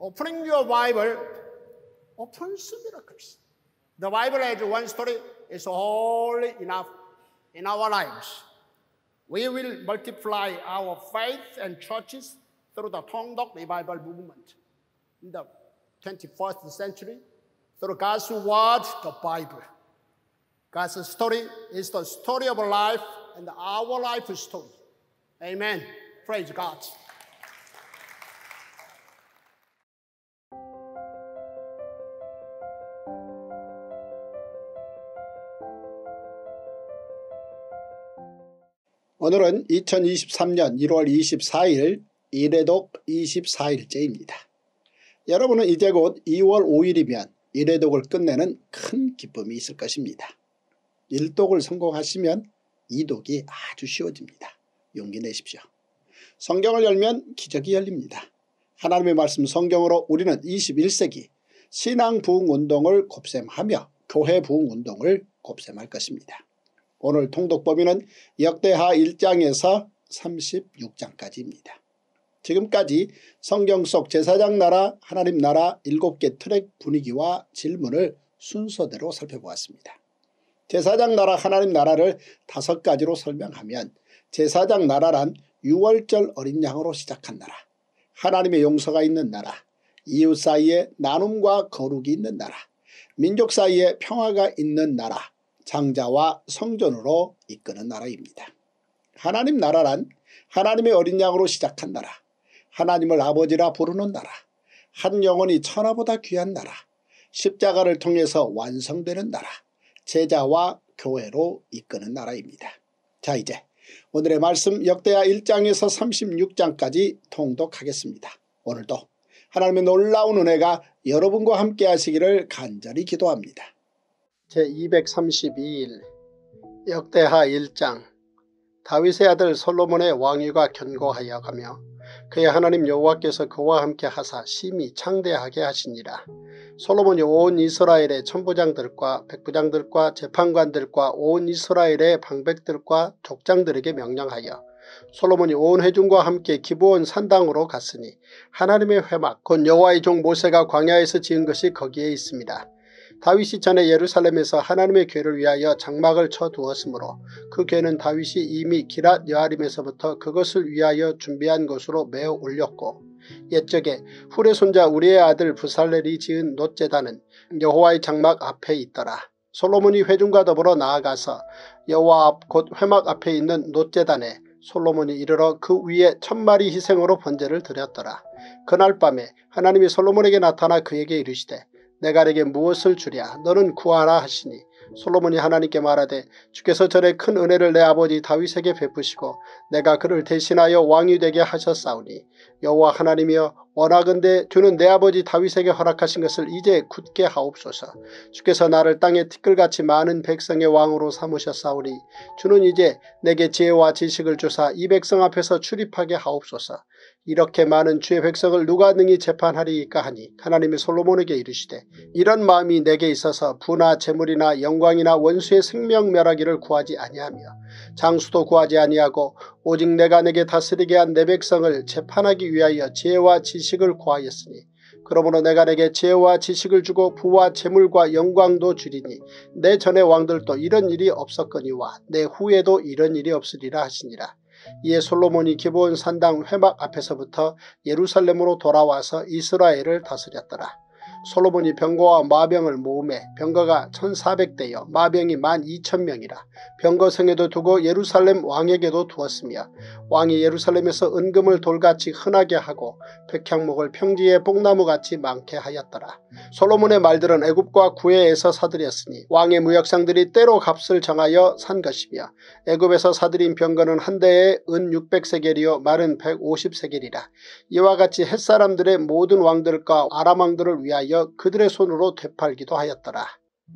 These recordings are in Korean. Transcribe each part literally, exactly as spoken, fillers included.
Opening your Bible opens miracles. The Bible has one story is all enough in our lives. We will multiply our faith and churches through the Tongdok Revival movement in the twenty-first century through God's word, the Bible. God's story is the story of life and our life story. Amen. Praise God. 오늘은 이천이십삼년 일월 이십사일 일회독 이십사일째입니다. 여러분은 이제 곧 이월 오일이면 일회독을 끝내는 큰 기쁨이 있을 것입니다. 일독을 성공하시면 이독이 아주 쉬워집니다. 용기 내십시오. 성경을 열면 기적이 열립니다. 하나님의 말씀 성경으로 우리는 이십일세기 신앙 부흥운동을 곱셈하며 교회 부흥운동을 곱셈할 것입니다. 오늘 통독범위는 역대하 일장에서 삼십육장까지입니다. 지금까지 성경 속 제사장 나라, 하나님 나라 일곱 개 트랙 분위기와 질문을 순서대로 살펴보았습니다. 제사장 나라, 하나님 나라를 다섯 가지로 설명하면 제사장 나라란 유월절 어린 양으로 시작한 나라, 하나님의 용서가 있는 나라, 이웃 사이에 나눔과 거룩이 있는 나라, 민족 사이에 평화가 있는 나라, 장자와 성전으로 이끄는 나라입니다. 하나님 나라란 하나님의 어린 양으로 시작한 나라, 하나님을 아버지라 부르는 나라, 한 영혼이 천하보다 귀한 나라, 십자가를 통해서 완성되는 나라, 제자와 교회로 이끄는 나라입니다. 자, 이제 오늘의 말씀 역대하 일장에서 삼십육장까지 통독하겠습니다. 오늘도 하나님의 놀라운 은혜가 여러분과 함께 하시기를 간절히 기도합니다. 제이백삼십이일 역대하 일장. 다윗의 아들 솔로몬의 왕위가 견고하여 가며 그의 하나님 여호와께서 그와 함께 하사 심히 창대하게 하시니라. 솔로몬이 온 이스라엘의 천부장들과 백부장들과 재판관들과 온 이스라엘의 방백들과 족장들에게 명령하여 솔로몬이 온 회중과 함께 기브온 산당으로 갔으니 하나님의 회막 곧 여호와의 종 모세가 광야에서 지은 것이 거기에 있습니다. 다윗이 전에 예루살렘에서 하나님의 궤를 위하여 장막을 쳐두었으므로 그 궤는 다윗이 이미 기랏 여아림에서부터 그것을 위하여 준비한 것으로 매어 올렸고, 옛적에 훌의 손자 우리의 아들 부살렐이 지은 놋제단은 여호와의 장막 앞에 있더라. 솔로몬이 회중과 더불어 나아가서 여호와 앞 곧 회막 앞에 있는 놋제단에 솔로몬이 이르러 그 위에 천마리 희생으로 번제를 드렸더라. 그날 밤에 하나님이 솔로몬에게 나타나 그에게 이르시되 내가 내게 무엇을 주랴 너는 구하라 하시니 솔로몬이 하나님께 말하되 주께서 전에 큰 은혜를 내 아버지 다윗에게 베푸시고 내가 그를 대신하여 왕이 되게 하셨사오니 여호와 하나님이여 원하건대 주는 내 아버지 다윗에게 허락하신 것을 이제 굳게 하옵소서. 주께서 나를 땅에 티끌같이 많은 백성의 왕으로 삼으셨사오니 주는 이제 내게 지혜와 지식을 주사 이 백성 앞에서 출입하게 하옵소서. 이렇게 많은 주의 백성을 누가 능히 재판하리이까 하니 하나님이 솔로몬에게 이르시되 이런 마음이 내게 있어서 부나 재물이나 영광이나 원수의 생명 멸하기를 구하지 아니하며 장수도 구하지 아니하고 오직 내가 내게 다스리게 한 내 백성을 재판하기 위하여 지혜와 지식을 구하였으니 그러므로 내가 내게 지혜와 지식을 주고 부와 재물과 영광도 주리니 내 전의 왕들도 이런 일이 없었거니와 내 후에도 이런 일이 없으리라 하시니라. 이에 솔로몬이 기브온 산당 회막 앞에서부터 예루살렘으로 돌아와서 이스라엘을 다스렸더라. 솔로몬이 병거와 마병을 모으매 병거가 천사백대여 마병이 만 이천명이라. 병거성에도 두고 예루살렘 왕에게도 두었으며 왕이 예루살렘에서 은금을 돌같이 흔하게 하고 백향목을 평지에 뽕나무같이 많게 하였더라. 솔로몬의 말들은 애굽과 구해에서 사들였으니 왕의 무역상들이 때로 값을 정하여 산 것이며 애굽에서 사들인 병거는 한 대에 은 육백 세겔이요 말은 백오십 세겔이라. 이와 같이 햇사람들의 모든 왕들과 아람 왕들을 위하여 그들의 손으로 되팔기도 하였더라.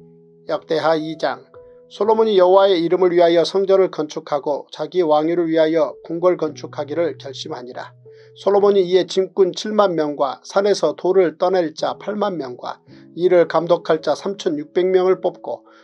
역대하 이장. 솔로몬이 여호와의 이름을 위하여 성전을 건축하고 자기 왕위를 위하여 궁궐 건축하기를 결심하니라. 솔로몬이 이에 짐꾼 칠만 명과 산에서 돌을 떠낼 자 팔만 명과 이를 감독할 자 삼천육백 명을 뽑고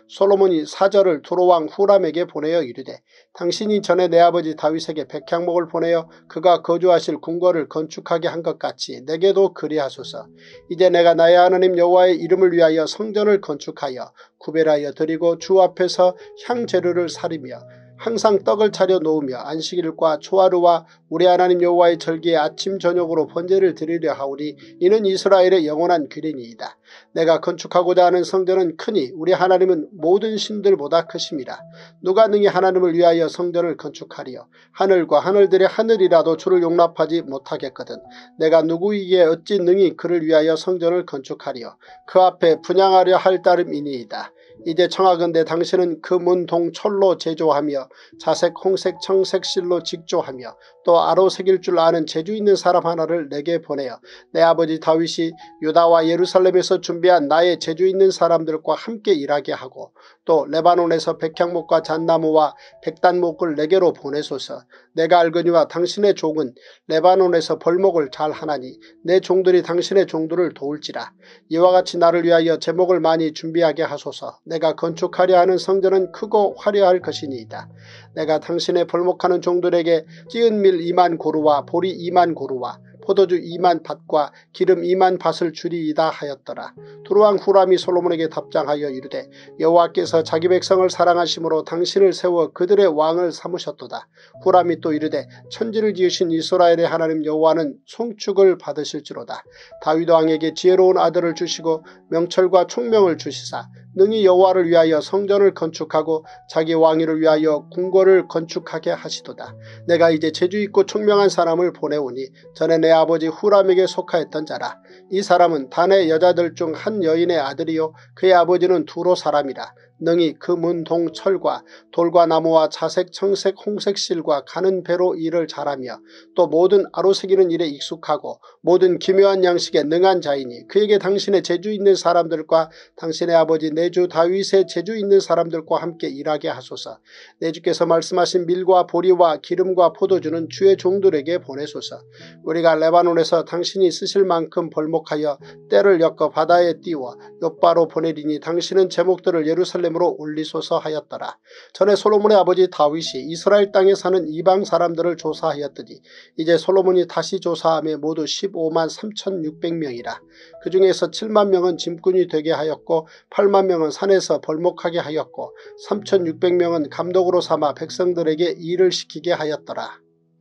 솔로몬이 사절을 두로왕 후람에게 보내어 이르되 당신이 전에 내 아버지 다윗에게 백향목을 보내어 그가 거주하실 궁궐을 건축하게 한 것 같이 내게도 그리하소서. 이제 내가 나의 하나님 여호와의 이름을 위하여 성전을 건축하여 구별하여 드리고 주 앞에서 향재료를 사리며 항상 떡을 차려 놓으며 안식일과 초하루와 우리 하나님 여호와의 절기에 아침 저녁으로 번제를 드리려 하오니 이는 이스라엘의 영원한 규례니이다. 내가 건축하고자 하는 성전은 크니 우리 하나님은 모든 신들보다 크심이라. 누가 능히 하나님을 위하여 성전을 건축하리요. 하늘과 하늘들의 하늘이라도 주를 용납하지 못하겠거든. 내가 누구이기에 어찌 능히 그를 위하여 성전을 건축하리요. 그 앞에 분향하려 할 따름이니이다. 이제 청하건대 당신은 그 문 동 철로 제조하며 자색 홍색 청색 실로 직조하며 또 아로 새길 줄 아는 재주 있는 사람 하나를 내게 보내어 내 아버지 다윗이 유다와 예루살렘에서 준비한 나의 재주 있는 사람들과 함께 일하게 하고 또 레바논에서 백향목과 잣나무와 백단목을 내게로 보내소서. 내가 알거니와 당신의 종은 레바논에서 벌목을 잘 하나니 내 종들이 당신의 종들을 도울지라. 이와 같이 나를 위하여 제목을 많이 준비하게 하소서. 내가 건축하려 하는 성전은 크고 화려할 것이니이다. 내가 당신의 벌목하는 종들에게 찌은 밀 이만 고루와 보리 이만 고루와 포도주 이만 밭과 기름 이만 밭을 주리이다 하였더라. 두로왕 후람이 솔로몬에게 답장하여 이르되 여호와께서 자기 백성을 사랑하심으로 당신을 세워 그들의 왕을 삼으셨도다. 후람이 또 이르되 천지를 지으신 이스라엘의 하나님 여호와는 송축을 받으실지로다. 다윗 왕에게 지혜로운 아들을 주시고 명철과 총명을 주시사 능히 여호와를 위하여 성전을 건축하고 자기 왕위를 위하여 궁궐을 건축하게 하시도다. 내가 이제 재주있고 총명한 사람을 보내오니 전에 내 아버지 후람에게 속하였던 자라. 이 사람은 단의 여자들 중 한 여인의 아들이요 그의 아버지는 두로 사람이라. 능히 그 문동 철과 돌과 나무와 자색 청색 홍색 실과 가는 배로 일을 잘하며 또 모든 아로새기는 일에 익숙하고 모든 기묘한 양식에 능한 자이니 그에게 당신의 재주 있는 사람들과 당신의 아버지 내주 다윗의 재주 있는 사람들과 함께 일하게 하소서. 내 주께서 말씀하신 밀과 보리와 기름과 포도주는 주의 종들에게 보내소서. 우리가 레바논에서 당신이 쓰실 만큼 벌목하여 때를 엮어 바다에 띄워 욥바로 보내리니 당신은 제목들을 예루살렘으로 올리소서 하였더라. 전에 솔로몬의 아버지 다윗이 이스라엘 땅에 사는 이방 사람들을 조사하였더니 이제 솔로몬이 다시 조사함에 모두 십오만 삼천육백 명이라. 그 중에서 칠만 명은 짐꾼이 되게 하였고 팔만 명은 산에서 벌목하게 하였고 삼천육백 명은 감독으로 삼아 백성들에게 일을 시키게 하였더라.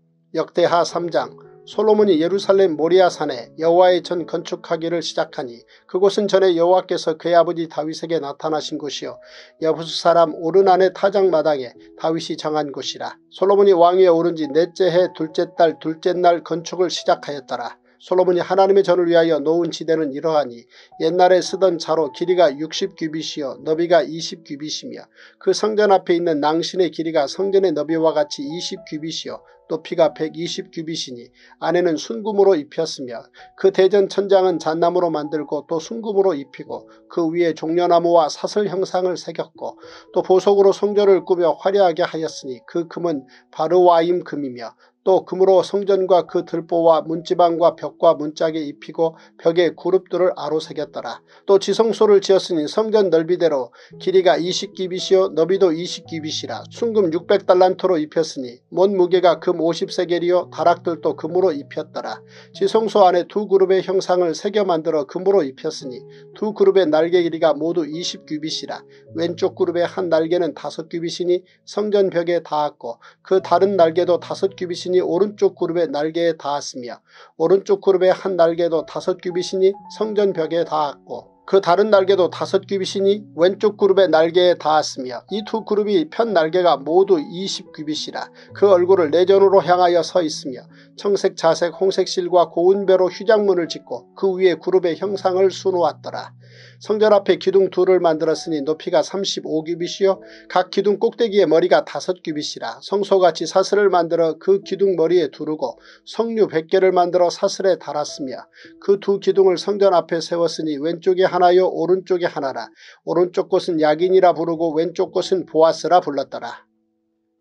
역대하 삼 장. 솔로몬이 예루살렘 모리아산에 여호와의 전 건축하기를 시작하니 그곳은 전에 여호와께서 그의 아버지 다윗에게 나타나신 곳이요 여부스 사람 오르난의 타작마당에 다윗이 정한 곳이라. 솔로몬이 왕위에 오른 지 넷째 해 둘째 달 둘째 날 건축을 시작하였더라. 솔로몬이 하나님의 전을 위하여 놓은 지대는 이러하니 옛날에 쓰던 자로 길이가 육십 규빗이요 너비가 이십 규빗이며 그 성전 앞에 있는 낭신의 길이가 성전의 너비와 같이 이십 규빗이요 높이가 백이십 규빗이니 안에는 순금으로 입혔으며 그 대전 천장은 잣나무로 만들고 또 순금으로 입히고 그 위에 종려나무와 사슬 형상을 새겼고 또 보석으로 성전을 꾸며 화려하게 하였으니 그 금은 바르와임 금이며 또 금으로 성전과 그 들보와 문지방과 벽과 문짝에 입히고 벽에 그룹들을 아로 새겼더라. 또 지성소를 지었으니 성전 넓이대로 길이가 이십 규빗이요 너비도 이십 규빗이라. 순금 육백 달란트로 입혔으니 못 무게가 금 오십 세겔이요 다락들도 금으로 입혔더라. 지성소 안에 두 그룹의 형상을 새겨 만들어 금으로 입혔으니 두 그룹의 날개 길이가 모두 이십 규빗이라. 왼쪽 그룹의 한 날개는 다섯 규빗이니 성전 벽에 닿았고 그 다른 날개도 다섯 규빗이니 오른쪽 그룹의 날개에 닿았으며 오른쪽 그룹의 한 날개도 다섯 규빗이니 성전 벽에 닿았고 그 다른 날개도 다섯 규빗이니 왼쪽 그룹의 날개에 닿았으며 이 두 그룹이 편 날개가 모두 이십 규빗이라. 그 얼굴을 내전으로 향하여 서 있으며 청색 자색 홍색 실과 고운 배로 휘장문을 짓고 그 위에 그룹의 형상을 수놓았더라. 성전 앞에 기둥 둘을 만들었으니 높이가 삼십오 규빗이요 각 기둥 꼭대기에 머리가 다섯 규빗이라. 성소같이 사슬을 만들어 그 기둥 머리에 두르고 석류 백 개를 만들어 사슬에 달았으며 그 두 기둥을 성전 앞에 세웠으니 왼쪽에 하나요 오른쪽에 하나라. 오른쪽 곳은 야긴이라 부르고 왼쪽 곳은 보아스라 불렀더라.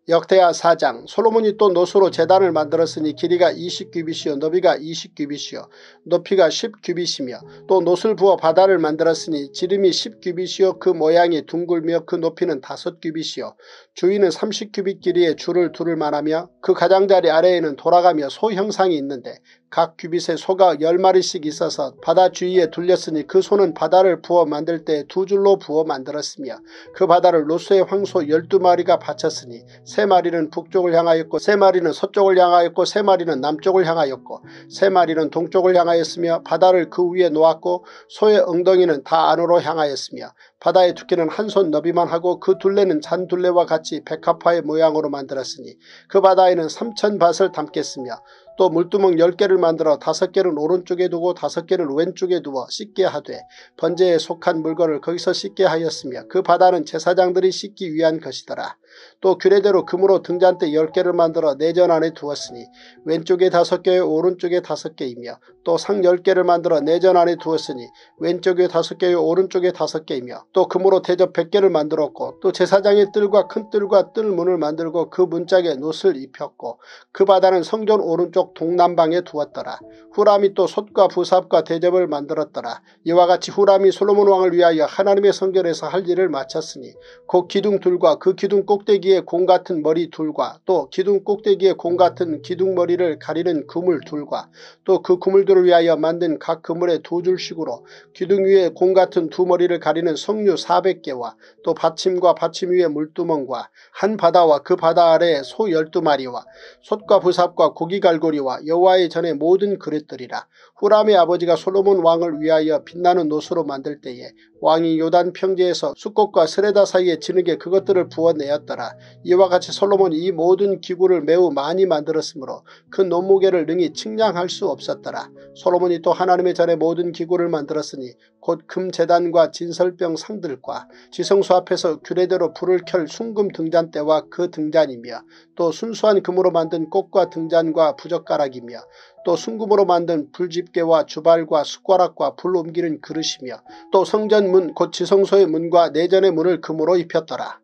역대하 사 장. 솔로몬이 또 노수로 제단을 만들었으니 길이가 이십 규빗이요 너비가 이십 규빗이요 높이가 십 규빗이며 또 노술 부어 바다를 만들었으니 지름이 십 규빗이요 그 모양이 둥글며 그 높이는 다섯 규빗이요 주위는 삼십 규빗 길이의 줄을 두를 만하며 그 가장자리 아래에는 돌아가며 소 형상이 있는데 각 규빗에 소가 열 마리씩 있어서 바다 주위에 둘렸으니 그 소는 바다를 부어 만들 때 두 줄로 부어 만들었으며 그 바다를 노수의 황소 열두 마리가 바쳤으니 세 마리는 북쪽을 향하였고 세 마리는 서쪽을 향하였고 세 마리는 남쪽을 향하였고 세 마리는 동쪽을 향하였으며 바다를 그 위에 놓았고 소의 엉덩이는 다 안으로 향하였으며 바다의 두께는 한 손 너비만 하고 그 둘레는 잔둘레와 같이 백합화의 모양으로 만들었으니 그 바다에는 삼천 밭을 담겠으며 또 물두멍 열 개를 만들어 다섯 개를 오른쪽에 두고 다섯 개를 왼쪽에 두어 씻게 하되 번제에 속한 물건을 거기서 씻게 하였으며 그 바다는 제사장들이 씻기 위한 것이더라. 또 규례대로 금으로 등잔대 열 개를 만들어 내전 안에 두었으니 왼쪽에 다섯 개 오른쪽에 다섯 개이며 또 상 열 개를 만들어 내전 안에 두었으니 왼쪽에 다섯 개 오른쪽에 다섯 개이며 또 금으로 대접 백 개를 만들었고 또 제사장의 뜰과 큰 뜰과 뜰문을 만들고 그 문짝에 놋을 입혔고 그 바다는 성전 오른쪽 동남방에 두었더라. 후람이 또 솥과 부삽과 대접을 만들었더라. 이와 같이 후람이 솔로몬 왕을 위하여 하나님의 성전에서 할 일을 마쳤으니 곧 기둥 둘과 그 기둥 꼭대기에 공 같은 머리 둘과 또 기둥 꼭대기에 공 같은 기둥머리를 가리는 그물 둘과 또 그 그물들을 위하여 만든 각 그물의 두 줄씩으로 기둥 위에 공 같은 두 머리를 가리는 석류 사백 개와 또 받침과 받침 위에 물두멍과 한 바다와 그 바다 아래에 소 열두 마리와 솥과 부삽과 고기 갈고리와 여호와의 전에 모든 그릇들이라. 후람의 아버지가 솔로몬 왕을 위하여 빛나는 노수로 만들 때에 왕이 요단 평지에서 숫꽃과 스레다 사이에 진흙에 그것들을 부어내었더라. 이와 같이 솔로몬이 이 모든 기구를 매우 많이 만들었으므로 그 논무게를 능히 측량할 수 없었더라. 솔로몬이 또 하나님의 전에 모든 기구를 만들었으니 곧 금제단과 진설병 상들과 지성소 앞에서 규례대로 불을 켤 순금 등잔대와 그 등잔이며 또 순수한 금으로 만든 꽃과 등잔과 부젓가락이며 또 순금으로 만든 불집게와 주발과 숟가락과 불 옮기는 그릇이며 또 성전문 곧 지성소의 문과 내전의 문을 금으로 입혔더라.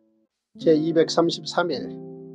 제이백삼십삼 일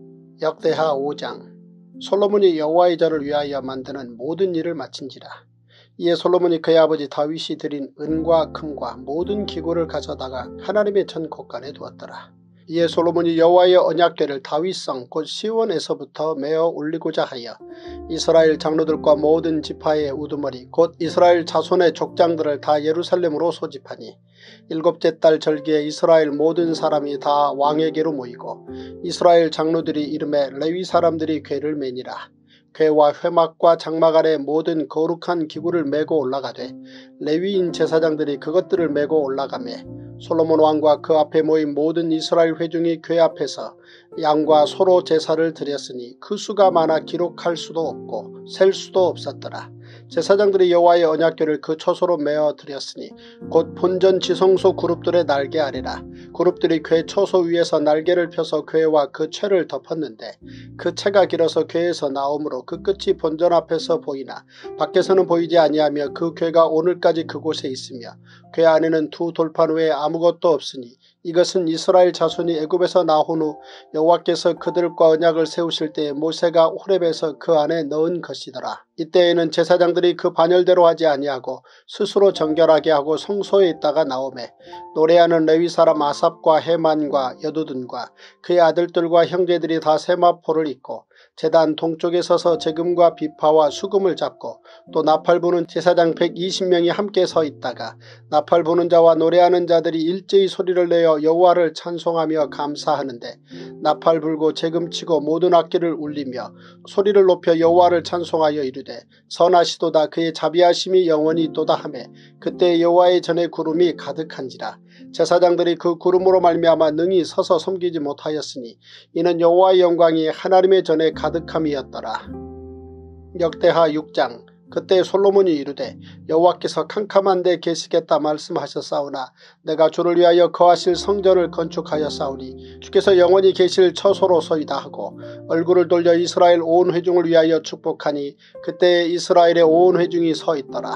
역대하 오 장. 솔로몬이 여호와의 전을 위하여 만드는 모든 일을 마친지라. 이에 솔로몬이 그의 아버지 다윗이 드린 은과 금과 모든 기구를 가져다가 하나님의 전 곳간에 두었더라. 이에 솔로몬이 여호와의 언약궤를 다윗성 곧 시온에서부터 메어 올리고자 하여 이스라엘 장로들과 모든 지파의 우두머리 곧 이스라엘 자손의 족장들을 다 예루살렘으로 소집하니 일곱째 달 절기에 이스라엘 모든 사람이 다 왕에게로 모이고 이스라엘 장로들이 이름에 레위 사람들이 궤를 매니라. 궤와 회막과 장막 아래 모든 거룩한 기구를 메고 올라가되 레위인 제사장들이 그것들을 메고 올라가매 솔로몬 왕과 그 앞에 모인 모든 이스라엘 회중이 궤 앞에서 양과 소로 제사를 드렸으니 그 수가 많아 기록할 수도 없고 셀 수도 없었더라. 제사장들이 여호와의 언약궤를 그 처소로 메어 드렸으니 곧 본전 지성소 그룹들의 날개 아래라. 그룹들이 궤 처소 위에서 날개를 펴서 궤와 그 채를 덮었는데 그 채가 길어서 궤에서 나오므로 그 끝이 본전 앞에서 보이나 밖에서는 보이지 아니하며 그 궤가 오늘까지 그곳에 있으며 궤 안에는 두 돌판 외에 아무것도 없으니 이것은 이스라엘 자손이 애굽에서 나온 후 여호와께서 그들과 언약을 세우실 때에 모세가 호렙에서 그 안에 넣은 것이더라. 이때에는 제사장들이 그 반열대로 하지 아니하고 스스로 정결하게 하고 성소에 있다가 나오매 노래하는 레위 사람 아삽과 헤만과 여두둔과 그의 아들들과 형제들이 다 세마포를 입고 제단 동쪽에 서서 제금과 비파와 수금을 잡고 또 나팔 부는 제사장 백이십 명이 함께 서 있다가 나팔 부는 자와 노래하는 자들이 일제히 소리를 내어 여호와를 찬송하며 감사하는데 나팔 불고 제금치고 모든 악기를 울리며 소리를 높여 여호와를 찬송하여 이르되 선하시도다 그의 자비하심이 영원히 있도다 하매 그때 여호와의 전에 구름이 가득한지라. 제사장들이 그 구름으로 말미암아 능히 서서 섬기지 못하였으니 이는 여호와의 영광이 하나님의 전에 가득함이었더라. 역대하 육 장. 그때 솔로몬이 이르되 여호와께서 캄캄한 데 계시겠다 말씀하셨사오나 내가 주를 위하여 거하실 성전을 건축하였사오니 주께서 영원히 계실 처소로소이다 하고 얼굴을 돌려 이스라엘 온 회중을 위하여 축복하니 그때 이스라엘의 온 회중이 서 있더라.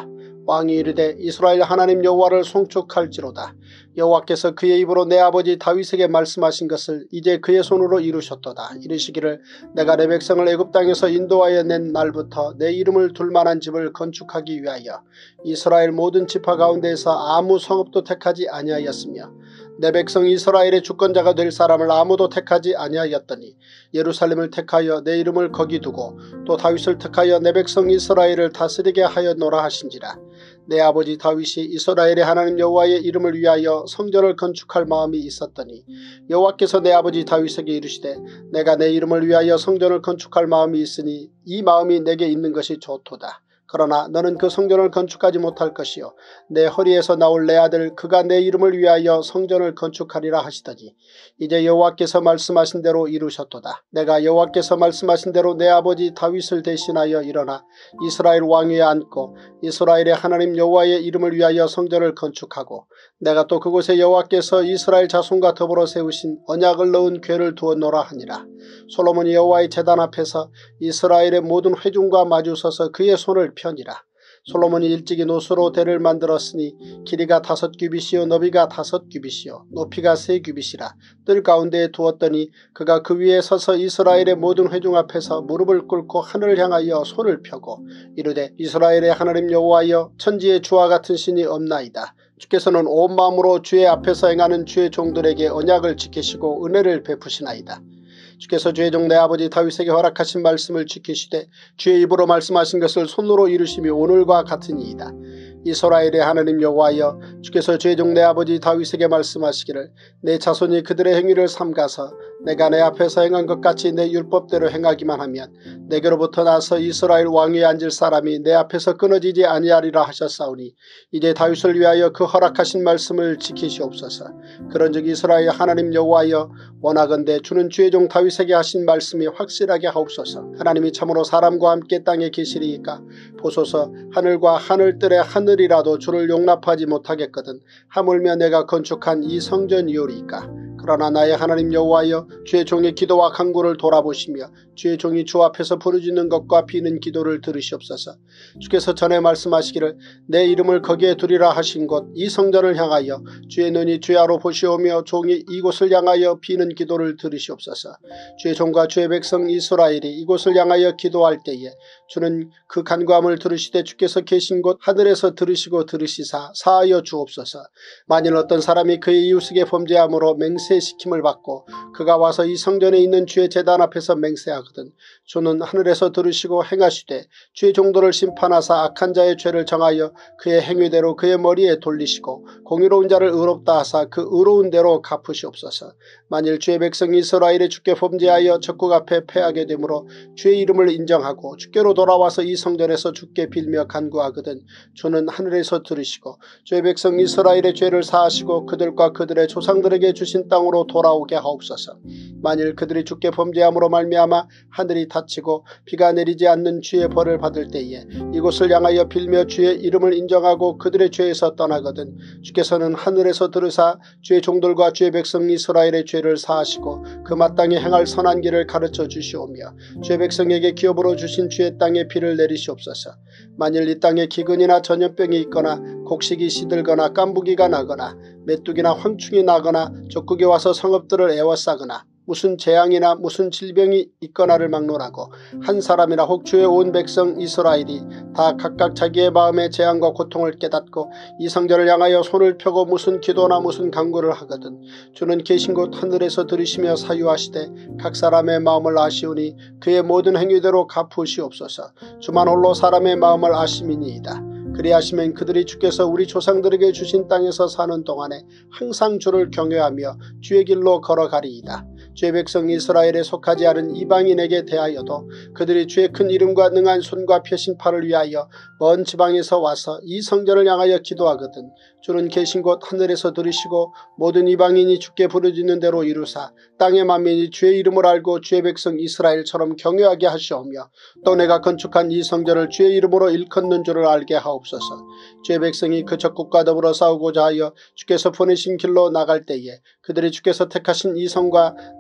왕이 이르되 이스라엘 하나님 여호와를 송축할지로다. 여호와께서 그의 입으로 내 아버지 다윗에게 말씀하신 것을 이제 그의 손으로 이루셨도다. 이르시기를 내가 내 백성을 애굽 땅에서 인도하여 낸 날부터 내 이름을 둘 만한 집을 건축하기 위하여 이스라엘 모든 지파 가운데에서 아무 성읍도 택하지 아니하였으며 내 백성 이스라엘의 주권자가 될 사람을 아무도 택하지 아니하였더니 예루살렘을 택하여 내 이름을 거기 두고 또 다윗을 택하여 내 백성 이스라엘을 다스리게 하였노라 하신지라. 내 아버지 다윗이 이스라엘의 하나님 여호와의 이름을 위하여 성전을 건축할 마음이 있었더니 여호와께서 내 아버지 다윗에게 이르시되 내가 내 이름을 위하여 성전을 건축할 마음이 있으니 이 마음이 내게 있는 것이 좋도다. 그러나 너는 그 성전을 건축하지 못할 것이요 내 허리에서 나올 내 아들 그가 내 이름을 위하여 성전을 건축하리라 하시더니 이제 여호와께서 말씀하신 대로 이루셨도다. 내가 여호와께서 말씀하신 대로 내 아버지 다윗을 대신하여 일어나 이스라엘 왕위에 앉고 이스라엘의 하나님 여호와의 이름을 위하여 성전을 건축하고 내가 또 그곳에 여호와께서 이스라엘 자손과 더불어 세우신 언약을 넣은 궤를 두었노라 하니라. 솔로몬이 여호와의 제단 앞에서 이스라엘의 모든 회중과 마주서서 그의 손을 펴니라. 솔로몬이 일찍이 노수로 대를 만들었으니 길이가 다섯 규빗이요 너비가 다섯 규빗이요 높이가 세 규빗이라. 뜰 가운데에 두었더니 그가 그 위에 서서 이스라엘의 모든 회중 앞에서 무릎을 꿇고 하늘을 향하여 손을 펴고 이르되 이스라엘의 하나님 여호와여 천지에 주와 같은 신이 없나이다. 주께서는 온 마음으로 주의 앞에서 행하는 주의 종들에게 언약을 지키시고 은혜를 베푸시나이다. 주께서 주의 종 내 아버지 다윗에게 허락하신 말씀을 지키시되 주의 입으로 말씀하신 것을 손으로 이루심이 오늘과 같으니이다. 이스라엘의 하나님 여호와여 주께서 주의 종 내 아버지 다윗에게 말씀하시기를 내 자손이 그들의 행위를 삼가서 내가 내 앞에서 행한 것 같이 내 율법대로 행하기만 하면 내게로부터 나서 이스라엘 왕위에 앉을 사람이 내 앞에서 끊어지지 아니하리라 하셨사오니 이제 다윗을 위하여 그 허락하신 말씀을 지키시옵소서. 그런즉 이스라엘 하나님 여호와여 원하건대 주는 주의 종 다윗에게 하신 말씀이 확실하게 하옵소서. 하나님이 참으로 사람과 함께 땅에 계시리이까 보소서. 하늘과 하늘들의 하늘이라도 주를 용납하지 못하겠거든 하물며 내가 건축한 이 성전이오리이까. 그러나 나의 하나님 여호와여 주의 종의 기도와 간구를 돌아보시며 주의 종이 주 앞에서 부르짖는 것과 비는 기도를 들으시옵소서. 주께서 전에 말씀하시기를 내 이름을 거기에 두리라 하신 곳 이 성전을 향하여 주의 눈이 주야로 보시오며 종이 이곳을 향하여 비는 기도를 들으시옵소서. 주의 종과 주의 백성 이스라엘이 이곳을 향하여 기도할 때에 주는 그 간구함을 들으시되 주께서 계신 곳 하늘에서 들으시고 들으시사 사하여 주옵소서. 만일 어떤 사람이 그의 이웃에게 범죄함으로 맹세시킴을 받고 그가 와서 이 성전에 있는 주의 제단 앞에서 맹세하거든 주는 하늘에서 들으시고 행하시되 주의 종들을 심판하사 악한 자의 죄를 정하여 그의 행위대로 그의 머리에 돌리시고 공의로운 자를 의롭다 하사 그 의로운 대로 갚으시옵소서. 만일 주의 백성 이스라엘이 주께 범죄하여 적국 앞에 패하게 되므로 주의 이름을 인정하고 주께로 돌아와서 이 성전에서 주께 빌며 간구하거든 주는 하늘에서 들으시고 주의 백성 이스라엘의 죄를 사하시고 그들과 그들의 조상들에게 주신 땅으로 돌아오게 하옵소서. 만일 그들이 주께 범죄함으로 말미암아 하늘이 닫히고 비가 내리지 않는 주의 벌을 받을 때에 이곳을 향하여 빌며 주의 이름을 인정하고 그들의 죄에서 떠나거든 주께서는 하늘에서 들으사 주의 종들과 주의 백성 이스라엘의 죄를 사하시고 그 마땅히 행할 선한 길을 가르쳐 주시오며 주의 백성에게 기업으로 주신 주의 땅에 비를 내리시옵소서. 만일 이 땅에 기근이나 전염병이 있거나 곡식이 시들거나 깐부기가 나거나 메뚜기나 황충이 나거나 적국에 와서 성읍들을 에워싸거나 무슨 재앙이나 무슨 질병이 있거나를 막론하고 한 사람이나 혹 주의 온 백성 이스라엘이 다 각각 자기의 마음의 재앙과 고통을 깨닫고 이 성전을 향하여 손을 펴고 무슨 기도나 무슨 간구를 하거든 주는 계신 곳 하늘에서 들으시며 사유하시되 각 사람의 마음을 아시오니 그의 모든 행위대로 갚으시옵소서. 주만 홀로 사람의 마음을 아심이니이다. 그리하시면 그들이 주께서 우리 조상들에게 주신 땅에서 사는 동안에 항상 주를 경외하며 주의 길로 걸어가리이다. 주의 백성 이스라엘에 속하지 않은 이방인에게 대하여도 그들이 주의 큰 이름과 능한 손과 펴신 팔을 위하여 먼 지방에서 와서 이 성전을 향하여 기도하거든 주는 계신 곳 하늘에서 들으시고 모든 이방인이 주께 부르짖는 대로 이루사 땅의 만민이 주의 이름을 알고 주의 백성 이스라엘처럼 경외하게 하시오며 또 내가 건축한 이 성전을 주의 이름으로 일컫는 줄을 알게 하옵소서. 주의 백성이 그 적국과 더불어 싸우고자 하여 주께서 보내신 길로 나갈 때에 그들이 주께서 택하신 이 성과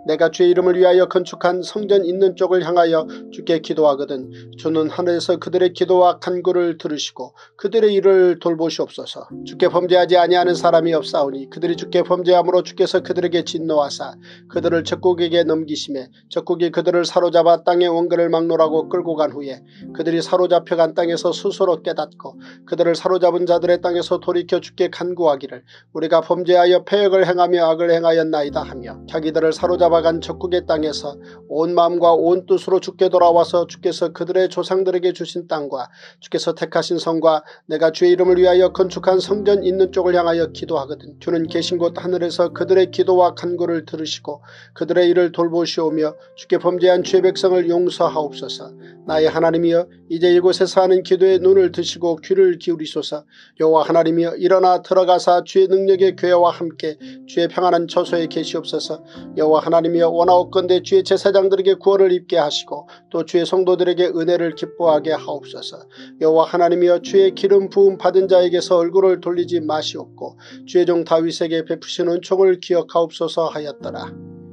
내가 주의 이름을 위하여 건축한 성전 있는 쪽을 향하여 주께 기도하거든 주는 하늘에서 그들의 기도와 간구를 들으시고 그들의 일을 돌보시옵소서. 주께 범죄하지 아니하는 사람이 없사오니 그들이 주께 범죄함으로 주께서 그들에게 진노하사 그들을 적국에게 넘기심에 적국이 그들을 사로잡아 땅의 원근을 막노라고 끌고 간 후에 그들이 사로잡혀간 땅에서 스스로 깨닫고 그들을 사로잡은 자들의 땅에서 돌이켜 주께 간구하기를 우리가 범죄하여 패역을 행하며 악을 행하였나이다 하며 자기들을 사로잡아간 적국의 땅에서 온 마음과 온 뜻으로 주께 돌아와서 주께서 그들의 조상들에게 주신 땅과 주께서 택하신 성과 내가 주의 이름을 위하여 건축한 성전 있는 쪽을 향하여 기도하거든 주는 계신 곳 하늘에서 그들의 기도와 간구를 들으시고 그들의 일을 돌보시오며 주께 범죄한 주의 백성을 용서하옵소서. 나의 하나님이여 이제 이곳에서 하는 기도에 눈을 드시고 귀를 기울이소서. 여호와 하나님이여 일어나 들어가사 주의 능력의 교회와 함께 주의 평안한 처소에 계시옵소서. 여호와 하나님이여 원하옵건대 주의 제사장들에게 구원을 입게 하시고 또 주의 성도들에게 은혜를 기뻐하게 하옵소서. 여호와 하나님이여 주의 기름 부음 받은 자에게서 얼굴을 돌리지 마시옵고 주의 종 다윗에게 베푸신 은총을 기억하옵소서 하였더라.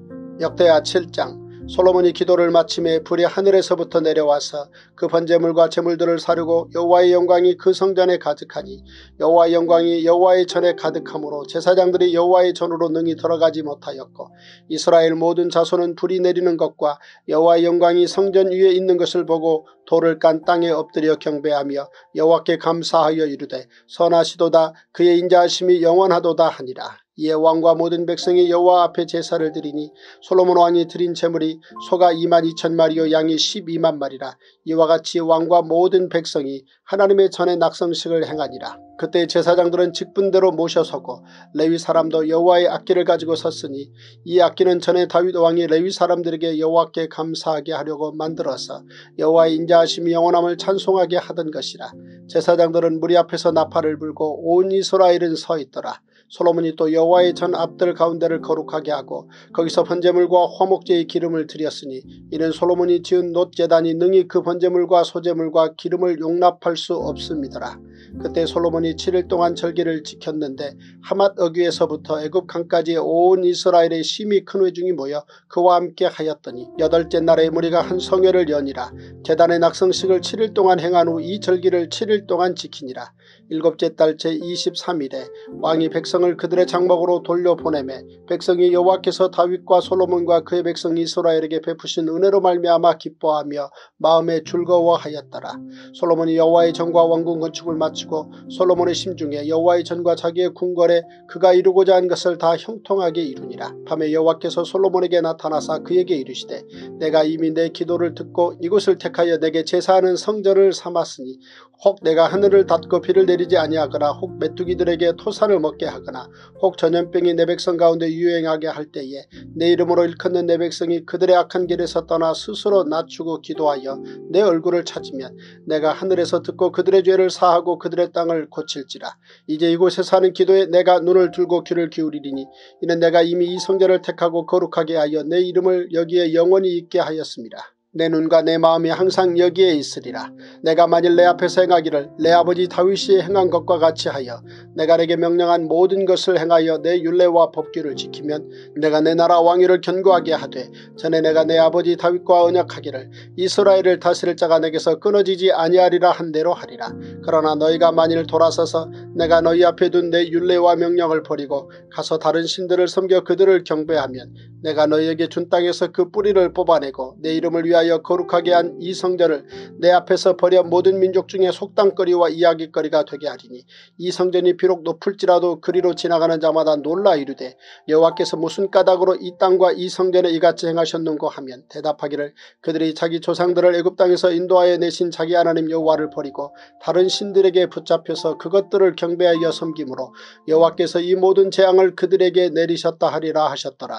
역대하 칠 장. 솔로몬이 기도를 마침에 불이 하늘에서부터 내려와서 그 번제물과 제물들을 사르고 여호와의 영광이 그 성전에 가득하니 여호와의 영광이 여호와의 전에 가득하므로 제사장들이 여호와의 전으로 능히 들어가지 못하였고 이스라엘 모든 자손은 불이 내리는 것과 여호와의 영광이 성전 위에 있는 것을 보고 돌을 깐 땅에 엎드려 경배하며 여호와께 감사하여 이르되 선하시도다 그의 인자하심이 영원하도다 하니라. 이에 왕과 모든 백성이 여호와 앞에 제사를 드리니 솔로몬 왕이 드린 제물이 소가 이만 이천 마리요 양이 십이만 마리라. 이와 같이 왕과 모든 백성이 하나님의 전에 낙성식을 행하니라. 그때 제사장들은 직분대로 모셔서고 레위 사람도 여호와의 악기를 가지고 섰으니 이 악기는 전에 다윗 왕이 레위 사람들에게 여호와께 감사하게 하려고 만들어서 여호와의 인자하심이 영원함을 찬송하게 하던 것이라. 제사장들은 무리 앞에서 나팔을 불고 온 이스라엘은 서 있더라. 솔로몬이 또 여호와의 전 앞들 가운데를 거룩하게 하고 거기서 번제물과 화목제의 기름을 드렸으니 이는 솔로몬이 지은 놋제단이 능히 그 번제물과 소제물과 기름을 용납할 수 없음이더라. 그때 솔로몬이 칠 일 동안 절기를 지켰는데 하맛 어귀에서부터 애굽 강까지 온 이스라엘의 심히 큰 회중이 모여 그와 함께 하였더니 여덟째 날에 무리가 한 성회를 여니라. 제단의 낙성식을 칠 일 동안 행한 후 이 절기를 칠 일 동안 지키니라. 일곱째 달 제이십삼 일에 왕이 백성을 그들의 장막으로 돌려보내매 백성이 여호와께서 다윗과 솔로몬과 그의 백성 이스라엘에게 베푸신 은혜로 말미암아 기뻐하며 마음에 즐거워하였더라. 솔로몬이 여호와의 전과 왕궁 건축을 마치고 솔로몬의 심중에 여호와의 전과 자기의 궁궐에 그가 이루고자 한 것을 다 형통하게 이루니라. 밤에 여호와께서 솔로몬에게 나타나사 그에게 이르시되 내가 이미 내 기도를 듣고 이곳을 택하여 내게 제사하는 성전을 삼았으니 혹 내가 하늘을 닫고 비를 내리지 아니하거나 혹 메뚜기들에게 토산을 먹게 하거나 혹 전염병이 내 백성 가운데 유행하게 할 때에 내 이름으로 일컫는 내 백성이 그들의 악한 길에서 떠나 스스로 낮추고 기도하여 내 얼굴을 찾으면 내가 하늘에서 듣고 그들의 죄를 사하고 그들의 땅을 고칠지라. 이제 이곳에서 하는 기도에 내가 눈을 들고 귀를 기울이리니 이는 내가 이미 이 성전을 택하고 거룩하게 하여 내 이름을 여기에 영원히 있게 하였습니다. 내 눈과 내 마음이 항상 여기에 있으리라. 내가 만일 내 앞에서 행하기를 내 아버지 다윗이 행한 것과 같이 하여 내가 내게 명령한 모든 것을 행하여 내 율례와 법규를 지키면 내가 내 나라 왕위를 견고하게 하되 전에 내가 내 아버지 다윗과 언약하기를 이스라엘을 다스릴 자가 내게서 끊어지지 아니하리라 한 대로 하리라. 그러나 너희가 만일 돌아서서 내가 너희 앞에 둔 내 율례와 명령을 버리고 가서 다른 신들을 섬겨 그들을 경배하면 내가 너희에게 준 땅에서 그 뿌리를 뽑아내고 내 이름을 위하여 거룩하게 한 이 성전을 내 앞에서 버려 모든 민족 중에 속담거리와 이야기거리가 되게 하리니 이 성전이 비록 높을지라도 그리로 지나가는 자마다 놀라 이르되 여호와께서 무슨 까닭으로 이 땅과 이 성전에 이같이 행하셨는고 하면 대답하기를 그들이 자기 조상들을 애굽 땅에서 인도하여 내신 자기 하나님 여호와를 버리고 다른 신들에게 붙잡혀서 그것들을 경배하여 섬김으로 여호와께서 이 모든 재앙을 그들에게 내리셨다 하리라 하셨더라.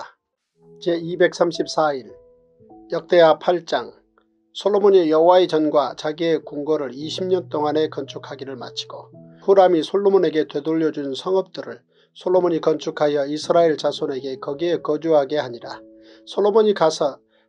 제이백삼십사 일 역대하 팔 장. 솔로몬이 여호와의 전과 자기의 궁궐을 이십 년 동안에 건축하기를 마치고 후람이 솔로몬에게 되돌려준 성읍들을 솔로몬이 건축하여 이스라엘 자손에게 거기에 거주하게 하니라. 솔로몬이 가서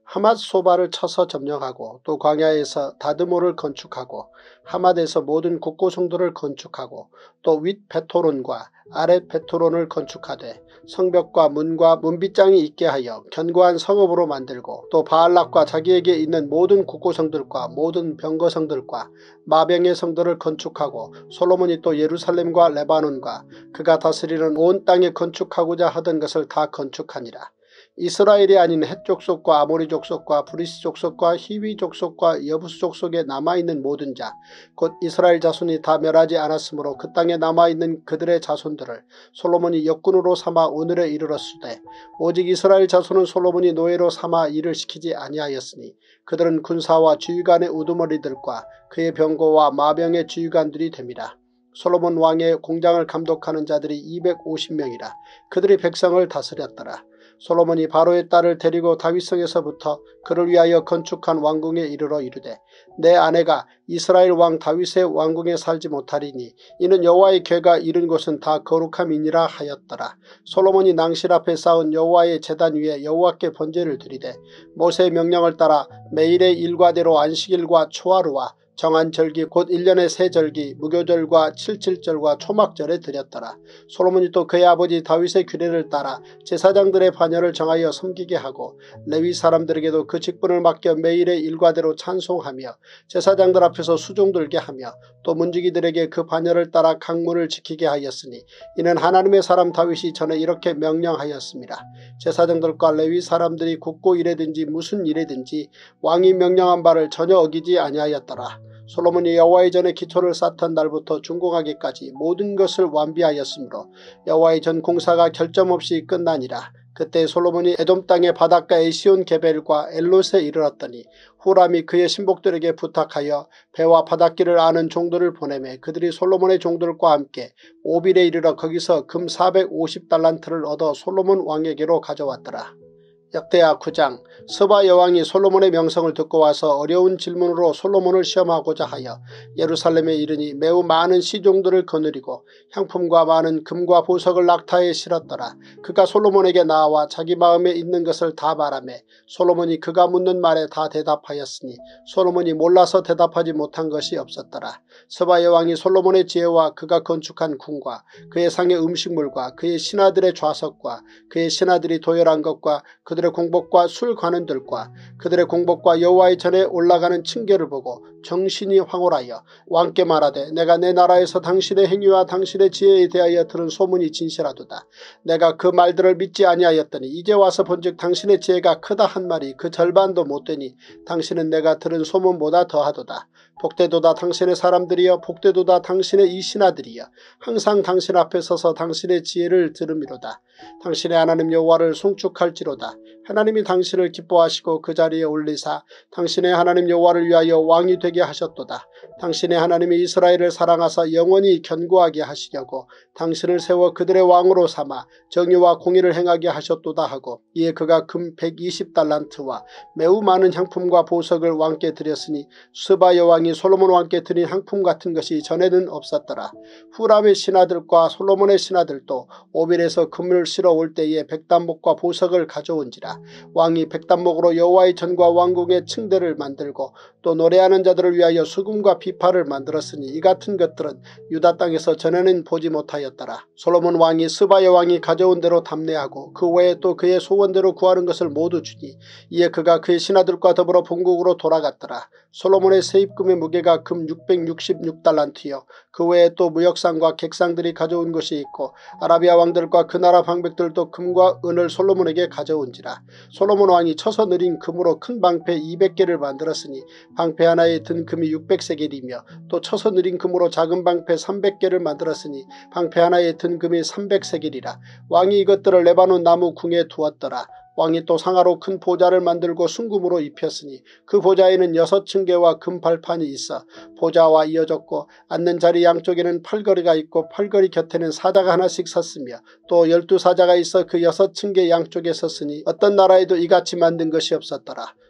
하맛소바를 쳐서 점령하고 또 광야에서 다드모를 건축하고 하맛에서 모든 국고성들을 건축하고 또 윗 베토론과 아랫 베토론을 건축하되 성벽과 문과 문빗장이 있게 하여 견고한 성읍으로 만들고 또 바알락과 자기에게 있는 모든 국고성들과 모든 병거성들과 마병의 성들을 건축하고 솔로몬이 또 예루살렘과 레바논과 그가 다스리는 온 땅에 건축하고자 하던 것을 다 건축하니라. 이스라엘이 아닌 헷 족속과 아모리 족속과 브리스 족속과 히위 족속과 여부스 족속에 남아있는 모든 자 곧 이스라엘 자손이 다 멸하지 않았으므로 그 땅에 남아있는 그들의 자손들을 솔로몬이 역군으로 삼아 오늘에 이르렀으되 오직 이스라엘 자손은 솔로몬이 노예로 삼아 일을 시키지 아니하였으니 그들은 군사와 주의관의 우두머리들과 그의 병거와 마병의 주의관들이 됨이라. 솔로몬 왕의 공장을 감독하는 자들이 이백오십 명이라. 그들이 백성을 다스렸더라. 솔로몬이 바로의 딸을 데리고 다윗성에서부터 그를 위하여 건축한 왕궁에 이르러 이르되 내 아내가 이스라엘 왕 다윗의 왕궁에 살지 못하리니 이는 여호와의 궤가 이른 곳은 다 거룩함이니라 하였더라. 솔로몬이 낭실 앞에 쌓은 여호와의 제단 위에 여호와께 번제를 드리되 모세의 명령을 따라 매일의 일과대로 안식일과 초하루와 정한 절기 곧 일 년의 세 절기 무교절과 칠칠절과 초막절에 드렸더라. 솔로몬이 또 그의 아버지 다윗의 규례를 따라 제사장들의 반열을 정하여 섬기게 하고 레위 사람들에게도 그 직분을 맡겨 매일의 일과대로 찬송하며 제사장들 앞에서 수종 들게 하며 또 문지기들에게 그 반열을 따라 강문을 지키게 하였으니 이는 하나님의 사람 다윗이 전에 이렇게 명령하였습니다. 제사장들과 레위 사람들이 굳고 일에든지 무슨 일에든지 왕이 명령한 바를 전혀 어기지 아니하였더라. 솔로몬이 여호와의 전에 기초를 쌓던 날부터 준공하기까지 모든 것을 완비하였으므로 여호와의 전 공사가 결점 없이 끝나니라. 그때 솔로몬이 에돔 땅의 바닷가의 시온 게벨과 엘롯에 이르렀더니 후람이 그의 신복들에게 부탁하여 배와 바닷길을 아는 종들을 보내매 그들이 솔로몬의 종들과 함께 오빌에 이르러 거기서 금 사백오십 달란트를 얻어 솔로몬 왕에게로 가져왔더라. 역대하 구 장. 스바 여왕이 솔로몬의 명성을 듣고 와서 어려운 질문으로 솔로몬을 시험하고자 하여 예루살렘에 이르니 매우 많은 시종들을 거느리고 향품과 많은 금과 보석을 낙타에 실었더라. 그가 솔로몬에게 나와 자기 마음에 있는 것을 다 말하매 솔로몬이 그가 묻는 말에 다 대답하였으니 솔로몬이 몰라서 대답하지 못한 것이 없었더라. 스바 여왕이 솔로몬의 지혜와 그가 건축한 궁과 그의 상의 음식물과 그의 신하들의 좌석과 그의 신하들이 도열한 것과 그들의 공복과 술 관원들과 그들의 공복과 여호와의 전에 올라가는 층계를 보고 정신이 황홀하여 왕께 말하되 내가 내 나라에서 당신의 행위와 당신의 지혜에 대하여 들은 소문이 진실하도다. 내가 그 말들을 믿지 아니하였더니 이제 와서 본즉 당신의 지혜가 크다 한 말이 그 절반도 못되니 당신은 내가 들은 소문보다 더하도다. 복되도다 당신의 사람들이여 복되도다 당신의 이 신하들이여 항상 당신 앞에 서서 당신의 지혜를 들음이로다. 당신의 하나님 여호와를 송축할지로다. 하나님이 당신을 기뻐하시고 그 자리에 올리사 당신의 하나님 여호와를 위하여 왕이 되게 하셨도다. 당신의 하나님이 이스라엘을 사랑하사 영원히 견고하게 하시려고 당신을 세워 그들의 왕으로 삼아 정의와 공의를 행하게 하셨도다 하고 이에 그가 금 백이십 달란트와 매우 많은 향품과 보석을 왕께 드렸으니 스바 여왕이 솔로몬 왕께 드린 향품 같은 것이 전에는 없었더라. 후람의 신하들과 솔로몬의 신하들도 오빌에서 금을 실어 올 때에 백단목과 보석을 가져온지라. 왕이 백단목으로 여호와의 전과 왕궁의 층대를 만들고 또 노래하는 자들을 위하여 수금과 비파를 만들었으니 이 같은 것들은 유다 땅에서 전에는 보지 못하였더라. 솔로몬 왕이 스바 여왕이 가져온 대로 담내하고 그 외에 또 그의 소원대로 구하는 것을 모두 주니 이에 그가 그의 신하들과 더불어 본국으로 돌아갔더라. 솔로몬의 세입금의 무게가 금 육백육십육 달란트여 그 외에 또 무역상과 객상들이 가져온 것이 있고 아라비아 왕들과 그 나라 방백들도 금과 은을 솔로몬에게 가져온지라. 솔로몬 왕이 쳐서 느린 금으로 큰 방패 이백 개를 만들었으니 방패 하나에 든 금이 육백 세겔이며 또 쳐서 느린 금으로 작은 방패 삼백 개를 만들었으니 방패 하나에 든 금이 삼백 세겔이라. 왕이 이것들을 레바논 나무 궁에 두었더라. 왕이 또 상하로 큰 보좌를 만들고 순금으로 입혔으니 그 보좌에는 여섯 층계와 금 발판이 있어 보좌와 이어졌고 앉는 자리 양쪽에는 팔걸이가 있고 팔걸이 곁에는 사자가 하나씩 섰으며 또 열두 사자가 있어 그 여섯 층계 양쪽에 섰으니 어떤 나라에도 이같이 만든 것이 없었더라.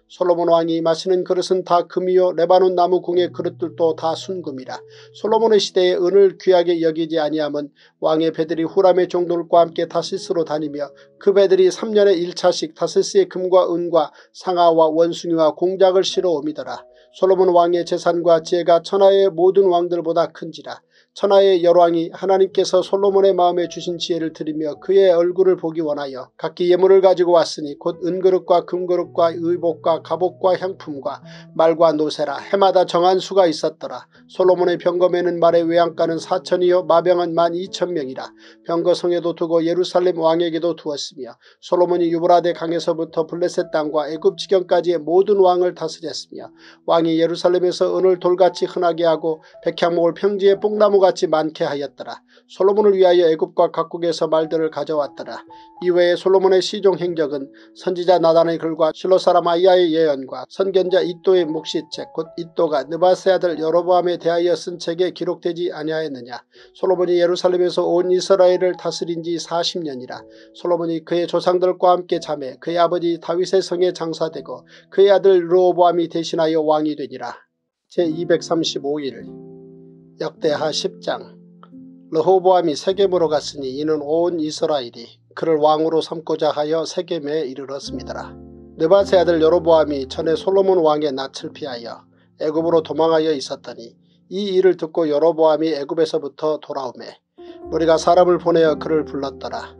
솔로몬 왕이 마시는 그릇은 다 금이요 레바논 나무 궁의 그릇들도 다 순금이라. 솔로몬의 시대에 은을 귀하게 여기지 아니함은 왕의 배들이 후람의 종들과 함께 다시스로 다니며 그 배들이 삼 년에 일 차씩 다시스의 금과 은과 상아와 원숭이와 공작을 실어 옴이더라. 솔로몬 왕의 재산과 지혜가 천하의 모든 왕들보다 큰지라. 천하의 열왕이 하나님께서 솔로몬의 마음에 주신 지혜를 들으며 그의 얼굴을 보기 원하여 각기 예물을 가지고 왔으니 곧 은그릇과 금그릇과 의복과 갑옷과 향품과 말과 노새라. 해마다 정한 수가 있었더라. 솔로몬의 병거매는 말의 외양가는 사천이요 마병은 만 이천 명이라. 병거성에도 두고 예루살렘 왕에게도 두었으며 솔로몬이 유브라데 강에서부터 블레셋 땅과 애굽 지경까지의 모든 왕을 다스렸으며 왕이 예루살렘에서 은을 돌같이 흔하게 하고 백향목을 평지에 뽕나무가 같이 많게 하였더라. 솔로몬을 위하여 애굽과 각국에서 말들을 가져왔더라. 이외에 솔로몬의 시종 행적은 선지자 나단의 글과 실로 사람 아이야의 예언과 선견자 이도의 묵시책 곧 이도가 느바세 아들 여로보암에 대하여 쓴 책에 기록되지 아니하였느냐. 솔로몬이 예루살렘에서 온 이스라엘을 다스린 지 사십 년이라. 솔로몬이 그의 조상들과 함께 자매 그의 아버지 다윗의 성에 장사되고 그의 아들 르호보암이 대신하여 왕이 되니라. 제이백삼십오 일 역대하 십 장. 르호보암이 세겜으로 갔으니 이는 온 이스라엘이 그를 왕으로 삼고자 하여 세겜에 이르렀습니다. 느바세 아들 여로보암이 전에 솔로몬 왕의 낯을 피하여 애굽으로 도망하여 있었더니 이 일을 듣고 여로보암이 애굽에서부터 돌아오매 우리가 사람을 보내어 그를 불렀더라.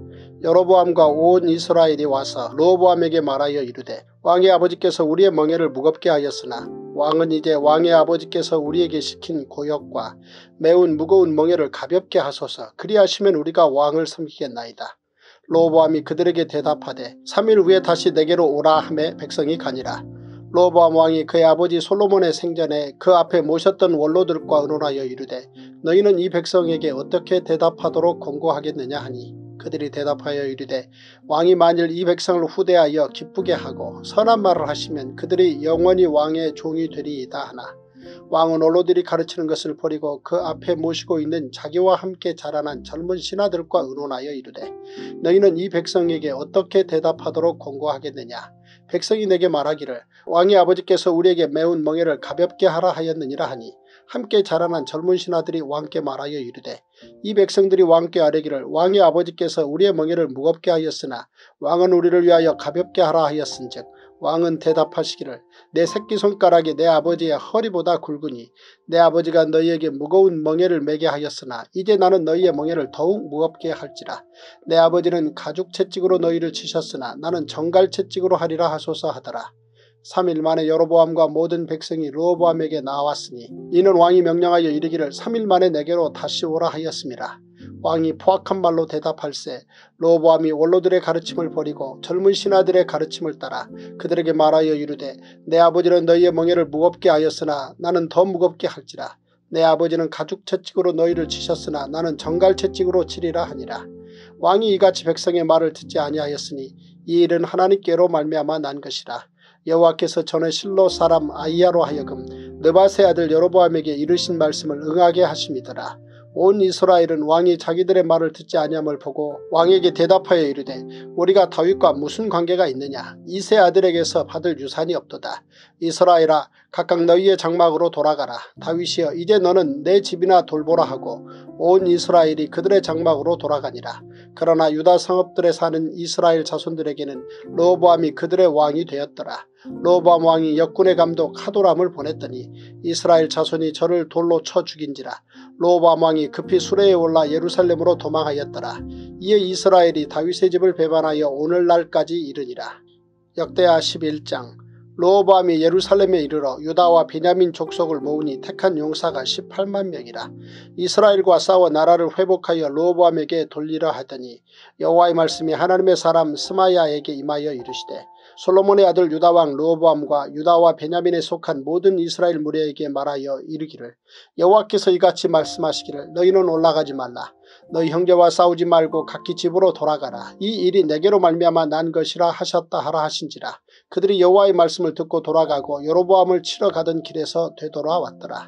여로보암과 온 이스라엘이 와서 르호보암에게 말하여 이르되 왕의 아버지께서 우리의 멍에를 무겁게 하였으나 왕은 이제 왕의 아버지께서 우리에게 시킨 고역과 매운 무거운 멍에를 가볍게 하소서. 그리하시면 우리가 왕을 섬기겠나이다. 르호보암이 그들에게 대답하되 삼 일 후에 다시 내게로 오라 하매 백성이 가니라. 르호보암 왕이 그의 아버지 솔로몬의 생전에 그 앞에 모셨던 원로들과 의논하여 이르되 너희는 이 백성에게 어떻게 대답하도록 권고하겠느냐 하니 그들이 대답하여 이르되 왕이 만일 이 백성을 후대하여 기쁘게 하고 선한 말을 하시면 그들이 영원히 왕의 종이 되리이다 하나 왕은 원로들이 가르치는 것을 버리고 그 앞에 모시고 있는 자기와 함께 자라난 젊은 신하들과 의논하여 이르되 너희는 이 백성에게 어떻게 대답하도록 권고하겠느냐. 백성이 내게 말하기를 왕의 아버지께서 우리에게 매운 멍에를 가볍게 하라 하였느니라 하니 함께 자라난 젊은 신하들이 왕께 말하여 이르되 이 백성들이 왕께 아뢰기를 왕의 아버지께서 우리의 멍에를 무겁게 하였으나 왕은 우리를 위하여 가볍게 하라 하였은즉 왕은 대답하시기를 내 새끼손가락이 내 아버지의 허리보다 굵으니 내 아버지가 너희에게 무거운 멍에를 매게 하였으나 이제 나는 너희의 멍에를 더욱 무겁게 할지라. 내 아버지는 가죽 채찍으로 너희를 치셨으나 나는 정갈 채찍으로 하리라 하소서 하더라. 삼 일 만에 여로보암과 모든 백성이 르호보암에게 나왔으니 이는 왕이 명령하여 이르기를 삼 일 만에 내게로 다시 오라 하였습니다. 왕이 포악한 말로 대답할세 르호보암이 원로들의 가르침을 버리고 젊은 신하들의 가르침을 따라 그들에게 말하여 이르되 내 아버지는 너희의 멍에를 무겁게 하였으나 나는 더 무겁게 할지라. 내 아버지는 가죽 채찍으로 너희를 치셨으나 나는 정갈 채찍으로 치리라 하니라. 왕이 이같이 백성의 말을 듣지 아니하였으니 이 일은 하나님께로 말미암아 난 것이라. 여호와께서 전에 실로 사람 아이야로 하여금 느바세 아들 여로보암에게 이르신 말씀을 응하게 하심이더라. 온 이스라엘은 왕이 자기들의 말을 듣지 아니함을 보고 왕에게 대답하여 이르되 우리가 다윗과 무슨 관계가 있느냐. 이세 아들에게서 받을 유산이 없도다. 이스라엘아 각각 너희의 장막으로 돌아가라. 다윗이여 이제 너는 내 집이나 돌보라 하고 온 이스라엘이 그들의 장막으로 돌아가니라. 그러나 유다 성읍들에 사는 이스라엘 자손들에게는 르호보암이 그들의 왕이 되었더라. 르호보암 왕이 역군의 감독 하도람을 보냈더니 이스라엘 자손이 저를 돌로 쳐 죽인지라. 르호보암 왕이 급히 수레에 올라 예루살렘으로 도망하였더라. 이에 이스라엘이 다윗의 집을 배반하여 오늘날까지 이르니라. 역대하 십일 장. 르호보암이 예루살렘에 이르러 유다와 베냐민 족속을 모으니 택한 용사가 십팔만 명이라. 이스라엘과 싸워 나라를 회복하여 르호보암에게 돌리려 하더니 여호와의 말씀이 하나님의 사람 스마야에게 임하여 이르시되 솔로몬의 아들 유다왕 르호보암과 유다와 베냐민에 속한 모든 이스라엘 무리에게 말하여 이르기를 여호와께서 이같이 말씀하시기를 너희는 올라가지 말라. 너희 형제와 싸우지 말고 각기 집으로 돌아가라. 이 일이 내게로 말미암아 난 것이라 하셨다 하라 하신지라. 그들이 여호와의 말씀을 듣고 돌아가고 여로보암을 치러 가던 길에서 되돌아왔더라.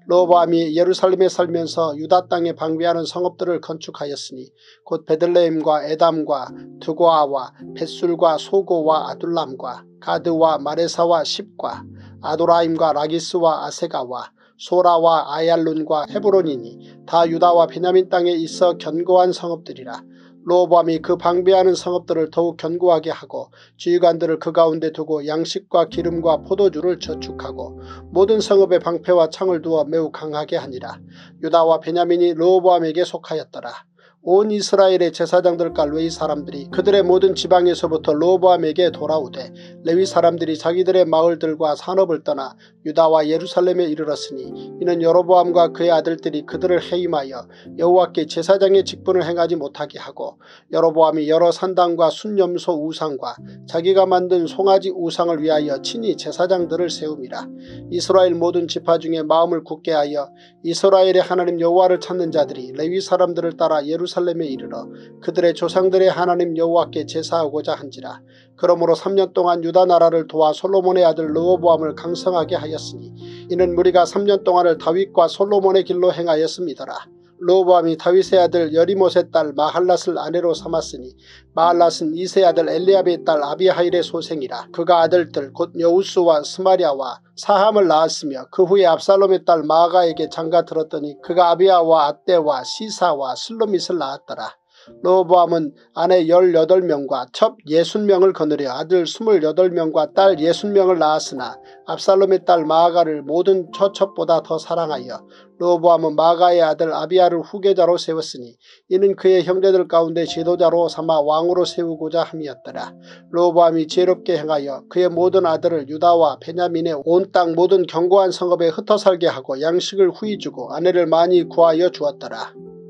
르호보암이 예루살렘에 살면서 유다 땅에 방비하는 성읍들을 건축하였으니 곧 베들레헴과 에담과 드고아와 벳술과 소고와 아둘람과 가드와 마레사와 십과 아도라임과 라기스와 아세가와 소라와 아얄룬과 헤브론이니 다 유다와 베냐민 땅에 있어 견고한 성읍들이라. 르호보암이 그 방비하는 성읍들을 더욱 견고하게 하고 지휘관들을 그 가운데 두고 양식과 기름과 포도주를 저축하고 모든 성읍에 방패와 창을 두어 매우 강하게 하니라. 유다와 베냐민이 르호보암에게 속하였더라. 온 이스라엘의 제사장들과 레위 사람들이 그들의 모든 지방에서부터 르호보암에게 돌아오되 레위 사람들이 자기들의 마을들과 산업을 떠나 유다와 예루살렘에 이르렀으니 이는 여로보암과 그의 아들들이 그들을 해임하여 여호와께 제사장의 직분을 행하지 못하게 하고 여로보암이 여러 산당과 순염소 우상과 자기가 만든 송아지 우상을 위하여 친히 제사장들을 세움이라. 이스라엘 모든 지파 중에 마음을 굳게 하여 이스라엘의 하나님 여호와를 찾는 자들이 레위 사람들을 따라 예루살렘에 이르러 그들의 조상들의 하나님 여호와께 제사하고자 한지라. 그러므로 삼 년 동안 유다 나라를 도와 솔로몬의 아들 르호보암을 강성하게 하였으니 이는 무리가 삼 년 동안을 다윗과 솔로몬의 길로 행하였음이더라. 르호보암이 다윗의 아들 여리못의 딸 마할랏을 아내로 삼았으니 마할랏은 이세의 아들 엘리압의 딸 아비하일의 소생이라. 그가 아들들 곧 여우스와 스마랴와 사함을 낳았으며 그 후에 압살롬의 딸 마아가에게 장가 들었더니 그가 아비아와 아떼와 시사와 슬로밋을 낳았더라. 르호보암은 아내 열여덟 명과 첩 육십 명을 거느려 아들 이십팔 명과 딸 육십 명을 낳았으나 압살롬의 딸 마아가를 모든 처첩보다 더 사랑하여 르호보암은 마아가의 아들 아비아를 후계자로 세웠으니 이는 그의 형제들 가운데 지도자로 삼아 왕으로 세우고자 함이었더라. 르호보암이 지혜롭게 행하여 그의 모든 아들을 유다와 베냐민의 온 땅 모든 견고한 성읍에 흩어 살게 하고 양식을 후히 주고 아내를 많이 구하여 주었더라.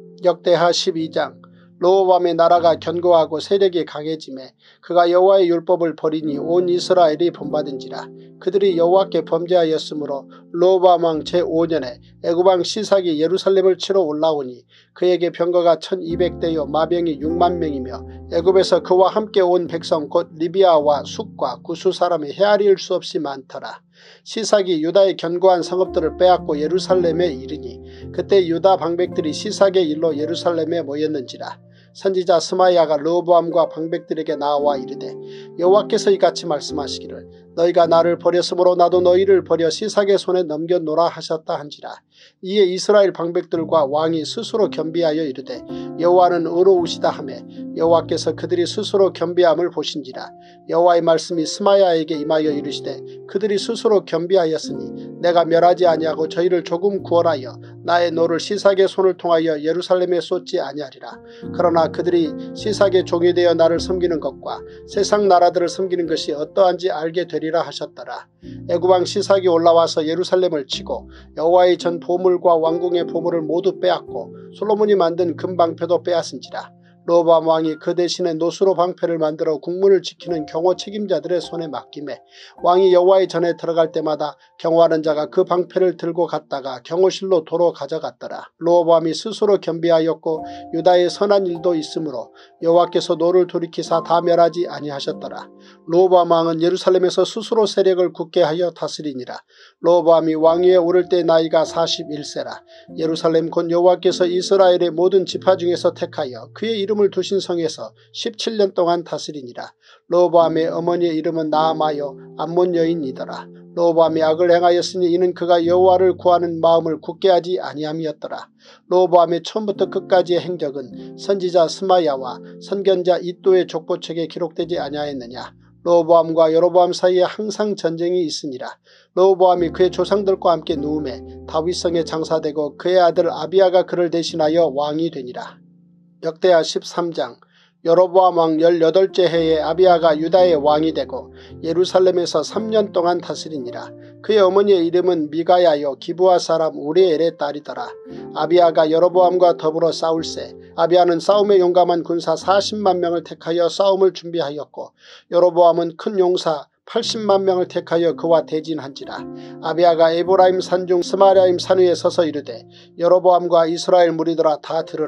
역대하 십이 장. 르호보암의 나라가 견고하고 세력이 강해지매 그가 여호와의 율법을 버리니 온 이스라엘이 본받은지라. 그들이 여호와께 범죄하였으므로 르호보암 왕 제오 년에 애굽 왕 시삭이 예루살렘을 치러 올라오니 그에게 병거가 천이백 대요 마병이 육만 명이며 애굽에서 그와 함께 온 백성 곧 리비아와 숫과 구수 사람이 헤아릴 수 없이 많더라. 시삭이 유다의 견고한 성읍들을 빼앗고 예루살렘에 이르니 그때 유다 방백들이 시삭의 일로 예루살렘에 모였는지라. 선지자 스마야가 르호보암과 방백들에게 나와 이르되 여호와께서 이같이 말씀하시기를 너희가 나를 버렸으므로 나도 너희를 버려 시삭의 손에 넘겨놓으라 하셨다 한지라. 이에 이스라엘 방백들과 왕이 스스로 겸비하여 이르되 여호와는 의로우시다 하며 여호와께서 그들이 스스로 겸비함을 보신지라. 여호와의 말씀이 스마야에게 임하여 이르시되 그들이 스스로 겸비하였으니 내가 멸하지 아니하고 저희를 조금 구원하여 나의 노를 시삭의 손을 통하여 예루살렘에 쏟지 아니하리라. 그러나 그들이 시삭의 종이 되어 나를 섬기는 것과 세상 나라들을 섬기는 것이 어떠한지 알게 되리라 하셨더라. 애굽 왕 시삭이 올라와서 예루살렘을 치고 여호와의 전 보물과 왕궁의 보물을 모두 빼앗고 솔로몬이 만든 금방패도 빼앗은지라. 르호보암 왕이 그 대신에 노수로 방패를 만들어 국문을 지키는 경호 책임자들의 손에 맡기매 왕이 여호와의 전에 들어갈 때마다 경호하는 자가 그 방패를 들고 갔다가 경호실로 도로 가져갔더라. 르호보암이 스스로 겸비하였고 유다의 선한 일도 있으므로 여호와께서 노를 돌이키사 다 멸하지 아니하셨더라. 르호보암 왕은 예루살렘에서 스스로 세력을 굳게 하여 다스리니라. 르호보암이 왕위에 오를 때 나이가 사십일 세라. 예루살렘 곧 여호와께서 이스라엘의 모든 지파 중에서 택하여 그의 이름을 두신 성에서 십칠 년 동안 다스리니라. 르호보암의 어머니의 이름은 나아마요 암몬 여인이더라. 르호보암이 악을 행하였으니 이는 그가 여호와를 구하는 마음을 굳게 하지 아니함이었더라. 르호보암의 처음부터 끝까지의 행적은 선지자 스마야와 선견자 이도의 족보책에 기록되지 아니하였느냐. 르호보암과 여로보암 사이에 항상 전쟁이 있으니라. 르호보암이 그의 조상들과 함께 누움에 다윗성에 장사되고 그의 아들 아비아가 그를 대신하여 왕이 되니라. 역대하 십삼 장. 여로보암 왕 열여덟째 해에 아비아가 유다의 왕이 되고 예루살렘에서 삼 년 동안 다스리니라. 그의 어머니의 이름은 미가야요 기브아 사람 우리엘의 딸이더라. 아비아가 여로보암과 더불어 싸울세 아비아는 싸움에 용감한 군사 사십만 명을 택하여 싸움을 준비하였고 여로보암은 큰 용사 팔십만 명을 택하여 그와 대진한지라. 아비아가 에브라임 산중 스마랴임 산 위에 서서 이르되 여로보암과 이스라엘 무리들아 다 들으라.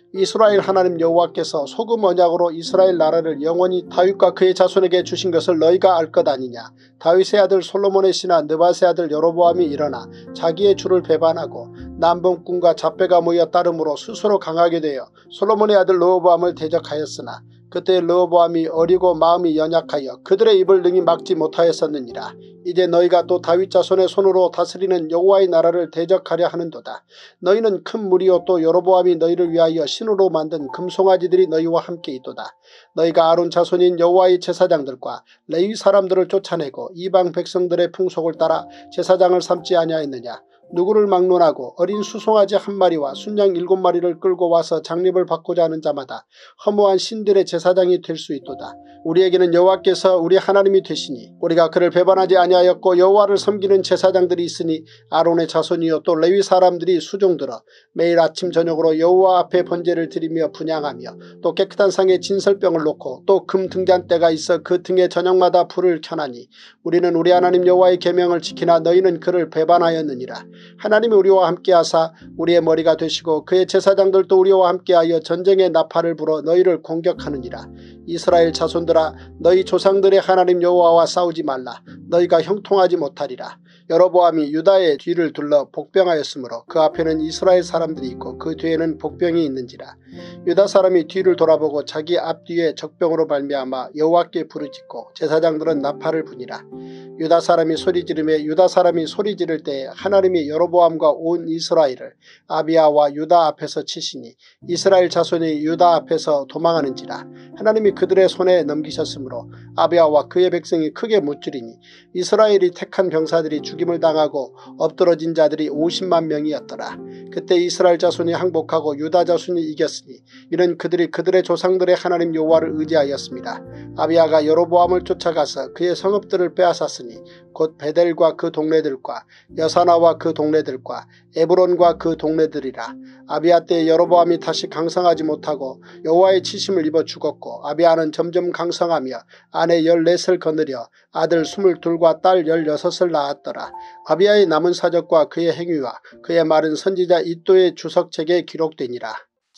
이스라엘 하나님 여호와께서 소금 언약으로 이스라엘 나라를 영원히 다윗과 그의 자손에게 주신 것을 너희가 알 것 아니냐. 다윗의 아들 솔로몬의 신하 느밧의 아들 여로보암이 일어나 자기의 주를 배반하고 남봉꾼과 잡배가 모여 따름으로 스스로 강하게 되어 솔로몬의 아들 르호보암을 대적하였으나 그때 르호보암이 어리고 마음이 연약하여 그들의 입을 능히 막지 못하였었느니라. 이제 너희가 또 다윗 자손의 손으로 다스리는 여호와의 나라를 대적하려 하는도다. 너희는 큰 무리요 또 여로보암이 너희를 위하여 신으로 만든 금송아지들이 너희와 함께 있도다. 너희가 아론 자손인 여호와의 제사장들과 레위 사람들을 쫓아내고 이방 백성들의 풍속을 따라 제사장을 삼지 아니하였느냐. 누구를 막론하고 어린 수송아지 한 마리와 순양 일곱 마리를 끌고 와서 장립을 받고자 하는 자마다 허무한 신들의 제사장이 될 수 있도다. 우리에게는 여호와께서 우리 하나님이 되시니 우리가 그를 배반하지 아니하였고 여호와를 섬기는 제사장들이 있으니 아론의 자손이요 또 레위 사람들이 수종들어 매일 아침 저녁으로 여호와 앞에 번제를 드리며 분향하며 또 깨끗한 상에 진설병을 놓고 또 금 등잔대가 있어 그 등에 저녁마다 불을 켜나니 우리는 우리 하나님 여호와의 계명을 지키나 너희는 그를 배반하였느니라. 하나님이 우리와 함께하사 우리의 머리가 되시고 그의 제사장들도 우리와 함께하여 전쟁의 나팔을 불어 너희를 공격하느니라. 이스라엘 자손들아 너희 조상들의 하나님 여호와와 싸우지 말라. 너희가 형통하지 못하리라. 여로보암이 유다의 뒤를 둘러 복병하였으므로 그 앞에는 이스라엘 사람들이 있고 그 뒤에는 복병이 있는지라. 유다 사람이 뒤를 돌아보고 자기 앞뒤에 적병으로 말미암아 여호와께 부르짖고 제사장들은 나팔을 부니라. 유다 사람이 소리 지르매 유다 사람이 소리 지를 때에 하나님이 여로보암과 온 이스라엘을 아비야와 유다 앞에서 치시니 이스라엘 자손이 유다 앞에서 도망하는지라. 하나님이 그들의 손에 넘기셨으므로 아비야와 그의 백성이 크게 무찌르니 이스라엘이 택한 병사들이 죽임을 당하고 엎드러진 자들이 오십만 명이었더라. 그때 이스라엘 자손이 항복하고 유다 자손이 이겼으니 이는 그들이 그들의 조상들의 하나님 여호와를 의지하였습니다. 아비야가 여로보암을 쫓아가서 그의 성읍들을 빼앗았으니 곧 베델과 그 동네들과 여사나와 그 동네들과 에브론과 그 동네들이라. 아비야 때 여로보암이 다시 강성하지 못하고 여호와의 치심을 입어 죽었고 아비야는 점점 강성하며 아내 열넷을 거느려 아들 스물둘과 딸 열여섯을 낳았더라. 아비야의 남은 사적과 그의 행위와 그의 말은 선지자 이도의 주석책에 기록되니라.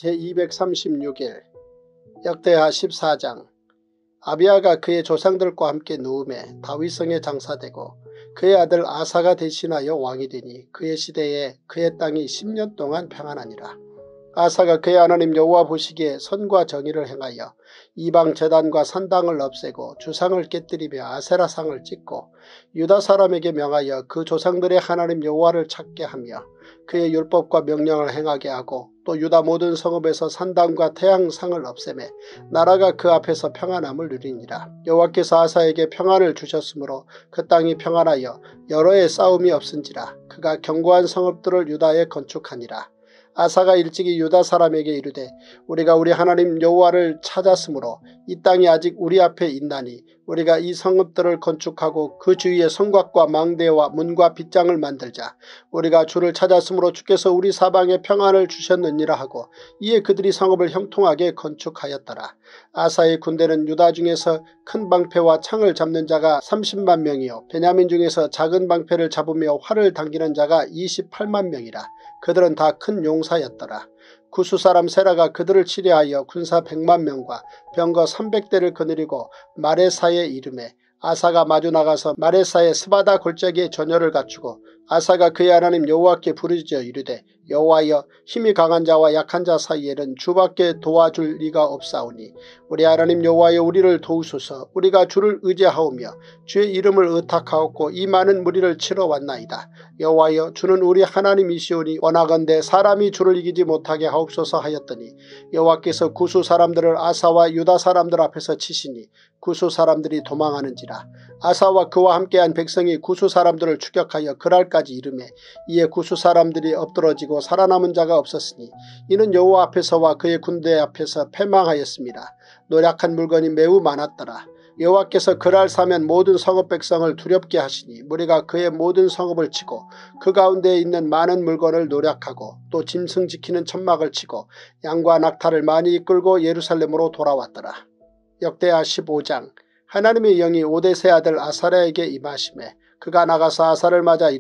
제이백삼십육 일 역대하 십사 장. 아비야가 그의 조상들과 함께 누움에 다윗성에 장사되고 그의 아들 아사가 대신하여 왕이 되니 그의 시대에 그의 땅이 십 년 동안 평안하니라. 아사가 그의 하나님 여호와 보시기에 선과 정의를 행하여 이방 제단과 산당을 없애고 주상을 깨뜨리며 아세라상을 찍고 유다 사람에게 명하여 그 조상들의 하나님 여호와를 찾게 하며 그의 율법과 명령을 행하게 하고 또 유다 모든 성읍에서 산당과 태양상을 없애매 나라가 그 앞에서 평안함을 누리니라. 여호와께서 아사에게 평안을 주셨으므로 그 땅이 평안하여 여러 해 싸움이 없은지라. 그가 견고한 성읍들을 유다에 건축하니라. 아사가 일찍이 유다 사람에게 이르되 우리가 우리 하나님 여호와를 찾았으므로 이 땅이 아직 우리 앞에 있나니 우리가 이 성읍들을 건축하고 그 주위에 성곽과 망대와 문과 빗장을 만들자. 우리가 주를 찾았으므로 주께서 우리 사방에 평안을 주셨느니라 하고 이에 그들이 성읍을 형통하게 건축하였더라. 아사의 군대는 유다 중에서 큰 방패와 창을 잡는 자가 삼십만 명이요 베냐민 중에서 작은 방패를 잡으며 활을 당기는 자가 이십팔만 명이라. 그들은 다 큰 용사였더라. 구수 사람 세라가 그들을 치려하여 군사 백만 명과 병거 삼백 대를 거느리고 마레사에 이르매 아사가 마주 나가서 마레사의 스바다 골짜기에 전열을 갖추고 아사가 그의 하나님 여호와께 부르짖어 이르되 여호와여 힘이 강한 자와 약한 자 사이에는 주밖에 도와줄 리가 없사오니 우리 하나님 여호와여 우리를 도우소서. 우리가 주를 의지하오며 주의 이름을 의탁하옵고 이 많은 무리를 치러 왔나이다. 여호와여 주는 우리 하나님이시오니 원하건대 사람이 주를 이기지 못하게 하옵소서 하였더니 여호와께서 구수 사람들을 아사와 유다 사람들 앞에서 치시니 구수 사람들이 도망하는지라. 아사와 그와 함께한 백성이 구수 사람들을 추격하여 그랄까지 이르매 이에 구수 사람들이 엎드러지고 살아남은 자가 없었으니 이는 여호와 앞에서와 그의 군대 앞에서 패망하였습니다. 노략한 물건이 매우 많았더라. 여호와께서 그랄 사면 모든 성읍 백성을 두렵게 하시니 무리가 그의 모든 성읍을 치고 그 가운데에 있는 많은 물건을 노략하고 또 짐승 지키는 천막을 치고 양과 낙타를 많이 이끌고 예루살렘으로 돌아왔더라. 역대하 십오 장. 하나님의 영이 오데세 아들 아사랴에게 임하시매 그가 나가서 아사를 맞아 이르되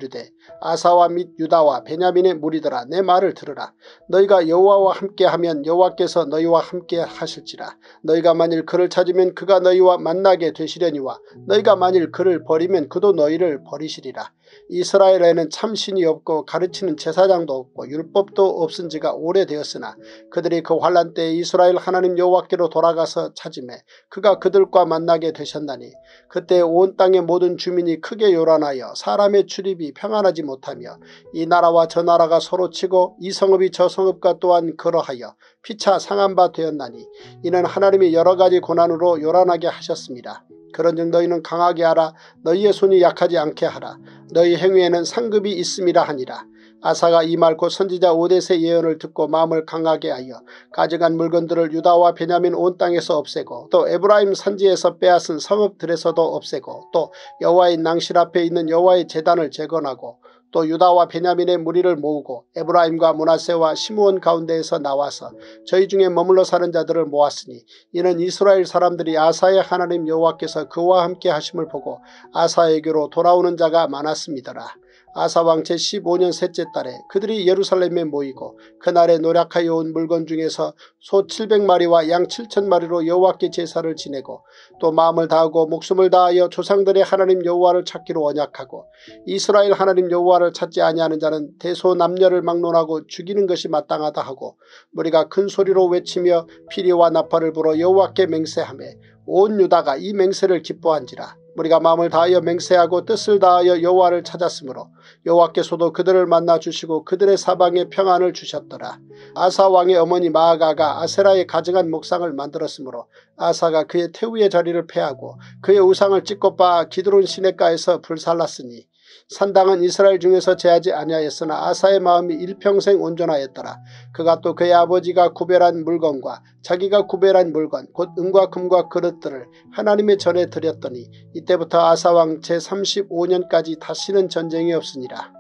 아사와 및 유다와 베냐민의 무리들아 내 말을 들으라. 너희가 여호와와 함께하면 여호와께서 너희와 함께 하실지라. 너희가 만일 그를 찾으면 그가 너희와 만나게 되시려니와 너희가 만일 그를 버리면 그도 너희를 버리시리라. 이스라엘에는 참신이 없고 가르치는 제사장도 없고 율법도 없은 지가 오래되었으나 그들이 그 환난 때에 이스라엘 하나님 여호와께로 돌아가서 찾으매 그가 그들과 만나게 되셨나니 그때 온 땅의 모든 주민이 크게 요란하여 사람의 출입이 평안하지 못하며 이 나라와 저 나라가 서로 치고 이 성읍이 저 성읍과 또한 그러하여 피차 상한 바 되었나니 이는 하나님이 여러가지 고난으로 요란하게 하셨습니다. 그런즉 너희는 강하게 하라. 너희의 손이 약하지 않게 하라. 너희 행위에는 상급이 있음이라 하니라. 아사가 이 말 곧 선지자 오뎃의 예언을 듣고 마음을 강하게 하여 가져간 물건들을 유다와 베냐민 온 땅에서 없애고 또 에브라임 산지에서 빼앗은 성읍들에서도 없애고 또 여호와의 낭실 앞에 있는 여호와의 제단을 재건하고 또 유다와 베냐민의 무리를 모으고 에브라임과 므낫세와 시므온 가운데에서 나와서 저희 중에 머물러 사는 자들을 모았으니 이는 이스라엘 사람들이 아사의 하나님 여호와께서 그와 함께 하심을 보고 아사에게로 돌아오는 자가 많았습니다라. 아사왕 제십오 년 셋째 달에 그들이 예루살렘에 모이고 그날에 노력하여 온 물건 중에서 소 칠백 마리와 양 칠천 마리로 여호와께 제사를 지내고 또 마음을 다하고 목숨을 다하여 조상들의 하나님 여호와를 찾기로 언약하고 이스라엘 하나님 여호와를 찾지 아니하는 자는 대소남녀를 막론하고 죽이는 것이 마땅하다 하고 무리가 큰 소리로 외치며 피리와 나팔을 불어 여호와께 맹세하며 온 유다가 이 맹세를 기뻐한지라. 우리가 마음을 다하여 맹세하고 뜻을 다하여 여호와를 찾았으므로 여호와께서도 그들을 만나 주시고 그들의 사방에 평안을 주셨더라. 아사 왕의 어머니 마아가가 아세라의 가증한 목상을 만들었으므로 아사가 그의 태우의 자리를 패하고 그의 우상을 찢고 빻아 기드론 시냇가에서 불살랐으니 산당은 이스라엘 중에서 제하지 아니하였으나 아사의 마음이 일평생 온전하였더라. 그가 또 그의 아버지가 구별한 물건과 자기가 구별한 물건 곧 은과 금과 그릇들을 하나님의 전에 드렸더니 이때부터 아사왕 제삼십오 년까지 다시는 전쟁이 없으니라.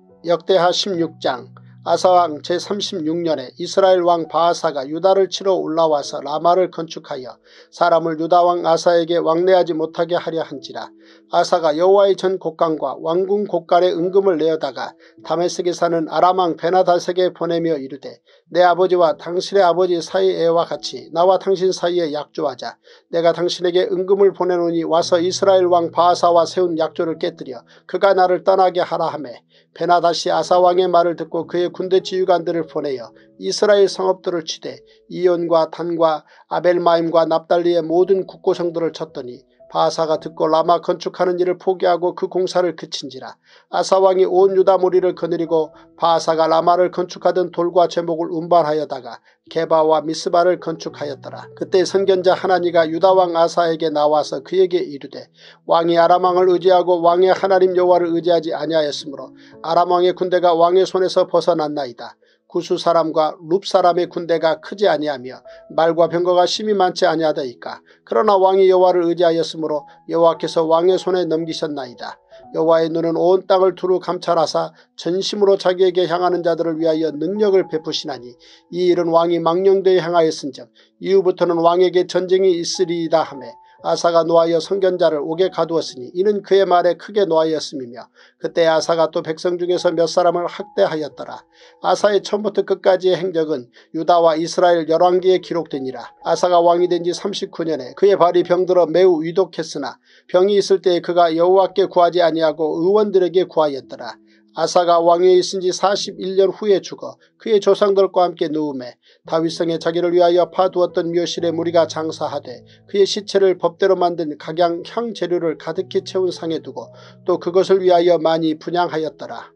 역대하 십육 장. 아사왕 제삼십육 년에 이스라엘 왕 바아사가 유다를 치러 올라와서 라마를 건축하여 사람을 유다왕 아사에게 왕래하지 못하게 하려 한지라. 아사가 여호와의 전 곡간과 왕궁 곡간에 은금을 내어다가 다메섹에 사는 아람왕 베나다색에 보내며 이르되 내 아버지와 당신의 아버지 사이애와 같이 나와 당신 사이에 약조하자. 내가 당신에게 은금을 보내노니 와서 이스라엘 왕 바아사와 세운 약조를 깨뜨려 그가 나를 떠나게 하라 하매 베나다시 아사왕의 말을 듣고 그의 군대 지휘관들을 보내어 이스라엘 성읍들을 치되 이온과 단과 아벨마임과 납달리의 모든 국고성들을 쳤더니 바아사가 듣고 라마 건축하는 일을 포기하고 그 공사를 그친지라. 아사왕이 온 유다 무리를 거느리고 바아사가 라마를 건축하던 돌과 제목을 운반하여다가 게바와 미스바를 건축하였더라. 그때 선견자 하나니가 유다왕 아사에게 나와서 그에게 이르되 왕이 아람왕을 의지하고 왕의 하나님 여호와를 의지하지 아니하였으므로 아람왕의 군대가 왕의 손에서 벗어났나이다. 구수 사람과 룹 사람의 군대가 크지 아니하며 말과 병거가 심히 많지 아니하다이까. 그러나 왕이 여호와를 의지하였으므로 여호와께서 왕의 손에 넘기셨나이다. 여호와의 눈은 온 땅을 두루 감찰하사 전심으로 자기에게 향하는 자들을 위하여 능력을 베푸시나니 이 일은 왕이 망령되이 행하였은즉 이후부터는 왕에게 전쟁이 있으리이다 하매 아사가 노하여 선견자를 옥에 가두었으니 이는 그의 말에 크게 노하였음이며 그때 아사가 또 백성 중에서 몇 사람을 학대하였더라. 아사의 처음부터 끝까지의 행적은 유다와 이스라엘 열왕기에 기록되니라. 아사가 왕이 된 지 삼십구 년에 그의 발이 병들어 매우 위독했으나 병이 있을 때에 그가 여호와께 구하지 아니하고 의원들에게 구하였더라. 아사가 왕위에 있은 지 사십일 년 후에 죽어 그의 조상들과 함께 누우매 다윗성에 자기를 위하여 파두었던 묘실에 무리가 장사하되 그의 시체를 법대로 만든 각양 향 재료를 가득히 채운 상에 두고 또 그것을 위하여 많이 분향하였더라.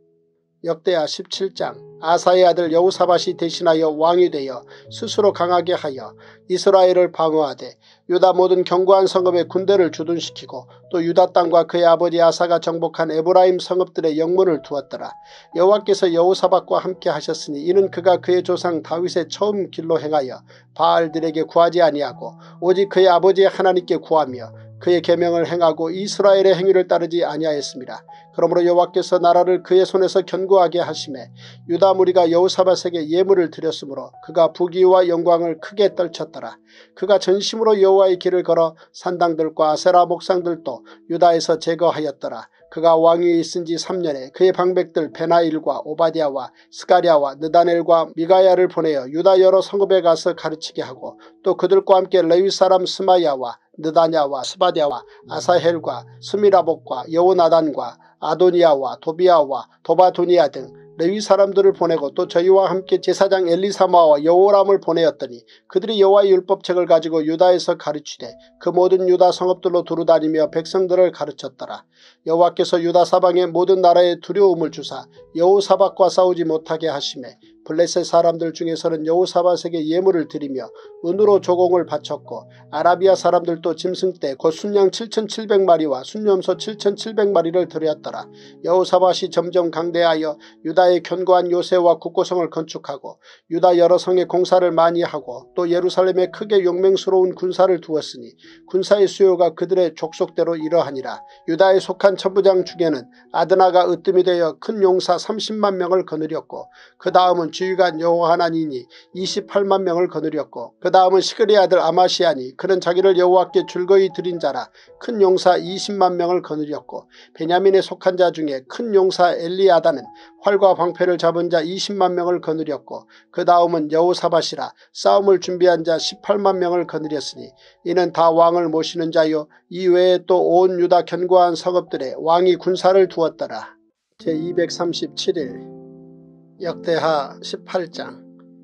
역대하 십칠 장. 아사의 아들 여호사밧이 대신하여 왕이 되어 스스로 강하게 하여 이스라엘을 방어하되 유다 모든 견고한 성읍에 군대를 주둔시키고 또 유다 땅과 그의 아버지 아사가 정복한 에브라임 성읍들의 영문을 두었더라. 여호와께서 여호사밧과 함께 하셨으니 이는 그가 그의 조상 다윗의 처음 길로 행하여 바알들에게 구하지 아니하고 오직 그의 아버지의 하나님께 구하며 그의 계명을 행하고 이스라엘의 행위를 따르지 아니하였습니다. 그러므로 여호와께서 나라를 그의 손에서 견고하게 하시매 유다 무리가 여호사밧에게 예물을 드렸으므로 그가 부귀와 영광을 크게 떨쳤더라. 그가 전심으로 여호와의 길을 걸어 산당들과 아세라 목상들도 유다에서 제거하였더라. 그가 왕위에 있은 지 삼 년에 그의 방백들 베나일과 오바댜와 스가랴와 느다넬과 미가야를 보내어 유다 여러 성읍에 가서 가르치게 하고 또 그들과 함께 레위 사람 스마야와 느다냐와 스바랴와 아사헬과 스미라복과 여호나단과 아도니아와 도비아와 도바도니아 등 레위 사람들을 보내고 또 저희와 함께 제사장 엘리사마와 여호람을 보내었더니 그들이 여호와의 율법책을 가지고 유다에서 가르치되 그 모든 유다 성읍들로 두루다니며 백성들을 가르쳤더라. 여호와께서 유다 사방의 모든 나라에 두려움을 주사 여호사밧과 싸우지 못하게 하시매 블레셋 사람들 중에서는 여호사밧에게 예물을 드리며 은으로 조공을 바쳤고 아라비아 사람들도 짐승떼 곧 순양 칠천칠백 마리와 순염소 칠천칠백 마리를 드렸더라. 여호사밧이 점점 강대하여 유다의 견고한 요새와 국고성을 건축하고 유다 여러 성에 공사를 많이 하고 또 예루살렘에 크게 용맹스러운 군사를 두었으니 군사의 수요가 그들의 족속대로 이러하니라. 유다에 속한 천부장 중에는 아드나가 으뜸이 되어 큰 용사 삼십만 명을 거느렸고 그 다음은 지휘관 여호하나니니 이십팔만 명을 거느렸고 그 다음은 시그리의 아들 아마시아니 그는 자기를 여호와께 줄거이 드린 자라 큰 용사 이십만 명을 거느렸고 베냐민에 속한 자 중에 큰 용사 엘리아다는 활과 방패를 잡은 자 이십만 명을 거느렸고 그 다음은 여호사밧이라 싸움을 준비한 자 십팔만 명을 거느렸으니 이는 다 왕을 모시는 자요 이 외에 또 온 유다 견고한 성읍들에 왕이 군사를 두었더라. 제이백삼십칠 일 역대하 십팔 장.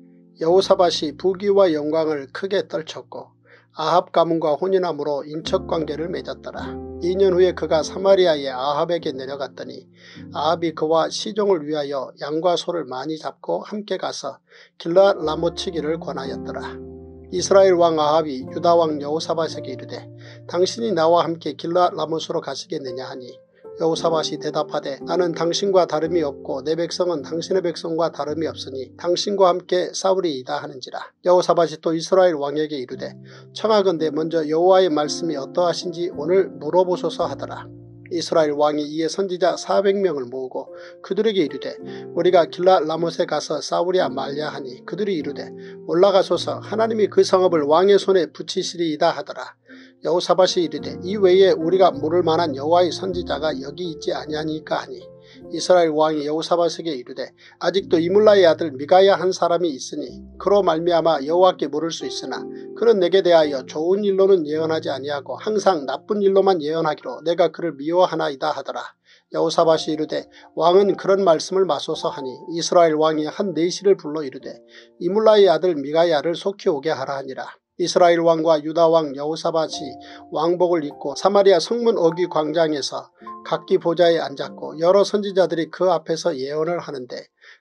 여호사밧이 부귀와 영광을 크게 떨쳤고 아합 가문과 혼인함으로 인척관계를 맺었더라. 이 년 후에 그가 사마리아의 아합에게 내려갔더니 아합이 그와 시종을 위하여 양과 소를 많이 잡고 함께 가서 길르앗 라모치기를 권하였더라. 이스라엘 왕 아합이 유다 왕 여호사밧에게 이르되 당신이 나와 함께 길르앗 라못으로 가시겠느냐 하니 여호사밧이 대답하되 나는 당신과 다름이 없고 내 백성은 당신의 백성과 다름이 없으니 당신과 함께 싸우리이다 하는지라. 여호사밧이 또 이스라엘 왕에게 이르되 청하건대 먼저 여호와의 말씀이 어떠하신지 오늘 물어보소서 하더라. 이스라엘 왕이 이에 선지자 사백 명을 모으고 그들에게 이르되 우리가 길르앗 라못에 가서 싸우랴 말랴 하니 그들이 이르되 올라가소서 하나님이 그 성읍을 왕의 손에 붙이시리이다 하더라. 여호사밧이 이르되 이 외에 우리가 물을 만한 여호와의 선지자가 여기 있지 아니하니까 하니 이스라엘 왕이 여호사밧에게 이르되 아직도 이물라의 아들 미가야 한 사람이 있으니 그로 말미암아 여호와께 물을 수 있으나 그는 내게 대하여 좋은 일로는 예언하지 아니하고 항상 나쁜 일로만 예언하기로 내가 그를 미워하나이다 하더라. 여호사밧이 이르되 왕은 그런 말씀을 마소서 하니 이스라엘 왕이 한 내시를 불러 이르되 이물라의 아들 미가야를 속히 오게 하라 하니라. 이스라엘 왕과 유다 왕 여호사밧이 왕복을 입고 사마리아 성문 어귀 광장에서 각기 보좌에 앉았고 여러 선지자들이 그 앞에서 예언을 하는데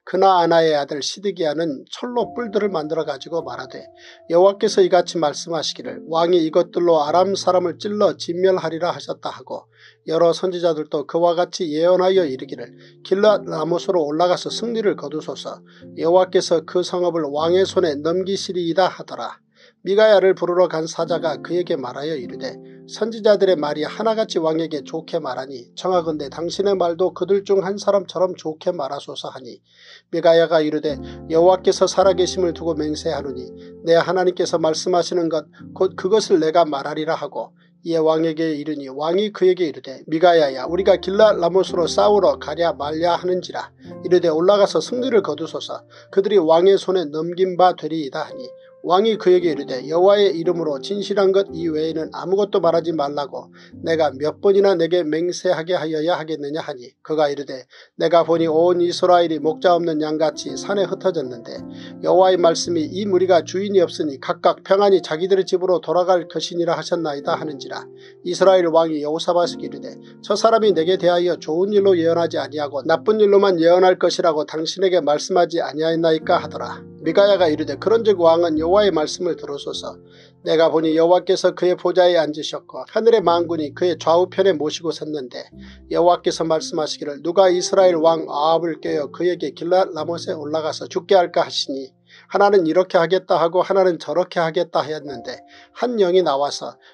그나아나의 아들 시드기야는 철로 뿔들을 만들어 가지고 말하되 여호와께서 이같이 말씀하시기를 왕이 이것들로 아람 사람을 찔러 진멸하리라 하셨다 하고 여러 선지자들도 그와 같이 예언하여 이르기를 길르앗 라못으로 올라가서 승리를 거두소서 여호와께서 그 성읍을 왕의 손에 넘기시리이다 하더라. 미가야를 부르러 간 사자가 그에게 말하여 이르되 선지자들의 말이 하나같이 왕에게 좋게 말하니 청하건대 당신의 말도 그들 중 한 사람처럼 좋게 말하소서 하니 미가야가 이르되 여호와께서 살아계심을 두고 맹세하노니 내 하나님께서 말씀하시는 것 곧 그것을 내가 말하리라 하고 이에 왕에게 이르니 왕이 그에게 이르되 미가야야 우리가 길르앗 라못으로 싸우러 가랴 말랴 하는지라. 이르되 올라가서 승리를 거두소서 그들이 왕의 손에 넘긴 바 되리이다 하니 왕이 그에게 이르되 여호와의 이름으로 진실한 것 이외에는 아무것도 말하지 말라고 내가 몇 번이나 내게 맹세하게 하여야 하겠느냐 하니 그가 이르되 내가 보니 온 이스라엘이 목자 없는 양같이 산에 흩어졌는데 여호와의 말씀이 이 무리가 주인이 없으니 각각 평안히 자기들의 집으로 돌아갈 것이니라 하셨나이다 하는지라. 이스라엘 왕이 여호사밧에게 이르되 저 사람이 내게 대하여 좋은 일로 예언하지 아니하고 나쁜 일로만 예언할 것이라고 당신에게 말씀하지 아니하였나이까 하더라. 미가야가 이르되 그런즉 왕은 여호와의 말씀을 들으소서. 내가 보니 여호와께서 그의 보좌에 앉으셨고 하늘의 만군이 그의 좌우편에 모시고 섰는데 여호와께서 말씀하시기를 누가 이스라엘 왕 아합을 깨어 그에게 길르앗 라못에 올라가서 죽게 할까 하시니 하나는 이렇게 하겠다 하고 하나는 저렇게 하겠다 하였는데 한 영이 나와서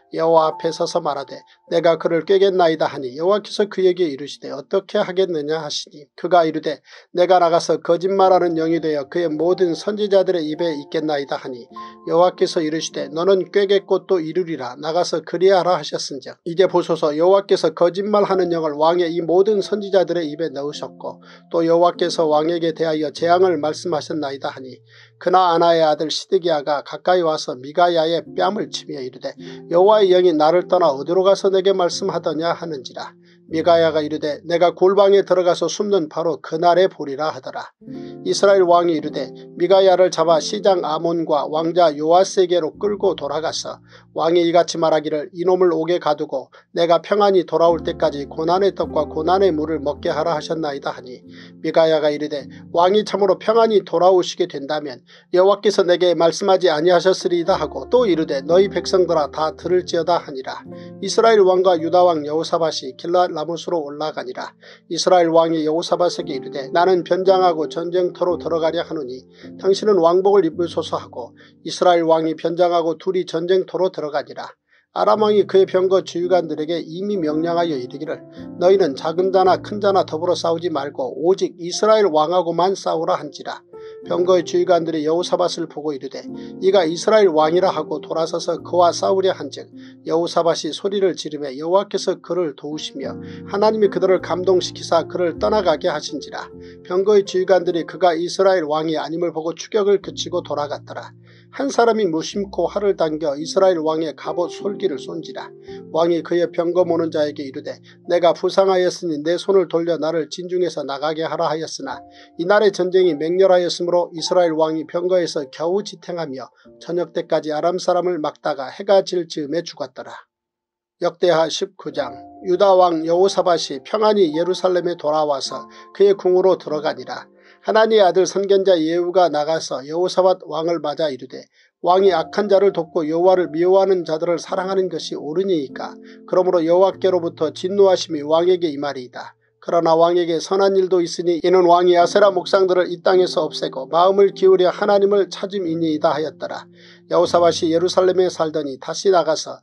여호와 앞에 서서 말하되 내가 그를 꾀겠나이다 하니 여호와께서 그에게 이르시되 어떻게 하겠느냐 하시니 그가 이르되 내가 나가서 거짓말하는 영이 되어 그의 모든 선지자들의 입에 있겠나이다 하니 여호와께서 이르시되 너는 꾀겠고 또 이르리라 나가서 그리하라 하셨은즉 이제 보소서 여호와께서 거짓말하는 영을 왕의 이 모든 선지자들의 입에 넣으셨고 또 여호와께서 왕에게 대하여 재앙을 말씀하셨나이다 하니 그나 아나의 아들 시드기야가 가까이 와서 미가야의 뺨을 치며 이르되 여호와의 영이 나를 떠나 어디로 가서 내게 말씀하더냐 하는지라. 미가야가 이르되 내가 골방에 들어가서 숨는 바로 그날에 보리라 하더라. 이스라엘 왕이 이르되 미가야를 잡아 시장 아몬과 왕자 요아스에게로 끌고 돌아가서 왕이 이같이 말하기를 이놈을 옥에 가두고 내가 평안히 돌아올 때까지 고난의 떡과 고난의 물을 먹게 하라 하셨나이다 하니 미가야가 이르되 왕이 참으로 평안히 돌아오시게 된다면 여호와께서 내게 말씀하지 아니하셨으리이다 하고 또 이르되 너희 백성들아 다 들을지어다 하니라. 이스라엘 왕과 유다 왕 여호사밧이 길앗 라못으로 올라가니라. 이스라엘 왕이 여호사밧에게 이르되 나는 변장하고 전쟁터로 들어가려 하노니 당신은 왕복을 입으소서 하고 이스라엘 왕이 변장하고 둘이 전쟁터로 들어가니라. 아람 왕이 그의 병거 주유관들에게 이미 명령하여 이르기를 너희는 작은 자나 큰 자나 더불어 싸우지 말고 오직 이스라엘 왕하고만 싸우라 한지라. 병거의 주의관들이 여호사밧을 보고 이르되 이가 이스라엘 왕이라 하고 돌아서서 그와 싸우려 한즉 여호사밧이 소리를 지르며 여호와께서 그를 도우시며 하나님이 그들을 감동시키사 그를 떠나가게 하신지라. 병거의 주의관들이 그가 이스라엘 왕이 아님을 보고 추격을 그치고 돌아갔더라. 한 사람이 무심코 활을 당겨 이스라엘 왕의 갑옷 솔기를 쏜지라. 왕이 그의 병거 모는 자에게 이르되 내가 부상하였으니 내 손을 돌려 나를 진중에서 나가게 하라 하였으나 이날의 전쟁이 맹렬하였으므로 이스라엘 왕이 병거에서 겨우 지탱하며 저녁 때까지 아람 사람을 막다가 해가 질 즈음에 죽었더라. 역대하 십구 장. 유다 왕 여호사밧이 평안히 예루살렘에 돌아와서 그의 궁으로 들어가니라. 하나니의 아들 선견자 예후가 나가서 여호사밧 왕을 맞아 이르되 왕이 악한 자를 돕고 여호와를 미워하는 자들을 사랑하는 것이 옳으니이까. 그러므로 여호와께로부터 진노하심이 왕에게 임하리이다. 그러나 왕에게 선한 일도 있으니 이는 왕이 아세라 목상들을 이 땅에서 없애고 마음을 기울여 하나님을 찾음이니이다 하였더라. 여호사밧이 예루살렘에 살더니 다시 나가서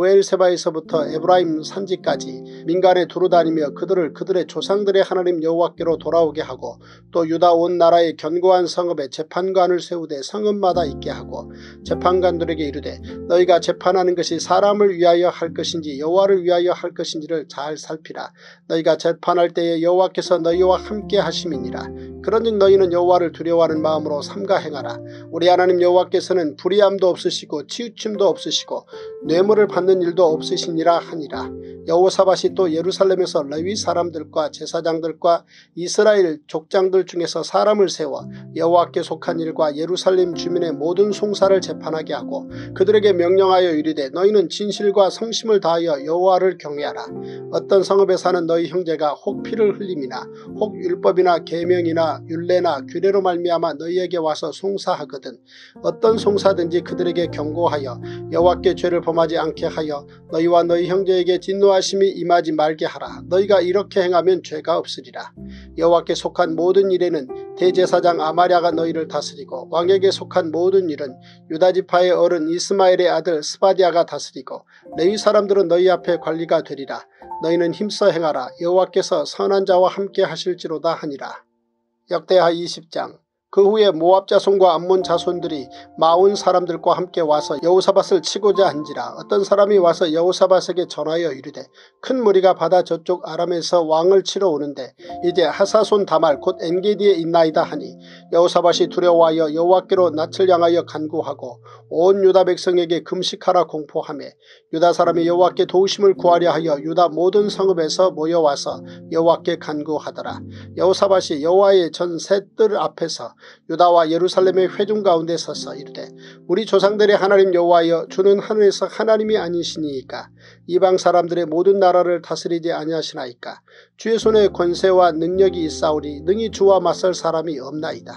부엘세바에서부터 에브라임 산지까지 민간에 두루다니며 그들을 그들의 조상들의 하나님 여호와께로 돌아오게 하고 또 유다 온 나라의 견고한 성읍에 재판관을 세우되 성읍마다 있게 하고 재판관들에게 이르되 너희가 재판하는 것이 사람을 위하여 할 것인지 여호와를 위하여 할 것인지를 잘 살피라. 너희가 재판할 때에 여호와께서 너희와 함께 하심이니라. 그런즉 너희는 여호와를 두려워하는 마음으로 삼가 행하라. 우리 하나님 여호와께서는 불의함도 없으시고 치우침도 없으시고 뇌물을 받는 일도 없으시니라 하니라. 여호사밧이 또 예루살렘에서 레위 사람들과 제사장들과 이스라엘 족장들 중에서 사람을 세워 여호와께 속한 일과 예루살렘 주민의 모든 송사를 재판하게 하고 그들에게 명령하여 이르되 너희는 진실과 성심을 다하여 여호와를 경외하라. 어떤 성읍에 사는 너희 형제가 혹 피를 흘림이나 혹 율법이나 계명이나 율례나 규례로 말미암아 너희에게 와서 송사하거든 어떤 송사든지 그들에게 경고하여 여호와께 죄를 범하지 않게 하여 너희와 너희 형제에게 진노하심이 임하지 말게 하라. 너희가 이렇게 행하면 죄가 없으리라. 여호와께 속한 모든 일에는 대제사장 아마랴가 너희를 다스리고 왕에게 속한 모든 일은 유다지파의 어른 이스마엘의 아들 스바디아가 다스리고 레위 사람들은 너희 앞에 관리가 되리라. 너희는 힘써 행하라. 여호와께서 선한 자와 함께 하실지로다 하니라. 역대하 이십 장. 그 후에 모압 자손과 암몬 자손들이 마온 사람들과 함께 와서 여호사밧을 치고자 한지라. 어떤 사람이 와서 여호사밧에게 전하여 이르되 큰 무리가 바다 저쪽 아람에서 왕을 치러 오는데 이제 하사손 다말 곧 엔게디에 있나이다 하니 여호사밧이 두려워하여 여호와께로 낯을 향하여 간구하고 온 유다 백성에게 금식하라 공포하며 유다 사람이 여호와께 도우심을 구하려 하여 유다 모든 성읍에서 모여와서 여호와께 간구하더라. 여호사밧이 여호와의 전 셋들 앞에서 유다와 예루살렘의 회중 가운데 서서 이르되 우리 조상들의 하나님 여호와여 주는 하늘에서 하나님이 아니시니이까 이방 사람들의 모든 나라를 다스리지 아니하시나이까. 주의 손에 권세와 능력이 있사오니 능히 주와 맞설 사람이 없나이다.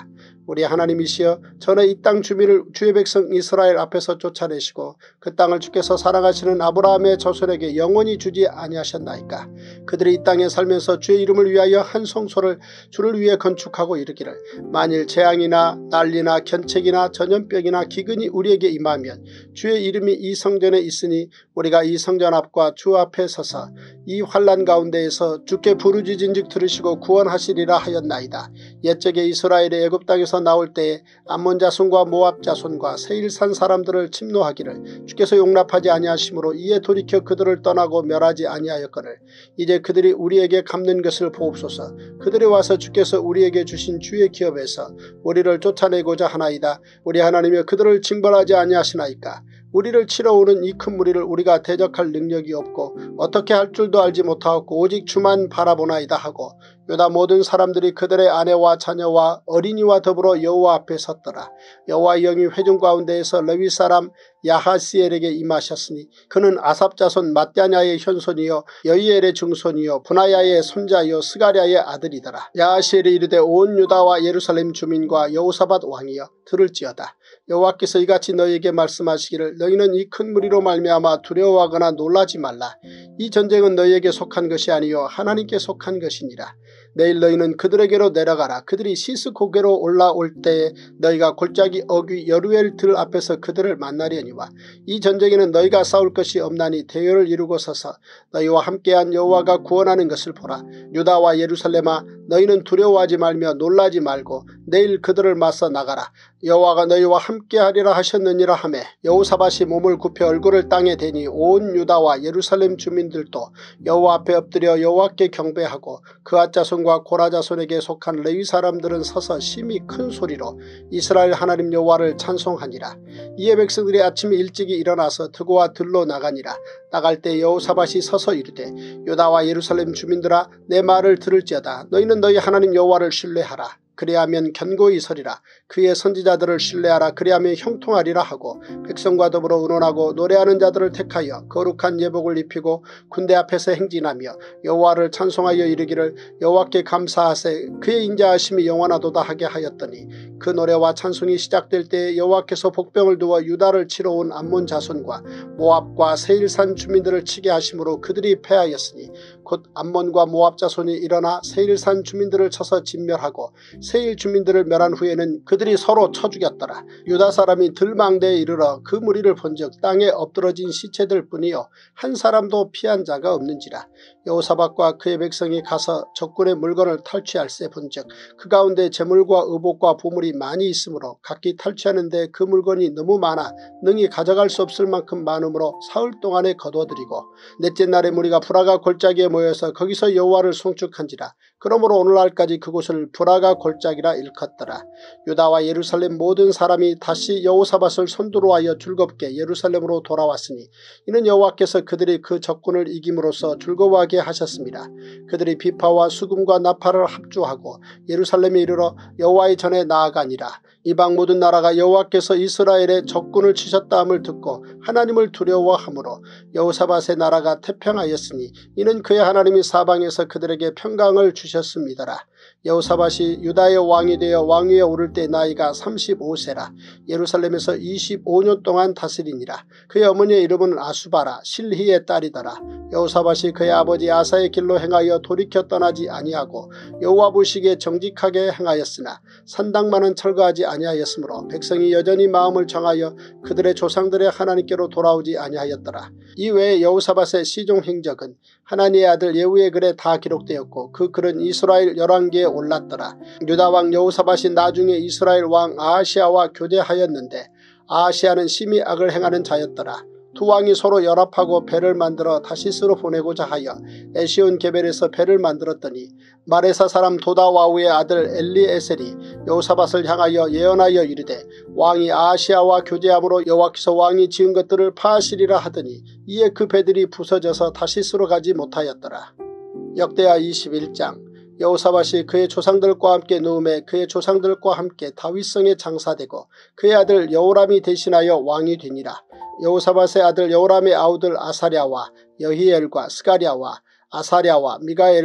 우리 하나님이시여 전에 이 땅 주민을 주의 백성 이스라엘 앞에서 쫓아내시고 그 땅을 주께서 사랑하시는 아브라함의 자손에게 영원히 주지 아니하셨나이까. 그들이 이 땅에 살면서 주의 이름을 위하여 한 성소를 주를 위해 건축하고 이르기를 만일 재앙이나 난리나 견책이나 전염병이나 기근이 우리에게 임하면 주의 이름이 이 성전에 있으니 우리가 이 성전 앞과 주 앞에 서서 이 환난 가운데에서 주께 부르짖은즉 들으시고 구원하시리라 하였나이다. 옛적에 이스라엘의 애굽 땅에서 나올 때에 암몬 자손과 모압 자손과 세일산 사람들을 침노하기를 주께서 용납하지 아니하심으로 이에 돌이켜 그들을 떠나고 멸하지 아니하였거늘 이제 그들이 우리에게 갚는 것을 보옵소서. 그들이 와서 주께서 우리에게 주신 주의 기업에서 우리를 쫓아내고자 하나이다. 우리 하나님이여 그들을 징벌하지 아니하시나이까. 우리를 치러 오는 이 큰 무리를 우리가 대적할 능력이 없고 어떻게 할 줄도 알지 못하였고 오직 주만 바라보나이다 하고 유다 모든 사람들이 그들의 아내와 자녀와 어린이와 더불어 여호와 앞에 섰더라. 여호와의 영이 회중 가운데에서 레위 사람 야하시엘에게 임하셨으니 그는 아삽 자손 mat단야의 현손이요 여이엘의 증손이요 분하야의 손자요 스가랴의 아들이더라. 야하시엘이 이르되 온 유다와 예루살렘 주민과 여호사밧 왕이여 들을지어다. 여호와께서 이같이 너희에게 말씀하시기를 너희는 이 큰 무리로 말미암아 두려워하거나 놀라지 말라. 이 전쟁은 너희에게 속한 것이 아니요 하나님께 속한 것이니라. 내일 너희는 그들에게로 내려가라. 그들이 시스 고개로 올라올 때에 너희가 골짜기 어귀 여루엘 들 앞에서 그들을 만나려니와 이 전쟁에는 너희가 싸울 것이 없나니 대열을 이루고 서서 너희와 함께한 여호와가 구원하는 것을 보라. 유다와 예루살렘아 너희는 두려워하지 말며 놀라지 말고 내일 그들을 맞서 나가라. 여호와가 너희와 함께하리라 하셨느니라 하매 여호사밧이 몸을 굽혀 얼굴을 땅에 대니 온 유다와 예루살렘 주민들도 여호와 앞에 엎드려 여호와께 경배하고 그앗 자손과 고라 자손에게 속한 레위 사람들은 서서 심히 큰 소리로 이스라엘 하나님 여호와를 찬송하니라. 이에 백성들이 아침에 일찍이 일어나서 드고와 들로 나가니라. 나갈 때 여호사밧이 서서 이르되 유다와 예루살렘 주민들아 내 말을 들을지어다. 너희는 너희 하나님 여호와를 신뢰하라. 그리하면 견고히 서리라. 그의 선지자들을 신뢰하라. 그리하면 형통하리라 하고 백성과 더불어 의논하고 노래하는 자들을 택하여 거룩한 예복을 입히고 군대 앞에서 행진하며 여호와를 찬송하여 이르기를 여호와께 감사하세 그의 인자하심이 영원하도다 하게 하였더니 그 노래와 찬송이 시작될 때에 여호와께서 복병을 두어 유다를 치러 온 암몬 자손과 모압과 세일산 주민들을 치게 하심으로 그들이 패하였으니 곧 암몬과 모압 자손이 일어나 세일산 주민들을 쳐서 진멸하고 세일 주민들을 멸한 후에는 그들이 서로 쳐 죽였더라. 유다 사람이 들망대에 이르러 그 무리를 본즉 땅에 엎드러진 시체들 뿐이요 한 사람도 피한 자가 없는지라. 여호사밧과 그의 백성이 가서 적군의 물건을 탈취할세 본즉 그 가운데 재물과 의복과 보물이 많이 있으므로 각기 탈취하는데 그 물건이 너무 많아 능히 가져갈 수 없을 만큼 많으므로 사흘 동안에 거두어들이고 넷째 날에 무리가 브라가 골짜기에 모여서 거기서 여호와를 송축한지라. 그러므로 오늘날까지 그곳을 브라가 골짜기라 일컫더라. 유다와 예루살렘 모든 사람이 다시 여호사밧을 선두로 하여 즐겁게 예루살렘으로 돌아왔으니 이는 여호와께서 그들이 그 적군을 이김으로써 즐거워하게 하셨습니다. 그들이 비파와 수금과 나팔을 합주하고 예루살렘에 이르러 여호와의 전에 나아가니라. 이방 모든 나라가 여호와께서 이스라엘의 적군을 치셨다 함을 듣고 하나님을 두려워하므로 여호사밧의 나라가 태평하였으니 이는 그의 하나님이 사방에서 그들에게 평강을 주셨습니다라. 여호사밧이 유다의 왕이 되어 왕위에 오를 때 나이가 삼십오 세라. 예루살렘에서 이십오 년 동안 다스리니라. 그의 어머니의 이름은 아수바라 실히의 딸이더라. 여호사밧이 그의 아버지 아사의 길로 행하여 돌이켜 떠나지 아니하고 여호와 보시기에 정직하게 행하였으나 산당만은 철거하지 아니하였으므로 백성이 여전히 마음을 정하여 그들의 조상들의 하나님께로 돌아오지 아니하였더라. 이외에 여호사밧의 시종 행적은 하나니의 아들 예후의 글에 다 기록되었고 그 글은 이스라엘 열왕기에 올랐더라. 유다 왕 여호사밧이 나중에 이스라엘 왕 아하시아와 교제하였는데 아하시아는 심히 악을 행하는 자였더라. 두 왕이 서로 연합하고 배를 만들어 다시스로 보내고자 하여 에시온 게벨에서 배를 만들었더니 마레사 사람 도다와우의 아들 엘리에셀이 여호사밧을 향하여 예언하여 이르되 왕이 아하시아와 교제함으로 여호와께서 왕이 지은 것들을 파하시리라 하더니 이에 그 배들이 부서져서 다시스로 가지 못하였더라. 역대하 이십일 장. 여호사밧이 그의 조상들과 함께 누움에 그의 조상들과 함께 다윗성에 장사되고 그의 아들 여호람이 대신하여 왕이 되니라. 여호사밧의 아들 여호람의 아우들 아사랴와 여히엘과 스가랴와 아사랴와 미가엘과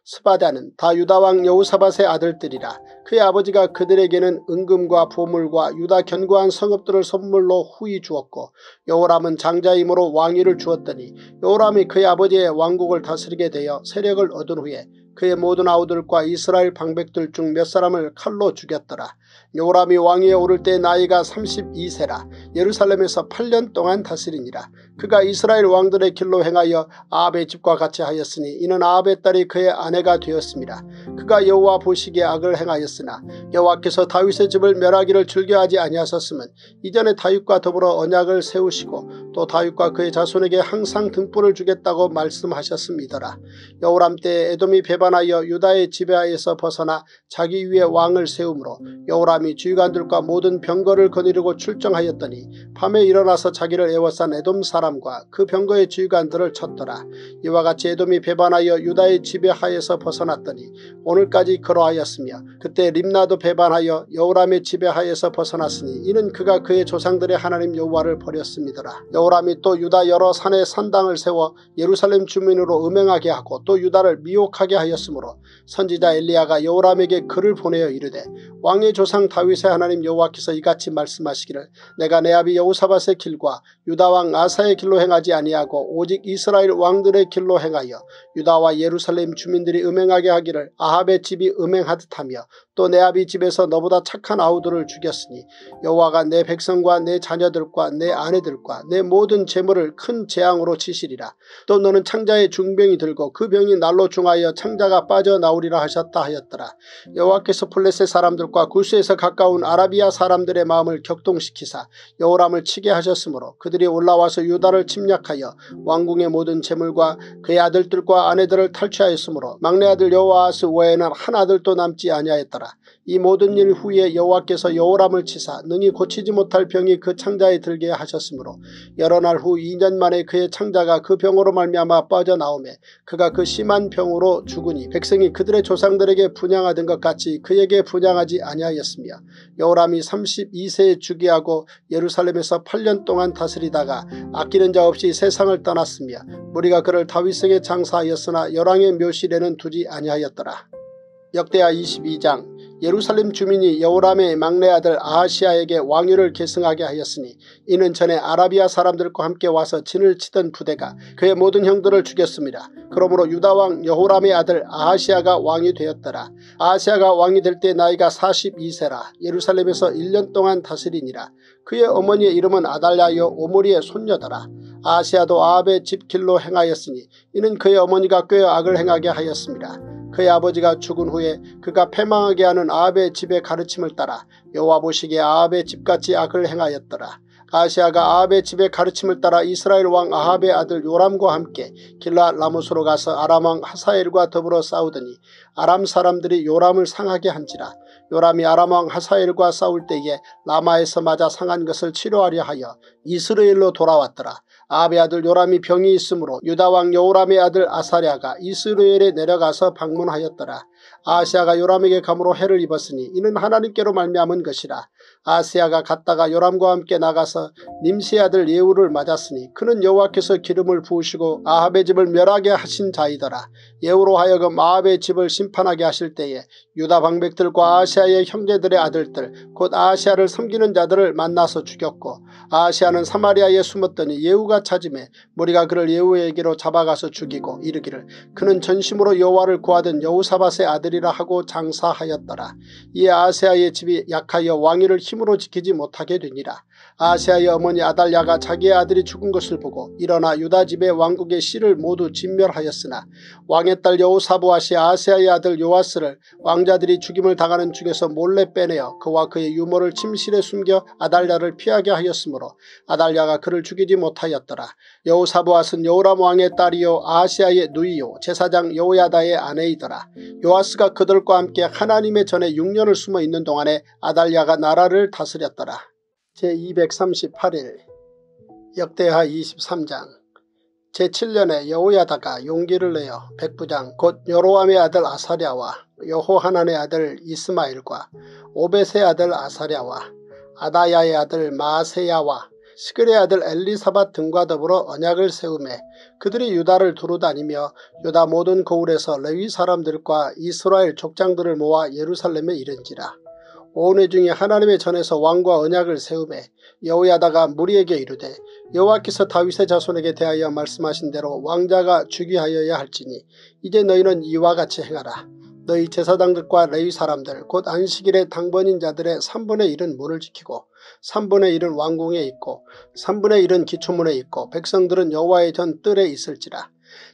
스바다는 다 유다왕 여호사밧의 아들들이라. 그의 아버지가 그들에게는 은금과 보물과 유다 견고한 성읍들을 선물로 후히 주었고 여호람은 장자이므로 왕위를 주었더니 여호람이 그의 아버지의 왕국을 다스리게 되어 세력을 얻은 후에 그의 모든 아우들과 이스라엘 방백들 중 몇 사람을 칼로 죽였더라. 여호람이 왕위에 오를 때 나이가 삼십이 세라. 예루살렘에서 팔 년 동안 다스리니라. 그가 이스라엘 왕들의 길로 행하여 아합의 집과 같이 하였으니 이는 아합의 딸이 그의 아내가 되었습니다. 그가 여호와 보시기에 악을 행하였으나 여호와께서 다윗의 집을 멸하기를 즐겨하지 아니하셨음은 이전에 다윗과 더불어 언약을 세우시고 또 다윗과 그의 자손에게 항상 등불을 주겠다고 말씀하셨음이더라. 여호람 때에 에돔이 배반하여 유다의 지배하에서 벗어나 자기 위에 왕을 세우므로 여호람이 지휘관들과 모든 병거를 거느리고 출정하였더니 밤에 일어나서 자기를 애워싼 에돔 사람과 그 병거의 지휘관들을 쳤더라. 이와 같이 에돔이 배반하여 유다의 지배하에서 벗어났더니 오늘까지 그러하였으며 그때 림나도 배반하여 여호람의 지배하에서 벗어났으니 이는 그가 그의 조상들의 하나님 여호와를 버렸음이더라. 여호람이 또 유다 여러 산에 산당을 세워 예루살렘 주민으로 음행하게 하고 또 유다를 미혹하게 하였으므로 선지자 엘리야가 여호람에게 글을 보내어 이르되 왕의 조상 다윗의 하나님 여호와께서 이같이 말씀하시기를 내가 내 아비 여호사밧의 길과 유다 왕 아사의 길로 행하지 아니하고 오직 이스라엘 왕들의 길로 행하여 유다와 예루살렘 주민들이 음행하게 하기를 아합의 집이 음행하듯 하며 또 내 아비 집에서 너보다 착한 아우들을 죽였으니 여호와가 내 백성과 내 자녀들과 내 아내들과 내 모든 재물을 큰 재앙으로 치시리라. 또 너는 창자의 중병이 들고 그 병이 날로 중하여 창자가 빠져나오리라 하셨다 하였더라. 여호와께서 블레셋 사람들과 구스에서 가까운 아라비아 사람들의 마음을 격동시키사 여호람을 치게 하셨으므로 그들이 올라와서 유다를 침략하여 왕궁의 모든 재물과 그의 아들들과 아내들을 탈취하였으므로 막내 아들 여호아스 외에는 한 아들도 남지 아니하였더라. 이 모든 일 후에 여호와께서 여호람을 치사 능히 고치지 못할 병이 그 창자에 들게 하셨으므로 여러 날 후 이 년 만에 그의 창자가 그 병으로 말미암아 빠져나오매 그가 그 심한 병으로 죽으니 백성이 그들의 조상들에게 분향하던 것 같이 그에게 분향하지 아니하였으며 여호람이 삼십이 세에 즉위하고 예루살렘에서 팔 년 동안 다스리다가 아끼는 자 없이 세상을 떠났으며 무리가 그를 다윗에게 장사하였으나 열왕의 묘실에는 두지 아니하였더라. 역대하 이십이 장. 예루살렘 주민이 여호람의 막내 아들 아하시아에게 왕위를 계승하게 하였으니 이는 전에 아라비아 사람들과 함께 와서 진을 치던 부대가 그의 모든 형들을 죽였습니다. 그러므로 유다왕 여호람의 아들 아하시아가 왕이 되었더라. 아하시아가 왕이 될 때 나이가 사십이 세라. 예루살렘에서 일 년 동안 다스리니라. 그의 어머니의 이름은 아달랴여 오므리의 손녀더라. 아하시아도 아합의 집 길로 행하였으니 이는 그의 어머니가 꽤 악을 행하게 하였습니다. 그의 아버지가 죽은 후에 그가 패망하게 하는 아합의 집의 가르침을 따라 여호와 보시기에 아합의 집같이 악을 행하였더라. 아하시아가 아합의 집의 가르침을 따라 이스라엘 왕 아합의 아들 요람과 함께 길랏 라못으로 가서 아람 왕 하사엘과 더불어 싸우더니 아람 사람들이 요람을 상하게 한지라. 요람이 아람 왕 하사엘과 싸울 때에 라마에서 맞아 상한 것을 치료하려 하여 이스라엘로 돌아왔더라. 아합의 아들 요람이 병이 있으므로 유다왕 여호람의 아들 아사랴가 이스라엘에 내려가서 방문하였더라. 아하시아가 요람에게 감으로 해를 입었으니 이는 하나님께로 말미암은 것이라. 아하시아가 갔다가 요람과 함께 나가서 님시의 아들 예후를 맞았으니 그는 여호와께서 기름을 부으시고 아합의 집을 멸하게 하신 자이더라. 예후로 하여금 아합의 집을 심판하게 하실 때에 유다 방백들과 아하시아의 형제들의 아들들 곧 아하시아를 섬기는 자들을 만나서 죽였고 아하시아는 사마리아에 숨었더니 예후가 찾음에 무리가 그를 예후에게로 잡아가서 죽이고 이르기를 그는 전심으로 여호와를 구하던 여호사밧의 아들이라 하고 장사하였더라. 이에 아하시아의 집이 약하여 왕위를 힘으로 지키지 못하게 되니라. 아하시아의 어머니 아달랴가 자기의 아들이 죽은 것을 보고 일어나 유다 집의 왕국의 씨를 모두 진멸하였으나 왕의 딸 여호사부앗이 아하시아의 아들 요아스를 왕자들이 죽임을 당하는 중에서 몰래 빼내어 그와 그의 유모를 침실에 숨겨 아달랴를 피하게 하였으므로 아달랴가 그를 죽이지 못하였더라. 여호사부앗은 여호람 왕의 딸이요 아하시아의 누이요 제사장 여호야다의 아내이더라. 요아스가 그들과 함께 하나님의 전에 육 년을 숨어 있는 동안에 아달랴가 나라를 다스렸더라. 제이백삼십팔 일 역대하 이십삼 장. 제칠 년에 여호야다가 용기를 내어 백부장 곧 여로함의 아들 아사랴와 여호하난의 아들 이스마엘과 오벳의 아들 아사랴와 아다야의 아들 마아세야와 시글의 아들 엘리사밧 등과 더불어 언약을 세우매 그들이 유다를 두루 다니며 유다 모든 고을에서 레위 사람들과 이스라엘 족장들을 모아 예루살렘에 이른지라. 온 회중이 하나님의 전에서 왕과 언약을 세우매 여호야다가 무리에게 이르되 여호와께서 다윗의 자손에게 대하여 말씀하신 대로 왕자가 즉위하여야 할지니 이제 너희는 이와 같이 행하라. 너희 제사장들과 레위 사람들 곧 안식일의 당번인 자들의 삼분의 일은 문을 지키고 삼분의 일은 왕궁에 있고 삼분의 일은 기초문에 있고 백성들은 여호와의 전 뜰에 있을지라.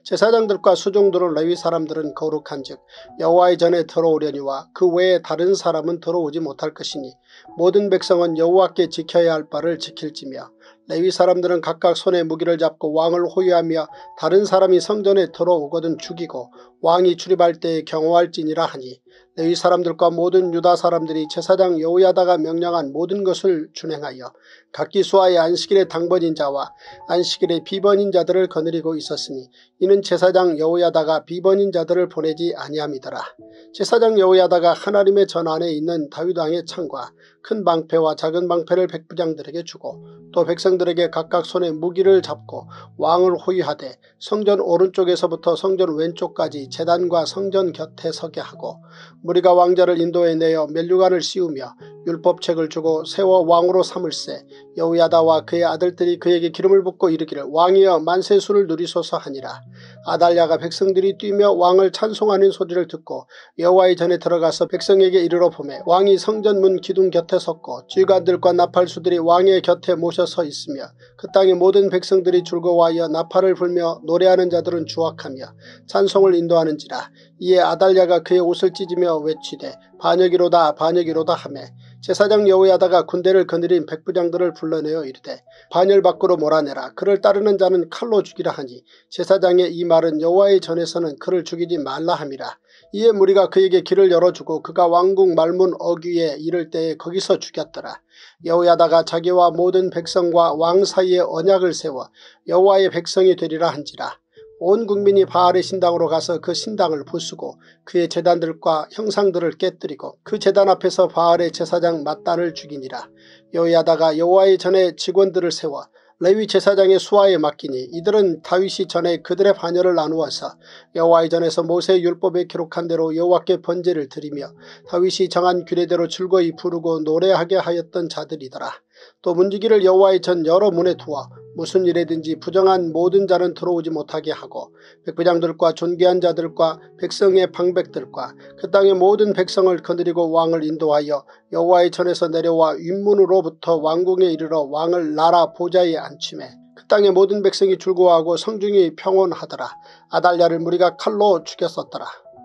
제사장들과 수종들은 레위 사람들은 거룩한즉 여호와의 전에 들어오려니와 그 외에 다른 사람은 들어오지 못할 것이니 모든 백성은 여호와께 지켜야 할 바를 지킬지며 레위 사람들은 각각 손에 무기를 잡고 왕을 호위하며 다른 사람이 성전에 들어오거든 죽이고 왕이 출입할 때에 경호할지니라 하니 레위 사람들과 모든 유다 사람들이 제사장 여호야다가 명령한 모든 것을 준행하여 각기 수하의 안식일의 당번인 자와 안식일의 비번인 자들을 거느리고 있었으니 이는 제사장 여호야다가 비번인 자들을 보내지 아니함이더라. 제사장 여호야다가 하나님의 전 안에 있는 다윗 왕의 창과 큰 방패와 작은 방패를 백부장들에게 주고 또 백성들에게 각각 손에 무기를 잡고 왕을 호위하되 성전 오른쪽에서부터 성전 왼쪽까지 제단과 성전 곁에 서게 하고 무리가 왕자를 인도해내어 면류관을 씌우며 율법책을 주고 세워 왕으로 삼을세. 여호야다와 그의 아들들이 그에게 기름을 붓고 이르기를 왕이여 만세수를 누리소서 하니라. 아달랴가 백성들이 뛰며 왕을 찬송하는 소리를 듣고 여호와의 전에 들어가서 백성에게 이르러 보매 왕이 성전문 기둥 곁에 섰고 지휘관들과 나팔수들이 왕의 곁에 모셔 서 있으며 그 땅의 모든 백성들이 즐거워하여 나팔을 불며 노래하는 자들은 주악하며 찬송을 인도하는지라. 이에 아달랴가 그의 옷을 찢으며 외치되 반역이로다 반역이로다 하매 제사장 여호야다가 군대를 거느린 백부장들을 불러내어 이르되 반열 밖으로 몰아내라. 그를 따르는 자는 칼로 죽이라 하니 제사장의 이 말은 여호와의 전에서는 그를 죽이지 말라 함이라. 이에 무리가 그에게 길을 열어주고 그가 왕궁 말문 어귀에 이를 때에 거기서 죽였더라. 여호야다가 자기와 모든 백성과 왕 사이에 언약을 세워 여호와의 백성이 되리라 한지라. 온 국민이 바알의 신당으로 가서 그 신당을 부수고 그의 제단들과 형상들을 깨뜨리고 그 제단 앞에서 바알의 제사장 맏단을 죽이니라. 여호야다가 여호와의 전에 직원들을 세워 레위 제사장의 수하에 맡기니 이들은 다윗이 전에 그들의 반열을 나누어서 여호와의 전에서 모세의 율법에 기록한 대로 여호와께 번제를 드리며 다윗이 정한 규례대로 즐거이 부르고 노래하게 하였던 자들이더라. 또 문지기를 여호와의 전 여러 문에 두어 무슨 일에든지 부정한 모든 자는 들어오지 못하게 하고 백부장들과 존귀한 자들과 백성의 방백들과 그 땅의 모든 백성을 거느리고 왕을 인도하여 여호와의 전에서 내려와 윗문으로부터 왕궁에 이르러 왕을 나라 보좌에 앉히매 그 땅의 모든 백성이 즐거워하고 성중이 평온하더라. 아달랴를 무리가 칼로 죽였었더라.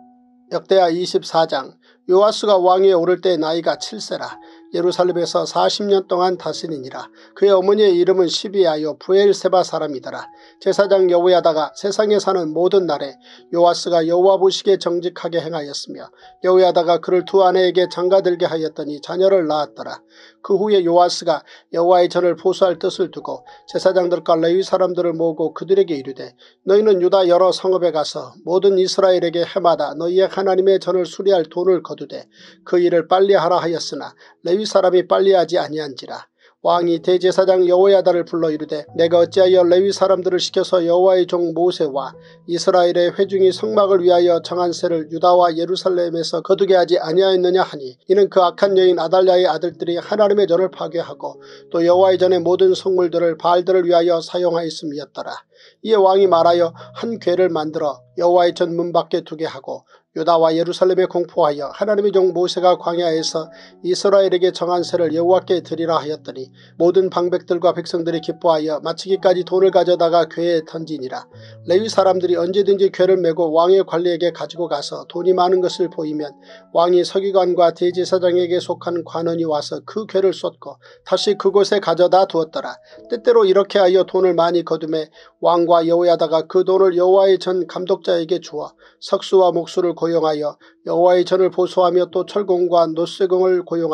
역대하 이십사 장. 요아스가 왕위에 오를 때 나이가 칠 세라. 예루살렘에서 사십 년 동안 다스리니라. 그의 어머니의 이름은 시비아요 부엘세바 사람이더라. 제사장 여호야다가 세상에 사는 모든 날에 요아스가 여호와 보시기에 정직하게 행하였으며 여호야다가 그를 두 아내에게 장가들게 하였더니 자녀를 낳았더라. 그 후에 요아스가 여호와의 전을 보수할 뜻을 두고 제사장들과 레위 사람들을 모으고 그들에게 이르되 너희는 유다 여러 성읍에 가서 모든 이스라엘에게 해마다 너희의 하나님의 전을 수리할 돈을 거두되 그 일을 빨리 하라 하였으나 레위 사람이 빨리하지 아니한지라. 왕이 대제사장 여호야다를 불러 이르되 내가 어찌하여 레위 사람들을 시켜서 여호와의 종 모세와 이스라엘의 회중이 성막을 위하여 정한 세를 유다와 예루살렘에서 거두게 하지 아니하였느냐 하니 이는 그 악한 여인 아달랴의 아들들이 하나님의 전을 파괴하고 또 여호와의 전의 모든 성물들을 바알들을 위하여 사용하였음이었더라. 이에 왕이 말하여 한 궤를 만들어 여호와의 전 문 밖에 두게 하고 유다와 예루살렘에 공포하여 하나님의 종 모세가 광야에서 이스라엘에게 정한 세를 여호와께 드리라 하였더니 모든 방백들과 백성들이 기뻐하여 마치기까지 돈을 가져다가 궤에 던지니라. 레위 사람들이 언제든지 궤를 메고 왕의 관리에게 가지고 가서 돈이 많은 것을 보이면 왕이 서기관과 대제사장에게 속한 관원이 와서 그 궤를 쏟고 다시 그곳에 가져다 두었더라. 때때로 이렇게 하여 돈을 많이 거두매 왕과 여호야다가 그 돈을 여호와의 전 감독자에게 주어 석수와 목수를 고용하여 여호와의 전을 보수하며 또 철공과 노쇠공을 고용하여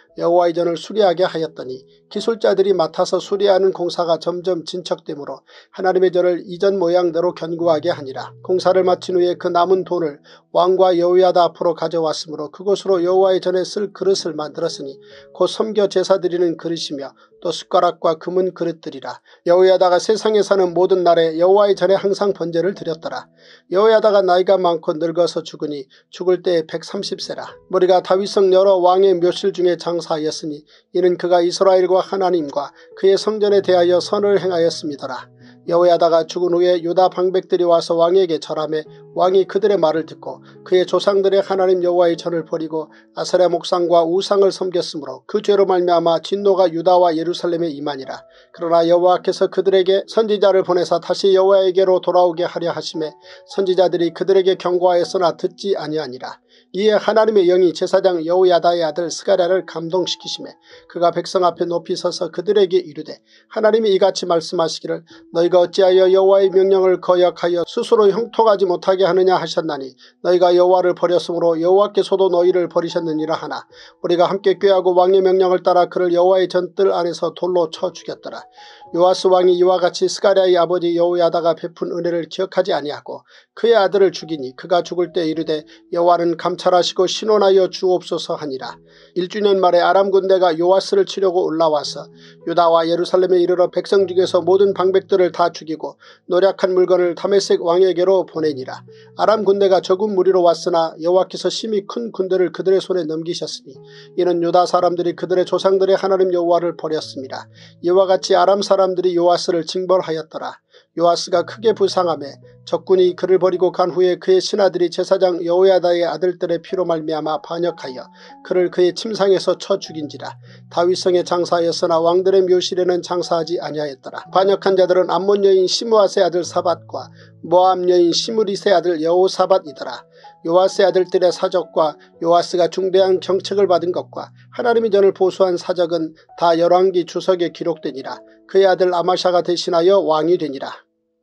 여호와의 전을 수리하게 하였더니 기술자들이 맡아서 수리하는 공사가 점점 진척되므로 하나님의 전을 이전 모양대로 견고하게 하니라. 공사를 마친 후에 그 남은 돈을 왕과 여호야다 앞으로 가져왔으므로 그곳으로 여호와의 전에 쓸 그릇을 만들었으니 곧 섬겨 제사 드리는 그릇이며 또 숟가락과 금은 그릇들이라. 여호야다가 세상에 사는 모든 날에 여호와의 전에 항상 번제를 드렸더라. 여호야다가 나이가 많고 늙어서 죽으니 죽을 때에 백삼십 세라. 머리가 다윗성 여러 왕의 묘실 중에 장사하였으니 이는 그가 이스라엘과 하나님과 그의 성전에 대하여 선을 행하였음이더라. 여호야다가 죽은 후에 유다 방백들이 와서 왕에게 절하매 왕이 그들의 말을 듣고 그의 조상들의 하나님 여호와의 전을 버리고 아세라 목상과 우상을 섬겼으므로 그 죄로 말미암아 진노가 유다와 예루살렘에 임하니라. 그러나 여호와께서 그들에게 선지자를 보내사 다시 여호와에게로 돌아오게 하려 하심에 선지자들이 그들에게 경고하였으나 듣지 아니하니라. 이에 하나님의 영이 제사장 여호야다의 아들 스가랴를 감동시키시매 그가 백성 앞에 높이 서서 그들에게 이르되 하나님이 이같이 말씀하시기를 너희가 어찌하여 여호와의 명령을 거역하여 스스로 형통하지 못하게 하느냐 하셨나니 너희가 여호와를 버렸으므로 여호와께서도 너희를 버리셨느니라 하나 우리가 함께 꾀하고 왕의 명령을 따라 그를 여호와의 전뜰 안에서 돌로 쳐 죽였더라. 요아스 왕이 이와 같이 스가랴의 아버지 여호야다가 베푼 은혜를 기억하지 아니하고 그의 아들을 죽이니 그가 죽을 때 이르되 여호와는 감찰하시고 신원하여 주옵소서 하니라. 일 주년 말에 아람 군대가 요아스를 치려고 올라와서 유다와 예루살렘에 이르러 백성 중에서 모든 방백들을 다 죽이고 노략한 물건을 다메섹 왕에게로 보내니라. 아람 군대가 적은 무리로 왔으나 여호와께서 심히 큰 군대를 그들의 손에 넘기셨으니 이는 유다 사람들이 그들의 조상들의 하나님 여호와를 버렸습니다. 이와 같이 아람 사람들이 요아스를 징벌하였더라. 요아스가 크게 부상하며 적군이 그를 버리고 간 후에 그의 신하들이 제사장 여호야다의 아들들의 피로 말미암아 반역하여 그를 그의 침상에서 쳐 죽인지라. 다윗성에 장사하였으나 왕들의 묘실에는 장사하지 아니하였더라. 반역한 자들은 암몬 여인 시므아스의 아들 사밧과 모압 여인 시므릿의 아들 여호사밧이더라. 요아스의 아들들의 사적과 요아스가 중대한 정책을 받은 것과 하나님의 전을 보수한 사적은 다 열왕기 주석에 기록되니라. 그의 아들 아마샤가 대신하여 왕이 되니라.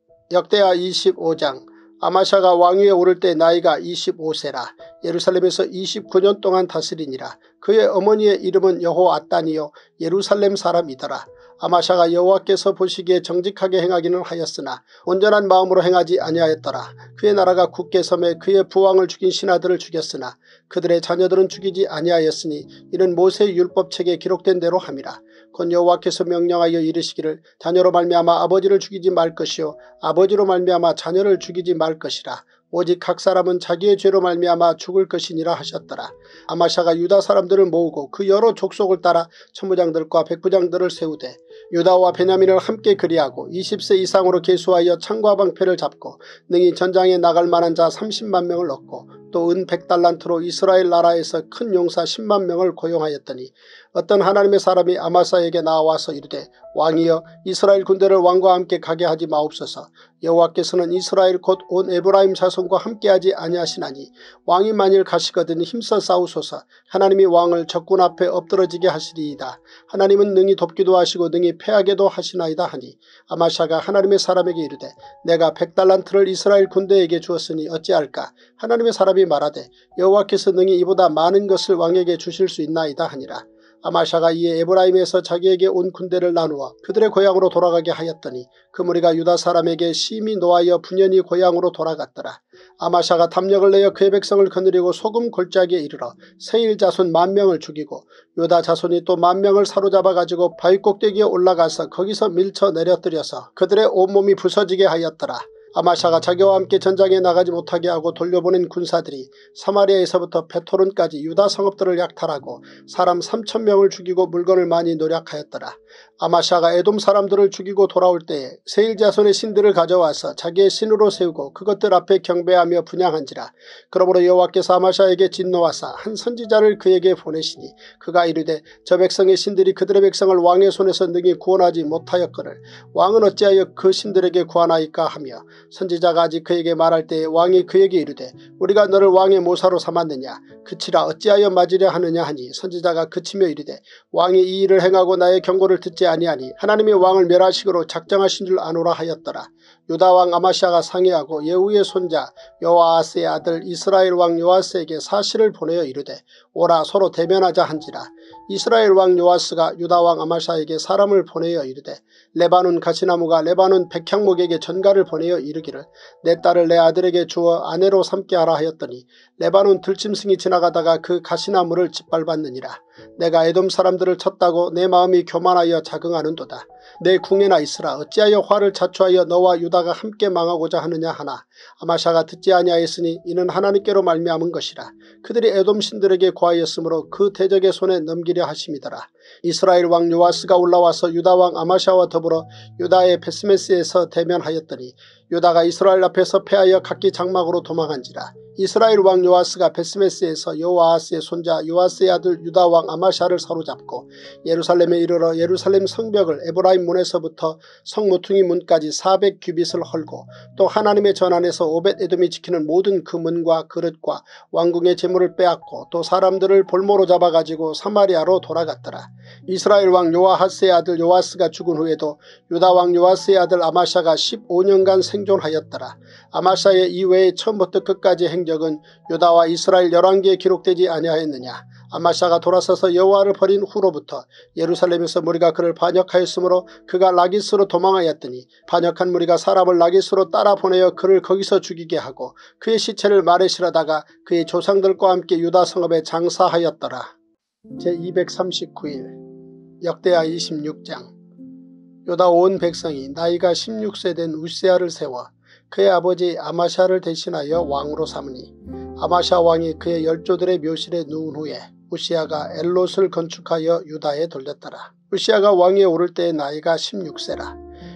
역대하 이십오 장. 아마샤가 왕위에 오를 때 나이가 이십오 세라. 예루살렘에서 이십구 년 동안 다스리니라. 그의 어머니의 이름은 여호앗단이요 예루살렘 사람이더라. 아마샤가 여호와께서 보시기에 정직하게 행하기는 하였으나 온전한 마음으로 행하지 아니하였더라. 그의 나라가 굳게 섬에 그의 부왕을 죽인 신하들을 죽였으나 그들의 자녀들은 죽이지 아니하였으니 이는 모세의 율법책에 기록된 대로 함이라. 곧 여호와께서 명령하여 이르시기를 자녀로 말미암아 아버지를 죽이지 말 것이요 아버지로 말미암아 자녀를 죽이지 말 것이라. 오직 각 사람은 자기의 죄로 말미암아 죽을 것이니라 하셨더라. 아마샤가 유다 사람들을 모으고 그 여러 족속을 따라 천부장들과 백부장들을 세우되 유다와 베냐민을 함께 그리하고 이십 세 이상으로 계수하여 창과 방패를 잡고 능히 전장에 나갈 만한 자 삼십만 명을 얻고 또 은 백 달란트로 이스라엘 나라에서 큰 용사 십만 명을 고용하였더니 어떤 하나님의 사람이 아마사에게 나와서 이르되 왕이여 이스라엘 군대를 왕과 함께 가게 하지 마옵소서. 여호와께서는 이스라엘 곧 온 에브라임 자손과 함께하지 아니하시나니 왕이 만일 가시거든 힘써 싸우소서. 하나님이 왕을 적군 앞에 엎드러지게 하시리이다. 하나님은 능히 돕기도 하시고 능히 패하게도 하시나이다 하니 아마샤가 하나님의 사람에게 이르되 내가 백 달란트를 이스라엘 군대에게 주었으니 어찌할까. 하나님의 사람이 말하되 여호와께서 능히 이보다 많은 것을 왕에게 주실 수 있나이다 하니라. 아마샤가 이에 에브라임에서 자기에게 온 군대를 나누어 그들의 고향으로 돌아가게 하였더니 그 무리가 유다 사람에게 심히 노하여 분연히 고향으로 돌아갔더라. 아마샤가 담력을 내어 그의 백성을 거느리고 소금 골짜기에 이르러 세일 자손 만 명을 죽이고 유다 자손이 또 만 명을 사로잡아 가지고 바위 꼭대기에 올라가서 거기서 밀쳐 내려뜨려서 그들의 온몸이 부서지게 하였더라. 아마샤가 자기와 함께 전장에 나가지 못하게 하고 돌려보낸 군사들이 사마리아에서부터 베토론까지 유다 성읍들을 약탈하고 사람 삼천 명을 죽이고 물건을 많이 노략하였더라. 아마샤가 에돔 사람들을 죽이고 돌아올 때에 세일 자손의 신들을 가져와서 자기의 신으로 세우고 그것들 앞에 경배하며 분향한지라. 그러므로 여호와께서 아마샤에게 진노하사 한 선지자를 그에게 보내시니 그가 이르되 저 백성의 신들이 그들의 백성을 왕의 손에서 능히 구원하지 못하였거늘 왕은 어찌하여 그 신들에게 구하나이까 하며 선지자가 아직 그에게 말할 때에 왕이 그에게 이르되 우리가 너를 왕의 모사로 삼았느냐 그치라 어찌하여 맞으려 하느냐 하니 선지자가 그치며 이르되 왕이 이 일을 행하고 나의 경고를 듣지 아니하니 하나님이 왕을 멸하시기로 작정하신 줄 아노라 하였더라. 유다왕 아마샤가 상의하고 예후의 손자 여호아스의 아들 이스라엘 왕 요아스에게 사실을 보내어 이르되 오라 서로 대면하자 한지라. 이스라엘 왕 요아스가 유다 왕 아마샤에게 사람을 보내어 이르되 레바논 가시나무가 레바논 백향목에게 전가를 보내어 이르기를 내 딸을 내 아들에게 주어 아내로 삼게 하라 하였더니 레바논 들짐승이 지나가다가 그 가시나무를 짓밟았느니라. 내가 에돔 사람들을 쳤다고 내 마음이 교만하여 자긍하는도다. 내 궁에나 있으라. 어찌하여 화를 자초하여 너와 유다가 함께 망하고자 하느냐 하나 아마샤가 듣지 아니하였으니 이는 하나님께로 말미암은 것이라. 그들이 에돔 신들에게 고하였으므로 그 대적의 손에 넘기려 하심이더라. 이스라엘 왕 요아스가 올라와서 유다 왕 아마샤와 더불어 유다의 베스메스에서 대면하였더니 유다가 이스라엘 앞에서 패하여 각기 장막으로 도망한지라. 이스라엘 왕 요아스가 베스메스에서 여호아하스의 손자 요아스의 아들 유다 왕 아마샤를 사로잡고 예루살렘에 이르러 예루살렘 성벽을 에브라임 문에서부터 성 모퉁이 문까지 사백 규빗을 헐고 또 하나님의 전 안에서 오벳 에돔이 지키는 모든 그 문과 그릇과 왕궁의 재물을 빼앗고 또 사람들을 볼모로 잡아가지고 사마리아로 돌아갔더라. 이스라엘 왕 요아하스의 아들 요아스가 죽은 후에도 유다 왕 요아스의 아들 아마샤가 십오 년간 생존하였더라. 아마샤의 이외에 처음부터 끝까지 행적은 유다와 이스라엘 열왕기에 기록되지 아니하였느냐. 아마샤가 돌아서서 여호와를 버린 후로부터 예루살렘에서 무리가 그를 반역하였으므로 그가 라기스로 도망하였더니 반역한 무리가 사람을 라기스로 따라 보내어 그를 거기서 죽이게 하고 그의 시체를 말에 실어다가 그의 조상들과 함께 유다 성읍에 장사하였더라. 제이백삼십구 일 역대하 이십육 장. 유다 온 백성이 나이가 십육 세 된 우시아를 세워 그의 아버지 아마샤를 대신하여 왕으로 삼으니 아마샤 왕이 그의 열조들의 묘실에 누운 후에 우시아가 엘롯을 건축하여 유다에 돌렸더라. 우시아가 왕위에 오를 때의 나이가 십육 세라.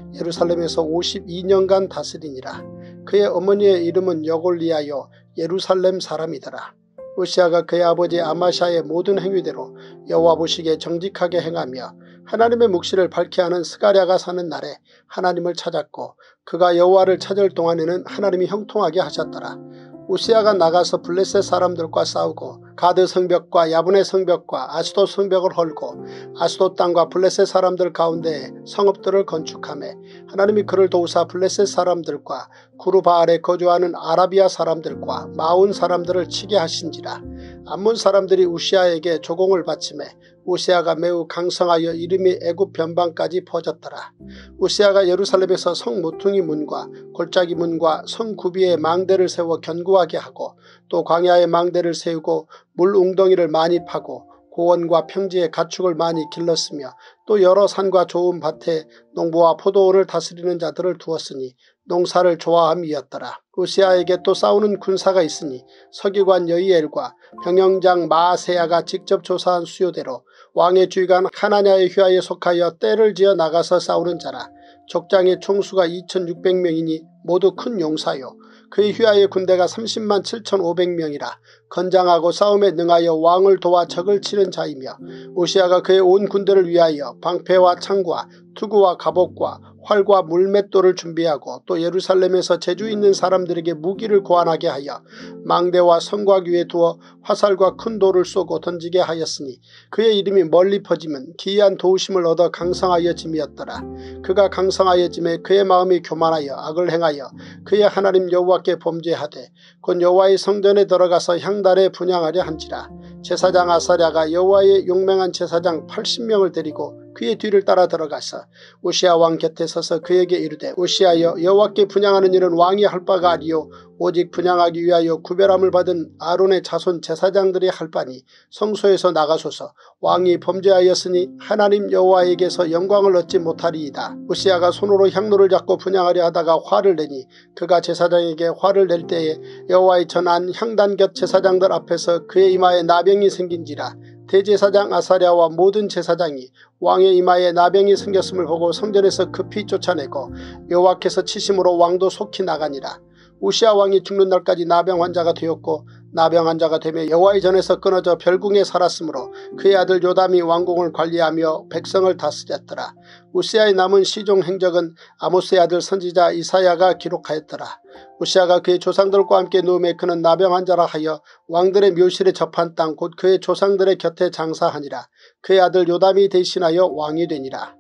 예루살렘에서 오십이 년간 다스리니라. 그의 어머니의 이름은 여골리아요 예루살렘 사람이더라. 우시아가 그의 아버지 아마샤의 모든 행위대로 여호와 보시기에 정직하게 행하며 하나님의 묵시를 밝게 하는 스가랴가 사는 날에 하나님을 찾았고 그가 여호와를 찾을 동안에는 하나님이 형통하게 하셨더라. 우시아가 나가서 블레셋 사람들과 싸우고 가드 성벽과 야분의 성벽과 아스돗 성벽을 헐고 아스돗 땅과 블레셋 사람들 가운데에 성읍들을 건축하며 하나님이 그를 도우사 블레셋 사람들과 구르바알에 거주하는 아라비아 사람들과 마온 사람들을 치게 하신지라. 암몬 사람들이 우시아에게 조공을 바치매 우시아가 매우 강성하여 이름이 애굽 변방까지 퍼졌더라. 우시아가 예루살렘에서 성 모퉁이 문과 골짜기 문과 성 구비에 망대를 세워 견고하게 하고 또 광야에 망대를 세우고 물 웅덩이를 많이 파고 고원과 평지에 가축을 많이 길렀으며 또 여러 산과 좋은 밭에 농부와 포도원을 다스리는 자들을 두었으니 농사를 좋아함이었더라. 우시아에게 또 싸우는 군사가 있으니 서기관 여이엘과 병영장 마아세야가 직접 조사한 수요대로 왕의 주의관 하나냐의 휘하에 속하여 떼를 지어 나가서 싸우는 자라. 족장의 총수가 이천육백 명이니 모두 큰 용사요. 그의 휘하의 군대가 삼십만 칠천오백 명이라. 건장하고 싸움에 능하여 왕을 도와 적을 치는 자이며 우시아가 그의 온 군대를 위하여 방패와 창과 투구와 갑옷과 활과 물맷돌을 준비하고 또 예루살렘에서 재주 있는 사람들에게 무기를 고안하게 하여 망대와 성곽 위에 두어 화살과 큰 돌을 쏘고 던지게 하였으니 그의 이름이 멀리 퍼지면 기이한 도우심을 얻어 강성하여 짐이었더라. 그가 강성하여 짐에 그의 마음이 교만하여 악을 행하여 그의 하나님 여호와께 범죄하되 곧 여호와의 성전에 들어가서 향단에 분향하려 한지라. 제사장 아사랴가 여호와의 용맹한 제사장 팔십 명을 데리고 그의 뒤를 따라 들어가서 우시아 왕 곁에 서서 그에게 이르되 우시아여 여호와께 분향하는 일은 왕이 할 바가 아니요 오직 분향하기 위하여 구별함을 받은 아론의 자손 제사장들이 할 바니 성소에서 나가소서. 왕이 범죄하였으니 하나님 여호와에게서 영광을 얻지 못하리이다. 우시아가 손으로 향로를 잡고 분향하려 하다가 화를 내니 그가 제사장에게 화를 낼 때에 여호와의 전안 향단 곁 제사장들 앞에서 그의 이마에 나병이 생긴지라. 대제사장 아사랴와 모든 제사장이 왕의 이마에 나병이 생겼음을 보고 성전에서 급히 쫓아내고 여호와께서 치심으로 왕도 속히 나가니라. 우시아 왕이 죽는 날까지 나병 환자가 되었고 나병 환자가 되며 여호와의 전에서 끊어져 별궁에 살았으므로 그의 아들 요담이 왕궁을 관리하며 백성을 다스렸더라. 우시아의 남은 시종 행적은 아모스의 아들 선지자 이사야가 기록하였더라. 우시아가 그의 조상들과 함께 누움에 그는 나병 환자라 하여 왕들의 묘실에 접한 땅 곧 그의 조상들의 곁에 장사하니라. 그의 아들 요담이 대신하여 왕이 되니라.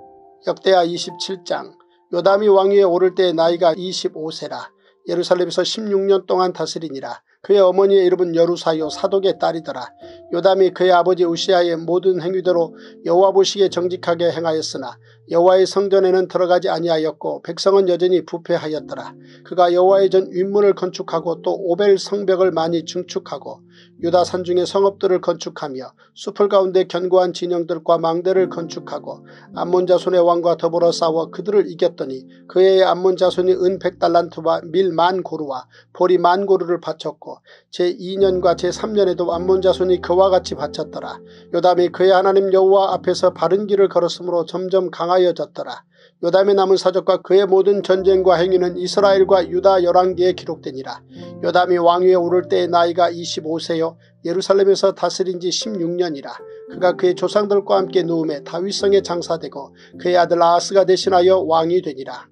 역대하 이십칠 장. 요담이 왕위에 오를 때의 나이가 이십오 세라. 예루살렘에서 십육 년 동안 다스리니라. 그의 어머니의 이름은 여루사요 사독의 딸이더라. 요담이 그의 아버지 우시아의 모든 행위대로 여호와 보시기에 정직하게 행하였으나 여호와의 성전에는 들어가지 아니하였고 백성은 여전히 부패하였더라. 그가 여호와의 전 윗문을 건축하고 또 오벨 성벽을 많이 증축하고 유다 산중의 성읍들을 건축하며 숲을 가운데 견고한 진영들과 망대를 건축하고 암몬 자손의 왕과 더불어 싸워 그들을 이겼더니 그의 암몬 자손이 은 백 달란트와 밀 만 고루와 보리 만 고루를 바쳤고 제이 년과 제삼 년에도 암몬 자손이 그와 같이 바쳤더라. 요담이 그의 하나님 여호와 앞에서 바른 길을 걸었으므로 점점 강하여졌더라. 요담의 남은 사적과 그의 모든 전쟁과 행위는 이스라엘과 유다 열왕기에 기록되니라. 요담이 왕위에 오를 때의 나이가 이십오 세요 예루살렘에서 다스린 지 십육 년이라. 그가 그의 조상들과 함께 누움에 다윗성에 장사되고 그의 아들 아하스가 대신하여 왕이 되니라.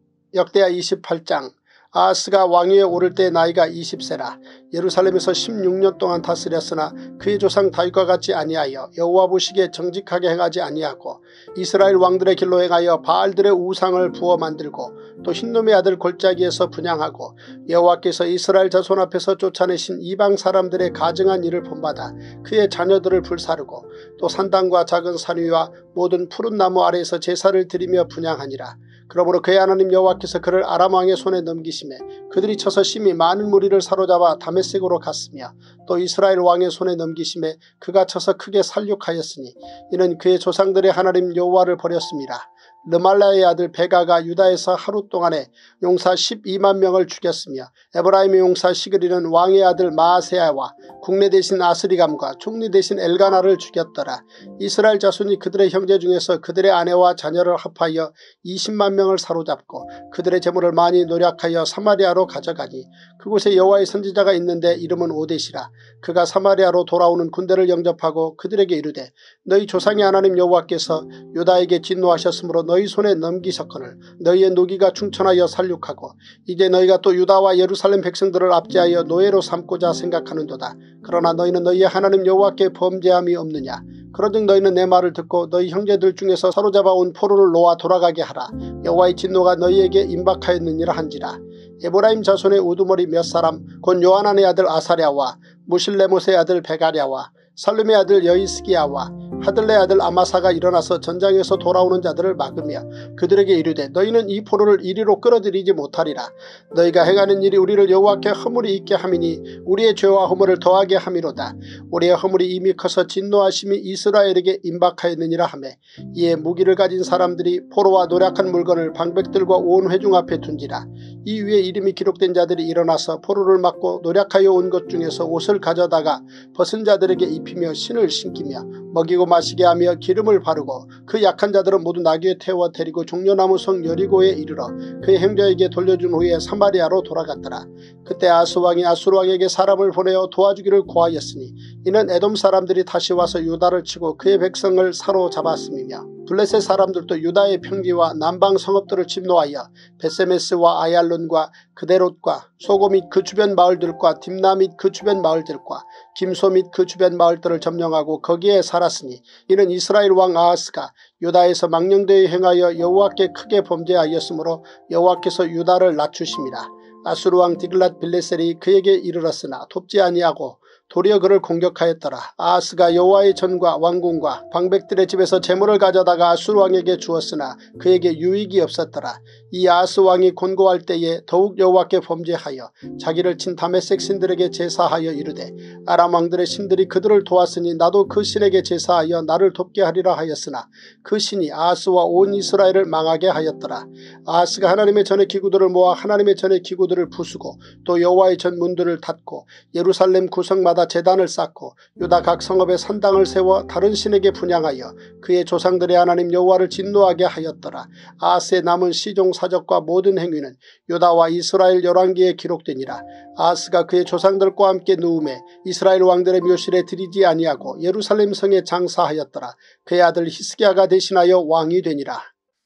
역대하 이십팔 장. 아하스가 왕위에 오를 때 나이가 이십 세라. 예루살렘에서 십육 년 동안 다스렸으나 그의 조상 다윗과 같이 아니하여 여호와 보시기에 정직하게 행하지 아니하고 이스라엘 왕들의 길로 행하여 바알들의 우상을 부어 만들고 또 흰놈의 아들 골짜기에서 분향하고 여호와께서 이스라엘 자손 앞에서 쫓아내신 이방 사람들의 가증한 일을 본받아 그의 자녀들을 불사르고 또 산당과 작은 산 위와 모든 푸른 나무 아래에서 제사를 드리며 분향하니라. 그러므로 그의 하나님 여호와께서 그를 아람 왕의 손에 넘기심에 그들이 쳐서 심히 많은 무리를 사로잡아 다메섹으로 갔으며 또 이스라엘 왕의 손에 넘기심에 그가 쳐서 크게 살육하였으니 이는 그의 조상들의 하나님 여호와를 버렸습니다. 르말라의 아들 베가가 유다에서 하루 동안에 용사 십이만 명을 죽였으며 에브라임의 용사 시그리는 왕의 아들 마아세야와 국내 대신 아스리감과 총리 대신 엘가나를 죽였더라. 이스라엘 자손이 그들의 형제 중에서 그들의 아내와 자녀를 합하여 이십만 명을 사로잡고 그들의 재물을 많이 노력하여 사마리아로 가져가니 그곳에 여호와의 선지자가 있는데 이름은 오뎃이라. 그가 사마리아로 돌아오는 군대를 영접하고 그들에게 이르되 너희 조상의 하나님 여호와께서 유다에게 진노하셨으므로 너희 손에 넘기셨거늘 너희의 노기가 충천하여 살육하고 이제 너희가 또 유다와 예루살렘 백성들을 압제하여 노예로 삼고자 생각하는도다. 그러나 너희는 너희의 하나님 여호와께 범죄함이 없느냐. 그런즉 너희는 내 말을 듣고 너희 형제들 중에서 사로잡아온 포로를 놓아 돌아가게 하라. 여호와의 진노가 너희에게 임박하였느니라 한지라. 에브라임 자손의 우두머리 몇 사람 곧 요하난의 아들 아사랴와 무실레못의 아들 베가랴와 살룸의 아들 여이스기야와 하들레의 아들 아마사가 일어나서 전장에서 돌아오는 자들을 막으며 그들에게 이르되 너희는 이 포로를 이리로 끌어들이지 못하리라. 너희가 행하는 일이 우리를 여호와께 허물이 있게 함이니 우리의 죄와 허물을 더하게 함이로다. 우리의 허물이 이미 커서 진노하심이 이스라엘에게 임박하였느니라 하매 이에 무기를 가진 사람들이 포로와 노략한 물건을 방백들과 온 회중 앞에 둔지라. 이 위에 이름이 기록된 자들이 일어나서 포로를 막고 노략하여 온 것 중에서 옷을 가져다가 벗은 자들에게 입히며 신을 신기며 먹이고 마시게 하며 기름을 바르고 그 약한 자들은 모두 나귀에 태워 데리고 종려나무 성 여리고에 이르러 그의 형제에게 돌려준 후에 사마리아로 돌아갔더라. 그때 아스 왕이 아수르 왕에게 사람을 보내어 도와주기를 고하였으니 이는 에돔 사람들이 다시 와서 유다를 치고 그의 백성을 사로잡았음이며 블레셋 사람들도 유다의 평지와 남방 성읍들을 침노하여 베세메스와 아얄론과 그데롯과 소고 및 그 주변 마을들과 딥나 및 그 주변 마을들과 김소 및 그 주변 마을들을 점령하고 거기에 살았으니 이는 이스라엘 왕 아하스가 유다에서 망령되이 행하여 여호와께 크게 범죄하였으므로 여호와께서 유다를 낮추심이라. 아수르 왕 디글랏 빌레셀이 그에게 이르렀으나 돕지 아니하고 도리어 그를 공격하였더라. 아하스가 여호와의 전과 왕궁과 방백들의 집에서 재물을 가져다가 아수르 왕에게 주었으나 그에게 유익이 없었더라. 이 아하스 왕이 곤고할 때에 더욱 여호와께 범죄하여 자기를 친 다메섹 신들에게 제사하여 이르되 아람 왕들의 신들이 그들을 도왔으니 나도 그 신에게 제사하여 나를 돕게 하리라 하였으나 그 신이 아하스와 온 이스라엘을 망하게 하였더라. 아하스가 하나님의 전의 기구들을 모아 하나님의 전의 기구들을 부수고 또 여호와의 전 문들을 닫고 예루살렘 구성마다 제단을 쌓고 유다 각 성읍에 산당을 세워 다른 신에게 분향하여 그의 조상들의 하나님 여호와를 진노하게 하였더라. 아하스의 남은 시종 사적과 모든 행위는 유다와 이스라엘 열왕기에 기록되니라. 아하스가 그의 조상들과 함께 누움에 이스라엘 왕들의 묘실에 들이지 아니하고 예루살렘 성에 장사하였더라. 그의 아들 히스기야가 대신하여 왕이 되니라.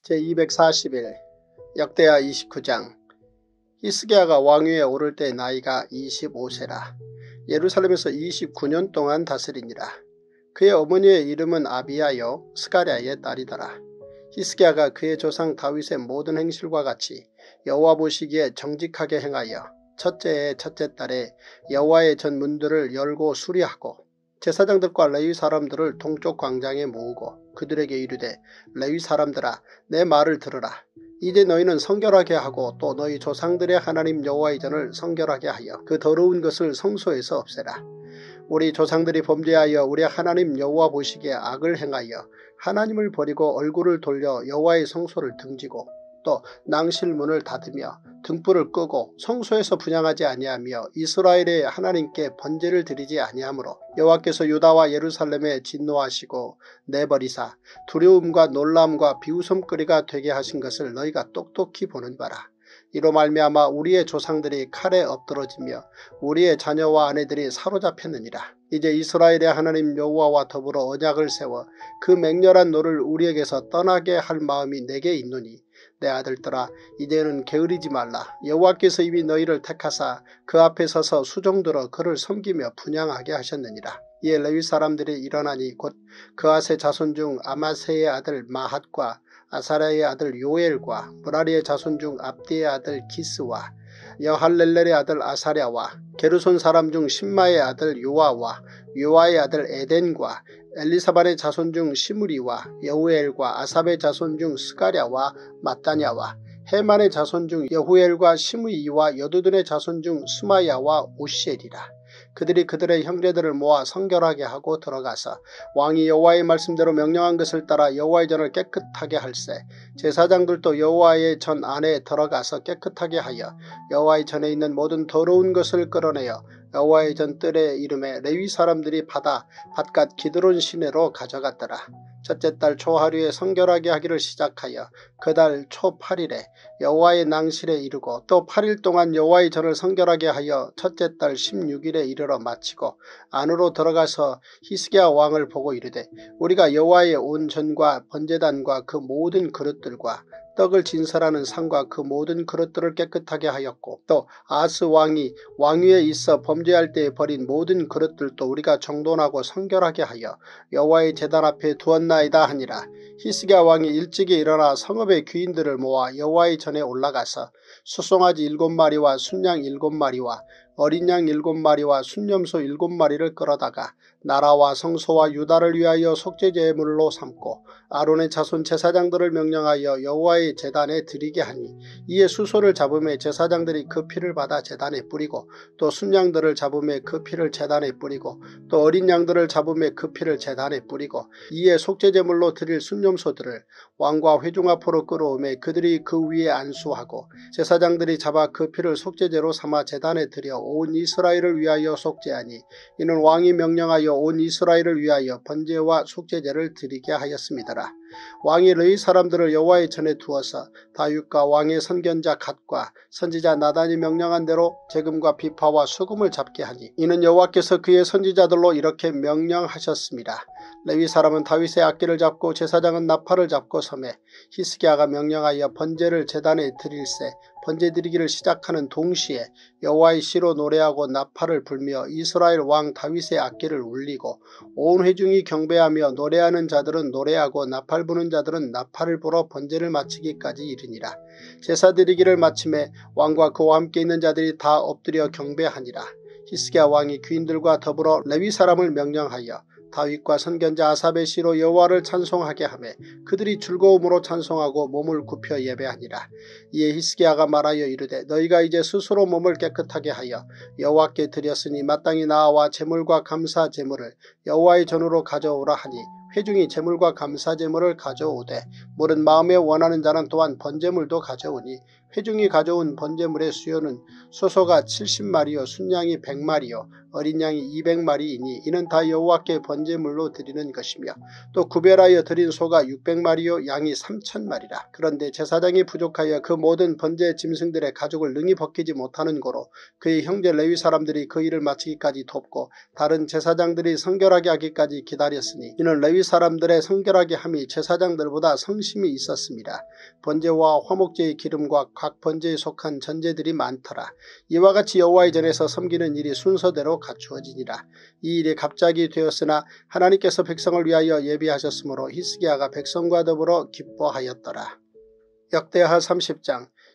제이백사십 일 역대하 이십구 장. 히스기야가 왕위에 오를 때 나이가 이십오 세라. 예루살렘에서 이십구 년 동안 다스리니라. 그의 어머니의 이름은 아비야요 스가랴의 딸이더라. 히스기야가 그의 조상 다윗의 모든 행실과 같이 여호와 보시기에 정직하게 행하여 첫째의 첫째 달에 여호와의 전 문들을 열고 수리하고 제사장들과 레위 사람들을 동쪽 광장에 모으고 그들에게 이르되 레위 사람들아 내 말을 들으라. 이제 너희는 성결하게 하고 또 너희 조상들의 하나님 여호와의 전을 성결하게 하여 그 더러운 것을 성소에서 없애라. 우리 조상들이 범죄하여 우리 하나님 여호와 보시기에 악을 행하여 하나님을 버리고 얼굴을 돌려 여호와의 성소를 등지고 또 낭실문을 닫으며 등불을 끄고 성소에서 분향하지 아니하며 이스라엘의 하나님께 번제를 드리지 아니하므로 여호와께서 유다와 예루살렘에 진노하시고 내버리사 두려움과 놀람과 비웃음거리가 되게 하신 것을 너희가 똑똑히 보는 바라. 이로 말미암아 우리의 조상들이 칼에 엎드러지며 우리의 자녀와 아내들이 사로잡혔느니라. 이제 이스라엘의 하나님 여호와와 더불어 언약을 세워 그 맹렬한 노를 우리에게서 떠나게 할 마음이 내게 있노니 내 아들들아 이제는 게으르지 말라. 여호와께서 이미 너희를 택하사 그 앞에 서서 수종들어 그를 섬기며 분향하게 하셨느니라. 이에 레위 사람들이 일어나니 곧 그앗의 자손 중 아마세의 아들 마핫과 아사랴의 아들 요엘과 무라리의 자손 중 압디의 아들 기스와 여할렐렐의 아들 아사랴와 게르손 사람 중 심마의 아들 요아와 요아의 아들 에덴과 엘리사반의 자손 중 시므리와 여우엘과 아삽의 자손 중 스가랴와 마따냐와 헤만의 자손 중 여후엘과 시므이와 여두둔의 자손 중 스마야와 오시엘이라. 그들이 그들의 형제들을 모아 성결하게 하고 들어가서 왕이 여호와의 말씀대로 명령한 것을 따라 여호와의 전을 깨끗하게 할세. 제사장들도 여호와의 전 안에 들어가서 깨끗하게 하여 여호와의 전에 있는 모든 더러운 것을 끌어내어 여호와의 전 뜰에 이름에 레위 사람들이 받아 밭갓 기드론 시내로 가져갔더라. 첫째 달 초하루에 성결하게 하기를 시작하여 그 달 초 팔 일에 여호와의 낭실에 이르고 또 팔 일 동안 여호와의 전을 성결하게 하여 첫째 달 십육 일에 이르러 마치고 안으로 들어가서 히스기야 왕을 보고 이르되 우리가 여호와의 온 전과 번제단과 그 모든 그릇들과 떡을 진설하는 상과 그 모든 그릇들을 깨끗하게 하였고 또 아스 왕이 왕위에 있어 범죄할 때에 버린 모든 그릇들도 우리가 정돈하고 성결하게 하여 여호와의 제단 앞에 두었나이다 하니라. 히스기야 왕이 일찍이 일어나 성읍의 귀인들을 모아 여호와의 전에 올라가서 수송아지 일곱 마리와 순양 일곱 마리와 어린 양 일곱 마리와 순염소 일곱 마리를 끌어다가 나라와 성소와 유다를 위하여 속죄제물로 삼고 아론의 자손 제사장들을 명령하여 여호와의 제단에 드리게 하니 이에 수소를 잡음에 제사장들이 그 피를 받아 제단에 뿌리고 또 순양들을 잡음에 그 피를 제단에 뿌리고 또 어린 양들을 잡음에 그 피를 제단에 뿌리고 이에 속죄제물로 드릴 순염소들을 왕과 회중 앞으로 끌어오매 그들이 그 위에 안수하고 제사장들이 잡아 그 피를 속죄제로 삼아 제단에 드려 온 이스라엘을 위하여 속죄하니 이는 왕이 명령하여 온 이스라엘을 위하여 번제와 속죄제를 드리게 하였음이더라. 왕이 레위 사람들을 여호와의 전에 두어서 다윗과 왕의 선견자 갓과 선지자 나단이 명령한 대로 재금과 비파와 수금을 잡게 하니 이는 여호와께서 그의 선지자들로 이렇게 명령하셨습니다. 레위 사람은 다윗의 악기를 잡고 제사장은 나팔을 잡고 섬에 히스기야가 명령하여 번제를 제단에 드릴새 번제 드리기를 시작하는 동시에 여호와의 시로 노래하고 나팔을 불며 이스라엘 왕 다윗의 악기를 울리고 온 회중이 경배하며 노래하는 자들은 노래하고 나팔 부는 자들은 나팔을 불어 번제를 마치기까지 이르니라. 제사 드리기를 마침에 왕과 그와 함께 있는 자들이 다 엎드려 경배하니라. 히스기야 왕이 귀인들과 더불어 레위 사람을 명령하여 다윗과 선견자 아삽의 시로 여호와를 찬송하게 하매 그들이 즐거움으로 찬송하고 몸을 굽혀 예배하니라. 이에 히스기야가 말하여 이르되 너희가 이제 스스로 몸을 깨끗하게 하여 여호와께 드렸으니 마땅히 나와 제물과 감사 제물을 여호와의 전으로 가져오라 하니 회중이 제물과 감사 제물을 가져오되 물은 마음에 원하는 자는 또한 번제물도 가져오니 회중이 가져온 번제물의 수요는 소소가 칠십 마리요 순양이 백 마리요 어린 양이 이백 마리이니 이는 다 여호와께 번제물로 드리는 것이며 또 구별하여 드린 소가 육백 마리요 양이 삼천 마리라. 그런데 제사장이 부족하여 그 모든 번제 짐승들의 가죽을 능히 벗기지 못하는 고로 그의 형제 레위 사람들이 그 일을 마치기까지 돕고 다른 제사장들이 성결하게 하기까지 기다렸으니 이는 레위 사람들의 성결하게 함이 제사장들보다 성심이 있었습니다. 번제와 화목제의 기름과 각 번제에 속한 전제들이 많더라. 이와 같이 여호와의 전에서 섬기는 일이 순서대로 갖추어지니라. 이 일이 갑자기 되었으나 하나님께서 백성을 위하여 예비하셨으므로 히스기야가 백성과 더불어 기뻐하였더라. 역대하 삼십 장.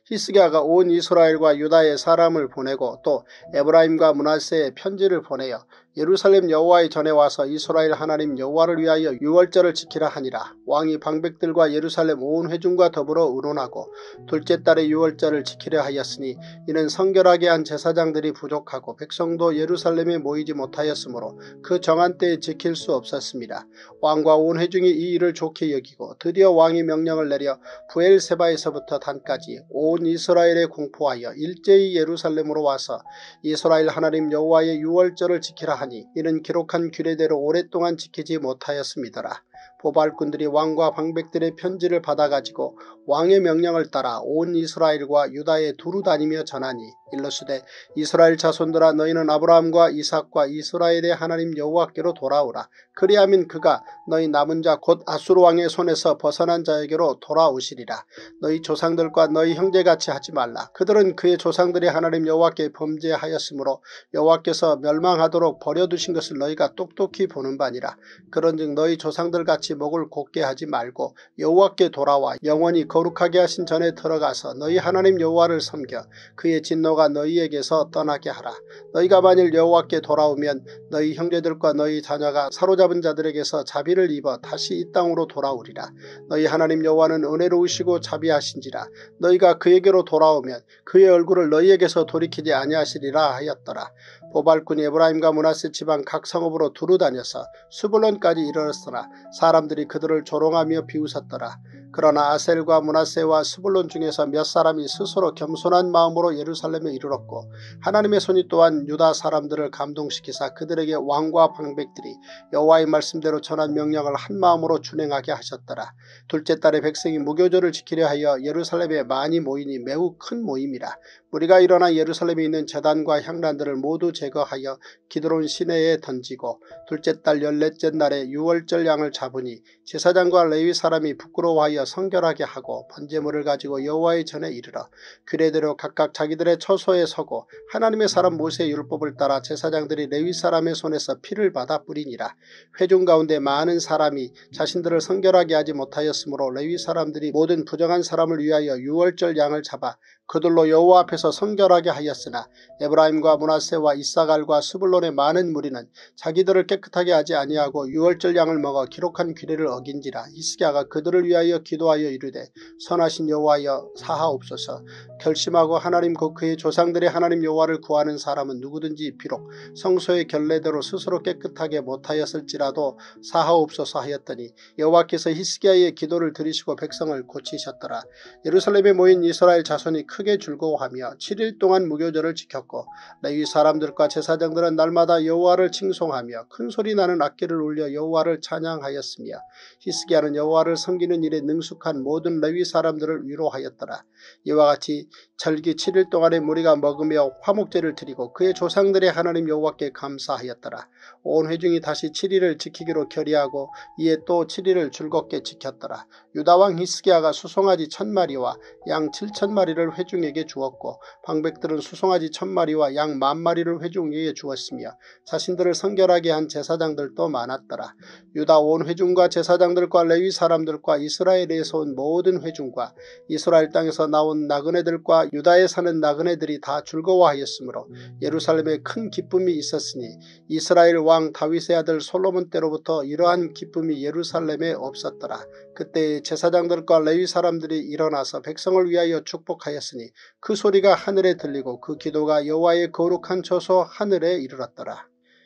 히스기야가 온 이스라엘과 유다의 사람을 보내고 또 에브라임과 므낫세에 편지를 보내어 예루살렘 여호와의 전에 와서 이스라엘 하나님 여호와를 위하여 유월절을 지키라 하니라. 왕이 방백들과 예루살렘 온 회중과 더불어 의논하고 둘째 달에 유월절을 지키려 하였으니 이는 성결하게 한 제사장들이 부족하고 백성도 예루살렘에 모이지 못하였으므로 그 정한 때에 지킬 수 없었습니다. 왕과 온 회중이 이 일을 좋게 여기고 드디어 왕이 명령을 내려 부엘세바에서부터 단까지 온 이스라엘에 공포하여 일제히 예루살렘으로 와서 이스라엘 하나님 여호와의 유월절을 지키라 하니 이는 기록한 규례대로 오랫동안 지키지 못하였음이더라. 보발꾼들이 왕과 방백들의 편지를 받아가지고 왕의 명령을 따라 온 이스라엘과 유다에 두루 다니며 전하니 일러스되 이스라엘 자손들아 너희는 아브라함과 이삭과 이스라엘의 하나님 여호와께로 돌아오라. 그리하면 그가 너희 남은 자 곧 아수르 왕의 손에서 벗어난 자에게로 돌아오시리라. 너희 조상들과 너희 형제같이 하지 말라. 그들은 그의 조상들이 하나님 여호와께 범죄하였으므로 여호와께서 멸망하도록 버려두신 것을 너희가 똑똑히 보는 바니라. 그런즉 너희 조상들같이 목을 곧게 하지 말고 여호와께 돌아와 영원히 거룩하게 하신 전에 들어가서 너희 하나님 여호와를 섬겨 그의 진노가 너희에게서 떠나게 하라. 너희가 만일 여호와께 돌아오면 너희 형제들과 너희 자녀가 사로잡은 자들에게서 자비를 입어 다시 이 땅으로 돌아오리라. 너희 하나님 여호와는 은혜로우시고 자비하신지라. 너희가 그에게로 돌아오면 그의 얼굴을 너희에게서 돌이키지 아니하시리라 하였더라. 보발꾼이 에브라임과 므낫세 지방 각 성읍으로 두루 다녀서 수불론까지 이르렀으나 사람들이 그들을 조롱하며 비웃었더라. 그러나 아셀과 므낫세와 스불론 중에서 몇 사람이 스스로 겸손한 마음으로 예루살렘에 이르렀고 하나님의 손이 또한 유다 사람들을 감동시키사 그들에게 왕과 방백들이 여호와의 말씀대로 전한 명령을 한 마음으로 준행하게 하셨더라. 둘째 달에 백성이 무교절을 지키려 하여 예루살렘에 많이 모이니 매우 큰 모임이라. 무리가 일어나 예루살렘에 있는 제단과 향단들을 모두 제거하여 기드론 시내에 던지고 둘째 달 열넷째 날에 유월절 양을 잡으니 제사장과 레위 사람이 부끄러워하여 성결하게 하고 번제물을 가지고 여호와의 전에 이르러 규례대로 각각 자기들의 처소에 서고 하나님의 사람 모세의 율법을 따라 제사장들이 레위 사람의 손에서 피를 받아 뿌리니라. 회중 가운데 많은 사람이 자신들을 성결하게 하지 못하였으므로 레위 사람들이 모든 부정한 사람을 위하여 유월절 양을 잡아 그들로 여호와 앞에서 성결하게 하였으나 에브라임과 므낫세와 이사갈과 스불론의 많은 무리는 자기들을 깨끗하게 하지 아니하고 유월절 양을 먹어 기록한 규례를 어긴지라. 히스기야가 그들을 위하여 기도하여 이르되 선하신 여호와여 사하옵소서. 결심하고 하나님 곧 그의 조상들의 하나님 여호와를 구하는 사람은 누구든지 비록 성소의 결례대로 스스로 깨끗하게 못하였을지라도 사하옵소서 하였더니 여호와께서 히스기야의 기도를 들으시고 백성을 고치셨더라. 예루살렘에 모인 이스라엘 자손이 크게 즐거워하며 칠 일 동안 무교절을 지켰고 레위 사람들과 제사장들은 날마다 여호와를 칭송하며 큰소리 나는 악기를 울려 여호와를 찬양하였으며 히스기야는 여호와를 섬기는 일에 능숙한 모든 레위 사람들을 위로하였더라. 이와 같이 절기 칠 일 동안의 무리가 먹으며 화목제를 드리고 그의 조상들의 하나님 여호와께 감사하였더라. 온 회중이 다시 칠 일을 지키기로 결의하고 이에 또 칠 일을 즐겁게 지켰더라. 유다왕 히스기야가 수송아지 천 마리와 양 칠천 마리를 회중에게 주었고 방백들은 수송아지 천 마리와 양 만 마리를 회중에게 주었으며 자신들을 성결하게 한 제사장들도 많았더라. 유다 온 회중과 제사장들과 레위 사람들과 이스라엘에서 온 모든 회중과 이스라엘 땅에서 나온 나그네들과 유다에 사는 나그네들이 다 즐거워하였으므로 예루살렘에 큰 기쁨이 있었으니 이스라엘 왕 다윗의 아들 솔로몬 때로부터 이러한 기쁨이 예루살렘에 없었더라. 그때 제사장들과 레위 사람들이 일어나서 백성을 위하여 축복하였으니 그 소리가 하늘에 들리고 그 기도가 여호와의 거룩한 처소 하늘에 이르렀더라.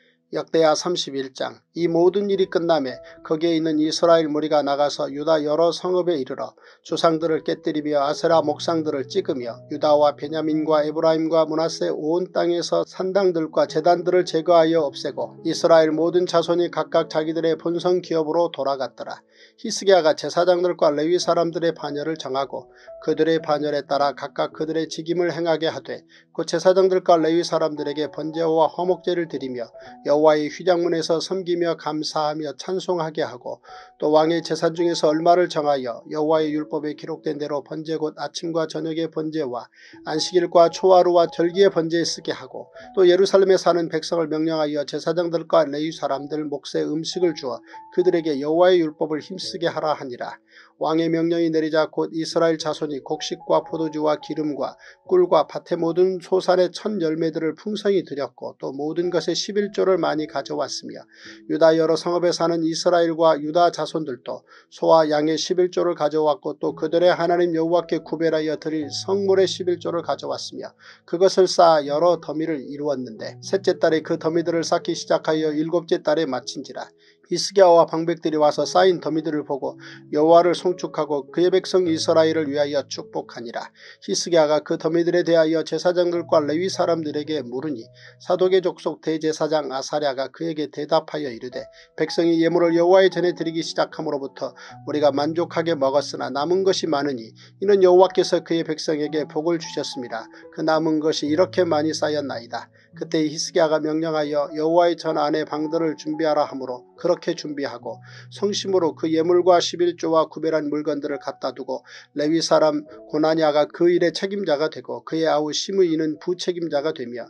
역대하 삼십일 장. 이 모든 일이 끝나매 거기에 있는 이스라엘 무리가 나가서 유다 여러 성읍에 이르러 주상들을 깨뜨리며 아세라 목상들을 찍으며 유다와 베냐민과 에브라임과 므낫세 온 땅에서 산당들과 제단들을 제거하여 없애고 이스라엘 모든 자손이 각각 자기들의 본성 기업으로 돌아갔더라. 히스기야가 제사장들과 레위 사람들의 반열을 정하고 그들의 반열에 따라 각각 그들의 직임을 행하게 하되 그 제사장들과 레위 사람들에게 번제와 화목제를 드리며 여호와의 휘장문에서 섬기며 감사하며 찬송하게 하고 또 왕의 제산 중에서 얼마를 정하여 여호와의 율법에 기록된 대로 번제 곧 아침과 저녁의 번제와 안식일과 초하루와 절기의 번제에 쓰게 하고 또 예루살렘에 사는 백성을 명령하여 제사장들과 레위 사람들 몫의 음식을 주어 그들에게 여호와의 율법을 힘쓰게 하라 하니라. 왕의 명령이 내리자 곧 이스라엘 자손이 곡식과 포도주와 기름과 꿀과 밭의 모든 소산의 첫 열매들을 풍성히 드렸고 또 모든 것의 십일조를 많이 가져왔으며 유다 여러 성읍에 사는 이스라엘과 유다 자손들도 소와 양의 십일조를 가져왔고 또 그들의 하나님 여호와께 구별하여 드릴 성물의 십일조를 가져왔으며 그것을 쌓아 여러 더미를 이루었는데 셋째 달에 그 더미들을 쌓기 시작하여 일곱째 달에 마친지라. 히스기야와 방백들이 와서 쌓인 더미들을 보고 여호와를 송축하고 그의 백성 이스라엘을 위하여 축복하니라. 히스기야가 그 더미들에 대하여 제사장들과 레위 사람들에게 물으니 사독의 족속 대제사장 아사랴가 그에게 대답하여 이르되 백성이 예물을 여호와의 전에 드리기 시작함으로부터 우리가 만족하게 먹었으나 남은 것이 많으니 이는 여호와께서 그의 백성에게 복을 주셨습니다. 그 남은 것이 이렇게 많이 쌓였나이다. 그때 히스기야가 명령하여 여호와의 전 안에 방들을 준비하라 하므로 그렇게 준비하고 성심으로 그 예물과 십일조와 구별한 물건들을 갖다 두고 레위 사람 고나냐가 그 일의 책임자가 되고 그의 아우 시므이는 부책임자가 되며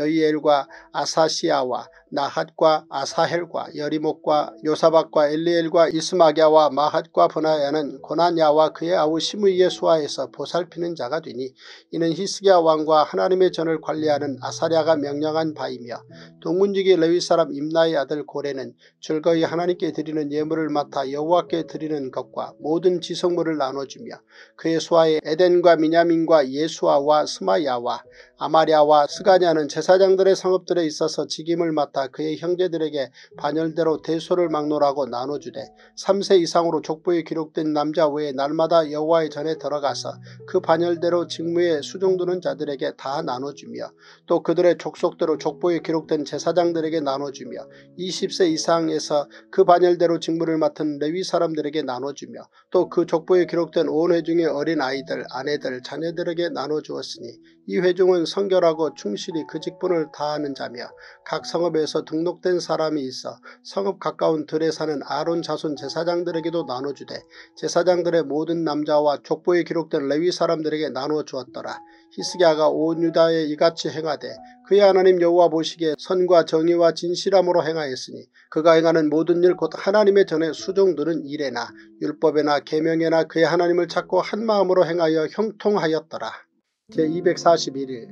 여이엘과 아사시아와 나핫과 아사헬과 여리목과 요사박과 엘리엘과 이스마갸와 마핫과 브나야는 고나냐와 그의 아우 시므이의 수하에서 보살피는 자가 되니 이는 히스기야 왕과 하나님의 전을 관리하는 아사랴가 명령한 바이며 동문지기 레위 사람 임나의 아들 고레는 즐거이 하나님께 드리는 예물을 맡아 여호와께 드리는 것과 모든 지성물을 나눠주며 그의 수하에 에덴과 미냐민과 예수아와 스마야와 아마랴와 스가냐는 제사장들의 성읍들에 있어서 직임을 맡아 그의 형제들에게 반열대로 대소를 막론하고 나눠주되 삼 세 이상으로 족보에 기록된 남자 외에 날마다 여호와의 전에 들어가서 그 반열대로 직무에 수종두는 자들에게 다 나눠주며 또 그들의 족속대로 족보에 기록된 제사장들에게 나눠주며 이십 세 이상에서 그 반열대로 직무를 맡은 레위 사람들에게 나눠주며 또 그 족보에 기록된 온 회중의 어린 아이들, 아내들, 자녀들에게 나눠주었으니 이 회중은 성결하고 충실히 그 직분을 다하는 자며 각 성읍에서 등록된 사람이 있어 성읍 가까운 들에 사는 아론 자손 제사장들에게도 나눠주되 제사장들의 모든 남자와 족보에 기록된 레위 사람들에게 나누어 주었더라. 히스기야가 온 유다에 이같이 행하되 그의 하나님 여호와 보시기에 선과 정의와 진실함으로 행하였으니 그가 행하는 모든 일 곧 하나님의 전에 수종드는 일에나 율법에나 계명에나 그의 하나님을 찾고 한마음으로 행하여 형통하였더라. 제이백사십일 일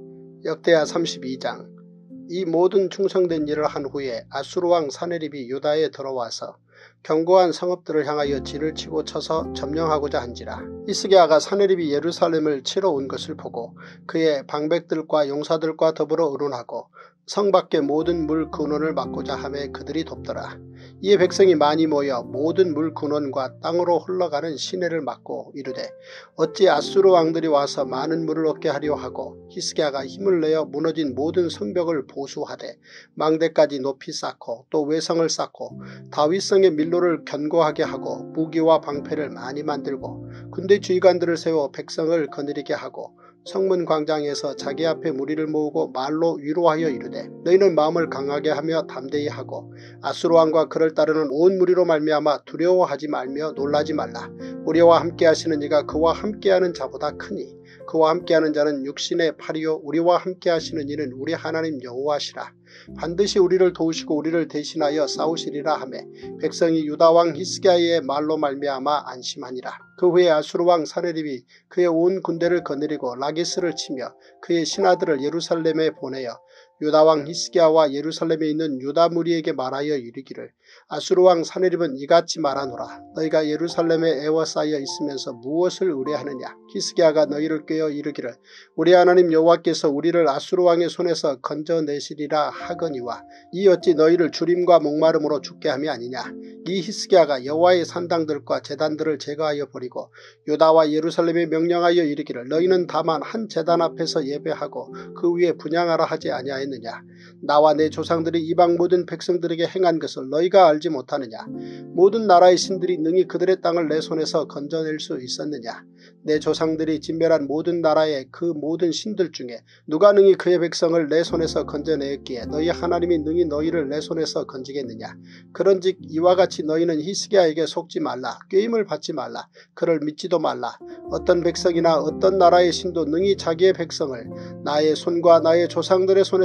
역대하 삼십이 장. 이 모든 충성된 일을 한 후에 아수르왕 사네립이 유다에 들어와서 견고한 성읍들을 향하여 진을 치고 쳐서 점령하고자 한지라. 히스기야가 사네립이 예루살렘을 치러 온 것을 보고 그의 방백들과 용사들과 더불어 의논하고 성 밖의 모든 물 근원을 막고자 하매 그들이 돕더라. 이에 백성이 많이 모여 모든 물 근원과 땅으로 흘러가는 시내를 막고 이르되 어찌 아수르 왕들이 와서 많은 물을 얻게 하려 하고 히스기야가 힘을 내어 무너진 모든 성벽을 보수하되 망대까지 높이 쌓고 또 외성을 쌓고 다윗성의 밀로를 견고하게 하고 무기와 방패를 많이 만들고 군대 주의관들을 세워 백성을 거느리게 하고 성문 광장에서 자기 앞에 무리를 모으고 말로 위로하여 이르되 너희는 마음을 강하게 하며 담대히 하고 아수르 왕과 그를 따르는 온 무리로 말미암아 두려워하지 말며 놀라지 말라. 우리와 함께 하시는 이가 그와 함께하는 자보다 크니 그와 함께하는 자는 육신의 팔이요 우리와 함께 하시는 이는 우리 하나님 여호와시라. 반드시 우리를 도우시고 우리를 대신하여 싸우시리라 하매 백성이 유다왕 히스기야의 말로 말미암아 안심하니라. 그 후에 아수르 왕 사네립이 그의 온 군대를 거느리고 라기스를 치며 그의 신하들을 예루살렘에 보내어 유다왕 히스기야와 예루살렘에 있는 유다 무리에게 말하여 이르기를 아수르 왕 사네립은 이같이 말하노라. 너희가 예루살렘에 에워싸여 있으면서 무엇을 의뢰하느냐. 히스기야가 너희를 꾀어 이르기를 우리 하나님 여호와께서 우리를 아수르 왕의 손에서 건져내시리라 하거니와 이 어찌 너희를 주림과 목마름으로 죽게 함이 아니냐. 이 히스기야가 여호와의 산당들과 제단들을 제거하여 버리고 유다와 예루살렘에 명령하여 이르기를 너희는 다만 한 제단 앞에서 예배하고 그 위에 분향하라 하지 아니하였느냐. 나와 내 조상들이 이방 모든 백성들에게 행한 것을 너희가 알지 못하느냐. 모든 나라의 신들이 능히 그들의 땅을 내 손에서 건져낼 수 있었느냐. 내 조상들이 진멸한 모든 나라의 그 모든 신들 중에 누가 능히 그의 백성을 내 손에서 건져내었기에 너희 하나님이 능히 너희를 내 손에서 건지겠느냐. 그런즉 이와 같이 너희는 히스기야에게 속지 말라. 꾀임을 받지 말라. 그를 믿지도 말라. 어떤 백성이나 어떤 나라의 신도 능히 자기의 백성을 나의 손과 나의 조상들의 손에서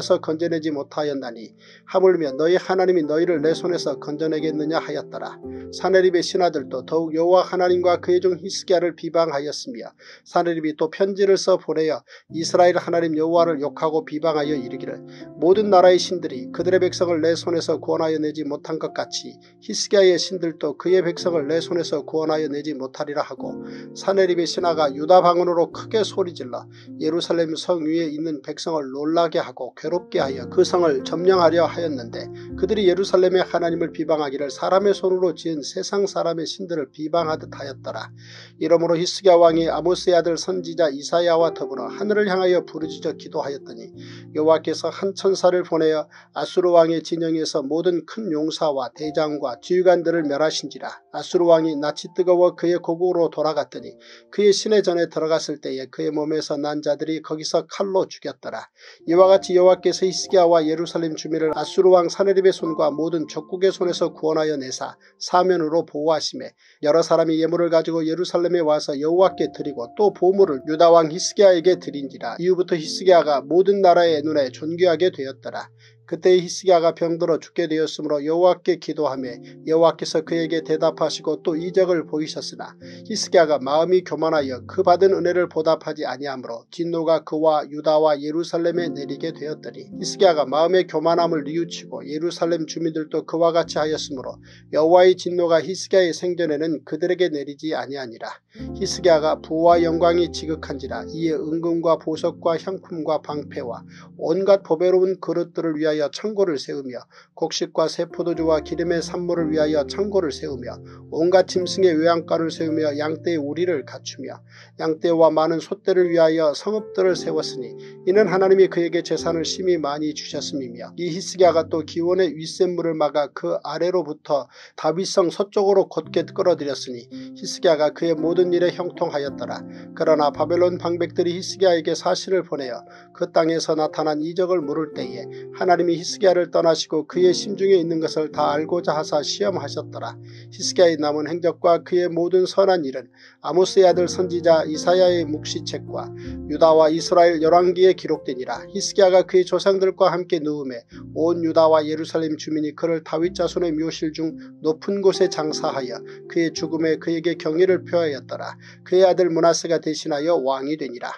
손에서 건져내지 못하였나니 하물며 너희 하나님이 너희를 내 손에서 건져내겠느냐 하였더라. 사네립의 신하들도 더욱 여호와 하나님과 그의 종 히스기야를 비방하였으며 사네립이 또 편지를 써 보내어 이스라엘 하나님 여호와를 욕하고 비방하여 이르기를 모든 나라의 신들이 그들의 백성을 내 손에서 구원하여 내지 못한 것 같이 히스기야의 신들도 그의 백성을 내 손에서 구원하여 내지 못하리라 하고 사네립의 신하가 유다 방언으로 크게 소리질러 예루살렘 성 위에 있는 백성을 놀라게 하고 괴롭게 하여 그 성을 점령하려 하였는데 그들이 예루살렘의 하나님을 비방하기를 사람의 손으로 지은 세상 사람의 신들을 비방하듯 하였더라. 이러므로 히스기야 왕이 아모스의 아들 선지자 이사야와 더불어 하늘을 향하여 부르짖어 기도하였더니 여호와께서 한 천사를 보내어 아수르 왕의 진영에서 모든 큰 용사와 대장과 지휘관들을 멸하신지라. 아수르 왕이 낯이 뜨거워 그의 고국으로 돌아갔더니 그의 시내 전에 들어갔을 때에 그의 몸에서 난 자들이 거기서 칼로 죽였더라. 이와 같이 여호와께서 히스기야와 예루살렘 주민을 아수르 왕 사네립의 손과 모든 적국의 손에서 구원하여 내사 사면으로 보호하시매 여러 사람이 예물을 가지고 예루살렘에 와서 여호와께 드리고 또 보물을 유다 왕 히스기야에게 드린지라. 이후부터 히스기야가 모든 나라의 눈에 존귀하게 되었더라. 그때 히스기야가 병들어 죽게 되었으므로 여호와께 기도하며 여호와께서 그에게 대답하시고 또 이적을 보이셨으나 히스기야가 마음이 교만하여 그 받은 은혜를 보답하지 아니하므로 진노가 그와 유다와 예루살렘에 내리게 되었더니 히스기야가 마음의 교만함을 뉘우치고 예루살렘 주민들도 그와 같이 하였으므로 여호와의 진노가 히스기야의 생전에는 그들에게 내리지 아니하니라. 히스기야가 부와 영광이 지극한지라. 이에 은금과 보석과 향품과 방패와 온갖 보배로운 그릇들을 위하여 창고를 세우며 곡식과 새 포도주와 기름의 산물을 위하여 창고를 세우며 온갖 짐승의 외양간을 세우며 양떼의 우리를 갖추며 양떼와 많은 솥대를 위하여 성읍들을 세웠으니 이는 하나님이 그에게 재산을 심히 많이 주셨음이며 이 히스기야가 또 기온의 윗샘물을 막아 그 아래로부터 다윗성 서쪽으로 곧게 끌어들였으니 히스기야가 그의 모든 일에 형통하였더라. 그러나 바벨론 방백들이 히스기야에게 사신을 보내어 그 땅에서 나타난 이적을 물을 때에 하나님이 히스기야를 떠나시고 그의 심중에 있는 것을 다 알고자 하사 시험하셨더라. 히스기야의 남은 행적과 그의 모든 선한 일은 아모스의 아들 선지자 이사야의 묵시책과 유다와 이스라엘 열왕기에 기록되니라. 히스기야가 그의 조상들과 함께 누움에 온 유다와 예루살렘 주민이 그를 다윗 자손의 묘실 중 높은 곳에 장사하여 그의 죽음에 그에게 경의를 표하였더라. 그의 아들 므낫세가 대신하여 왕이 되니라.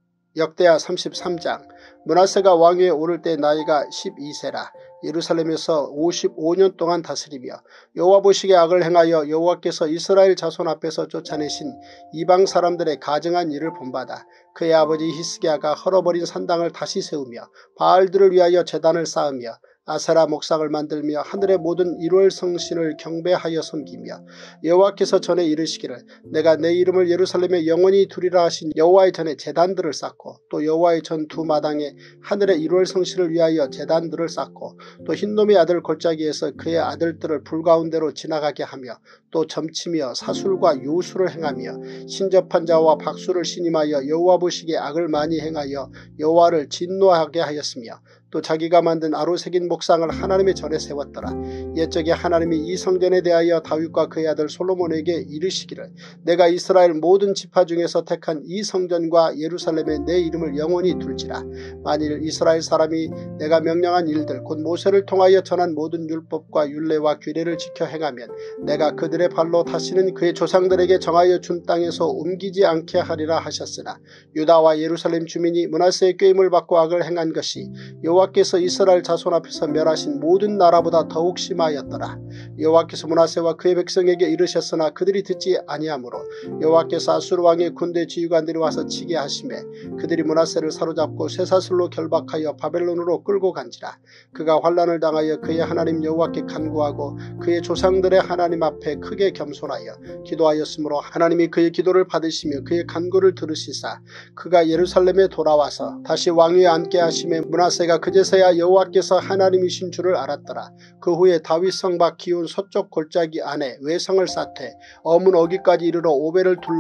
역대하 삼십삼 장. 므낫세가 왕위에 오를 때 나이가 십이 세라. 예루살렘에서 오십오 년 동안 다스리며 여호와 보시기에 악을 행하여 여호와께서 이스라엘 자손 앞에서 쫓아내신 이방 사람들의 가증한 일을 본받아 그의 아버지 히스기야가 헐어버린 산당을 다시 세우며 바알들을 위하여 제단을 쌓으며 아세라 목상을 만들며 하늘의 모든 일월 성신을 경배하여 섬기며 여호와께서 전에 이르시기를 내가 내 이름을 예루살렘에 영원히 두리라 하신 여호와의 전에 제단들을 쌓고 또 여호와의 전 두 마당에 하늘의 일월 성신을 위하여 제단들을 쌓고 또 흰놈의 아들 골짜기에서 그의 아들들을 불 가운데로 지나가게 하며 또 점치며 사술과 요술을 행하며 신접한 자와 박수를 신임하여 여호와 보시기에 악을 많이 행하여 여호와를 진노하게 하였으며 또 자기가 만든 아로 새긴 목상을 하나님의 전에 세웠더라. 옛적에 하나님이 이 성전에 대하여 다윗과 그의 아들 솔로몬에게 이르시기를 내가 이스라엘 모든 지파 중에서 택한 이 성전과 예루살렘에 내 이름을 영원히 둘지라. 만일 이스라엘 사람이 내가 명령한 일들 곧 모세를 통하여 전한 모든 율법과 율례와 규례를 지켜 행하면 내가 그들의 발로 다시는 그의 조상들에게 정하여 준 땅에서 옮기지 않게 하리라 하셨으나 유다와 예루살렘 주민이 므낫세의 꾀임을 받고 악을 행한 것이 여호와 여호와께서 이스라엘 자손 앞에서 멸하신 모든 나라보다 더욱 심하였더라. 여호와께서 므낫세와 그의 백성에게 이르셨으나 그들이 듣지 아니하므로 여호와께서 아수르 왕의 군대 지휘관들이 와서 치게 하시매 그들이 므낫세를 사로잡고 쇠사슬로 결박하여 바벨론으로 끌고 간지라. 그가 환난을 당하여 그의 하나님 여호와께 간구하고 그의 조상들의 하나님 앞에 크게 겸손하여 기도하였으므로 하나님이 그의 기도를 받으시며 그의 간구를 들으시사 그가 예루살렘에 돌아와서 다시 왕위에 앉게 하시매 므낫세가 그제서야 여호와께서 하나님이신 줄을 알았더라. 그 후에 다윗 성 밖 기온 서쪽 골짜기 안에 외성을 쌓되 어문 어기까지 이르러 오벨을 둘러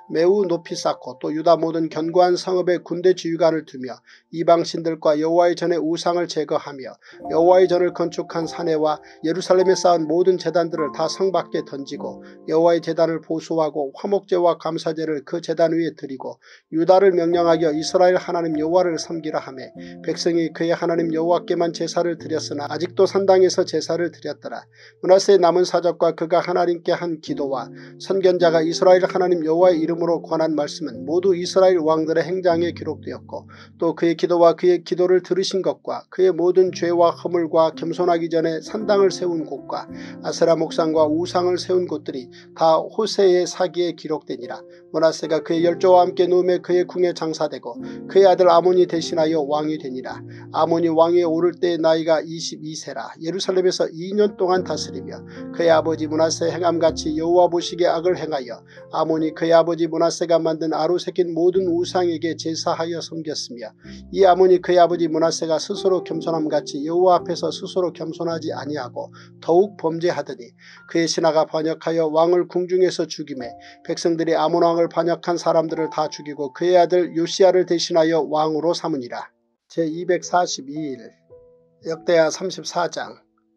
매우 높이 쌓고 또 유다 모든 견고한 성읍에 군대 지휘관을 두며 이방신들과 여호와의 전의 우상을 제거하며 여호와의 전을 건축한 사내와 예루살렘에 쌓은 모든 제단들을 다 성 밖에 던지고 여호와의 제단을 보수하고 화목제와 감사제를 그 제단 위에 드리고 유다를 명령하여 이스라엘 하나님 여호와를 섬기라 하며 백성이 그의 하나님 여호와께만 제사를 드렸으나 아직도 산당에서 제사를 드렸더라. 므낫세의 남은 사적과 그가 하나님께 한 기도와 선견자가 이스라엘 하나님 여호와의 이름으로 권한 말씀은 모두 이스라엘 왕들의 행장에 기록되었고 또 그의 기도와 그의 기도를 들으신 것과 그의 모든 죄와 허물과 겸손하기 전에 산당을 세운 곳과 아세라 목상과 우상을 세운 곳들이 다 호세의 사기에 기록되니라. 므낫세가 그의 열조와 함께 누움에 그의 궁에 장사되고 그의 아들 아몬이 대신하여 왕이 되니라. 아몬이 왕위에 오를 때의 나이가 이십이 세라. 예루살렘에서 이 년 동안 다스리며 그의 아버지 므낫세 행함같이 여호와 보시기에 악을 행하여 아몬이 그의 아버지 므낫세가 만든 아로 새긴 모든 우상에게 제사하여 섬겼으며 이 아몬이 그의 아버지 므낫세가 스스로 겸손함같이 여호와 앞에서 스스로 겸손하지 아니하고 더욱 범죄하더니 그의 신하가 반역하여 왕을 궁중에서 죽이매 백성들이 아몬 왕을 반역한 사람들을 다 죽이고 그의 아들 요시야를 대신하여 왕으로 삼으니라. 제이백사십이 일 역대하 삼십사 장.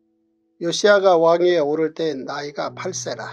요시야가 왕위에 오를 때 나이가 팔 세라.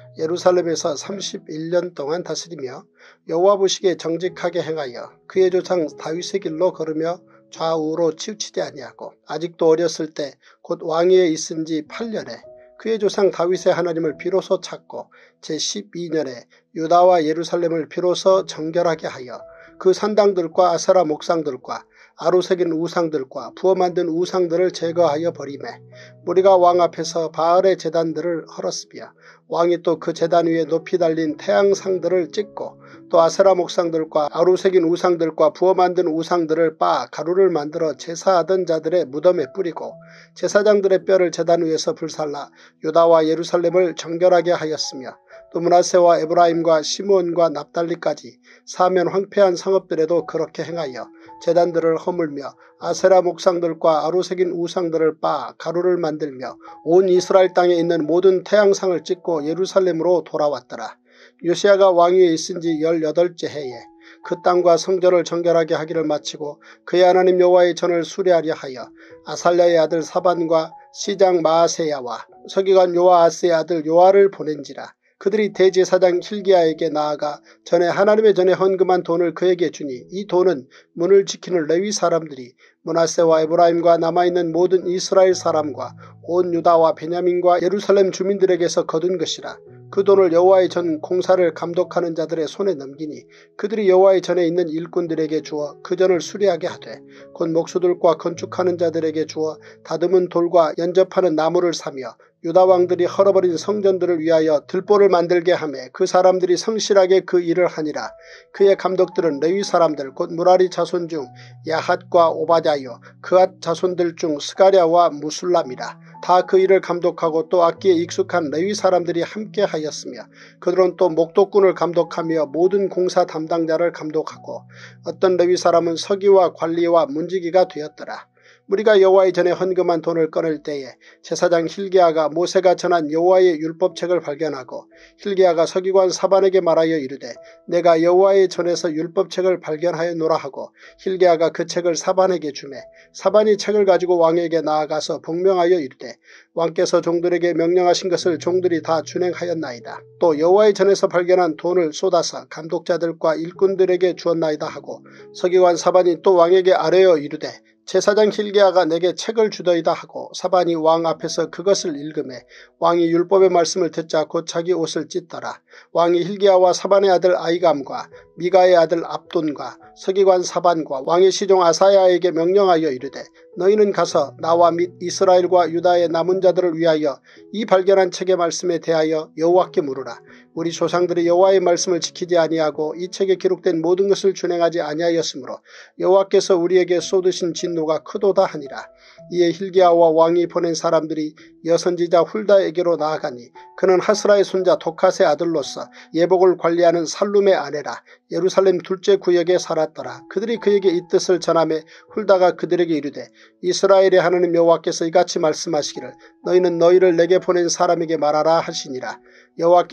예루살렘에서 삼십일 년 동안 다스리며 여호와 보시기에 정직하게 행하여 그의 조상 다윗의 길로 걸으며 좌우로 치우치지 아니하고 아직도 어렸을 때 곧 왕위에 있은 지 팔 년에 그의 조상 다윗의 하나님을 비로소 찾고 제십이 년에 유다와 예루살렘을 비로소 정결하게 하여 그 산당들과 아세라 목상들과 아로 새긴 우상들과 부어 만든 우상들을 제거하여 버리매 무리가 왕 앞에서 바알의 제단들을 헐었으며 왕이 또 그 제단 위에 높이 달린 태양상들을 찍고 또 아세라 목상들과 아로 새긴 우상들과 부어 만든 우상들을 빻아 가루를 만들어 제사하던 자들의 무덤에 뿌리고 제사장들의 뼈를 제단 위에서 불살라 유다와 예루살렘을 정결하게 하였으며 또 므낫세와 에브라임과 시므온과 납달리까지 사면 황폐한 성읍들에도 그렇게 행하여 제단들을 허물며 아세라 목상들과 아로 새긴 우상들을 빻아 가루를 만들며 온 이스라엘 땅에 있는 모든 태양상을 찍고 예루살렘으로 돌아왔더라. 요시야가 왕위에 있은 지 열여덟째 해에 그 땅과 성전을 정결하게 하기를 마치고 그의 하나님 여호와의 전을 수리하려 하여 아살랴의 아들 사반과 시장 마아세야와 서기관 요아하스의 아들 요아를 보낸지라. 그들이 대제사장 힐기야에게 나아가 전에 하나님의 전에 헌금한 돈을 그에게 주니 이 돈은 문을 지키는 레위 사람들이 므낫세와 에브라임과 남아있는 모든 이스라엘 사람과 온 유다와 베냐민과 예루살렘 주민들에게서 거둔 것이라. 그 돈을 여호와의 전 공사를 감독하는 자들의 손에 넘기니 그들이 여호와의 전에 있는 일꾼들에게 주어 그 전을 수리하게 하되 곧 목수들과 건축하는 자들에게 주어 다듬은 돌과 연접하는 나무를 사며 유다 왕들이 헐어버린 성전들을 위하여 들보를 만들게 하매 그 사람들이 성실하게 그 일을 하니라. 그의 감독들은 레위 사람들 곧 무라리 자손 중 야핫과 오바댜요 그앗 자손들 중 스가랴와 무술람이라. 다 그 일을 감독하고 또 악기에 익숙한 레위 사람들이 함께 하였으며 그들은 또 목독꾼을 감독하며 모든 공사 담당자를 감독하고 어떤 레위 사람은 서기와 관리와 문지기가 되었더라. 우리가 여호와의 전에 헌금한 돈을 꺼낼 때에 제사장 힐기야가 모세가 전한 여호와의 율법책을 발견하고 힐기야가 서기관 사반에게 말하여 이르되 내가 여호와의 전에서 율법책을 발견하였노라 하고 힐기야가 그 책을 사반에게 주매 사반이 책을 가지고 왕에게 나아가서 복명하여 이르되 왕께서 종들에게 명령하신 것을 종들이 다 준행하였나이다. 또 여호와의 전에서 발견한 돈을 쏟아서 감독자들과 일꾼들에게 주었나이다 하고 서기관 사반이 또 왕에게 아뢰어 이르되 제사장 힐기야가 내게 책을 주더이다 하고 사반이 왕 앞에서 그것을 읽음에 왕이 율법의 말씀을 듣자 곧 자기 옷을 찢더라. 왕이 힐기야와 사반의 아들 아이감과 미가의 아들 압돈과 서기관 사반과 왕의 시종 아사야에게 명령하여 이르되 너희는 가서 나와 및 이스라엘과 유다의 남은 자들을 위하여 이 발견한 책의 말씀에 대하여 여호와께 물으라. 우리 조상들이 여호와의 말씀을 지키지 아니하고 이 책에 기록된 모든 것을 준행하지 아니하였으므로 여호와께서 우리에게 쏟으신 진노가 크도다 하니라. 이에 힐기야와 왕이 보낸 사람들이 여선지자 훌다에게로 나아가니 그는 하스라의 손자 도캇의 아들로서 예복을 관리하는 살룸의 아내라. 예루살렘 둘째 구역에 살았더라. 그들이 그에게 이 뜻을 전하매 훌다가 그들에게 이르되 이스라엘의 하나님 여호와께서 이같이 말씀하시기를 너희는 너희를 내게 보낸 사람에게 말하라 하시니라. 여호와께서 이같이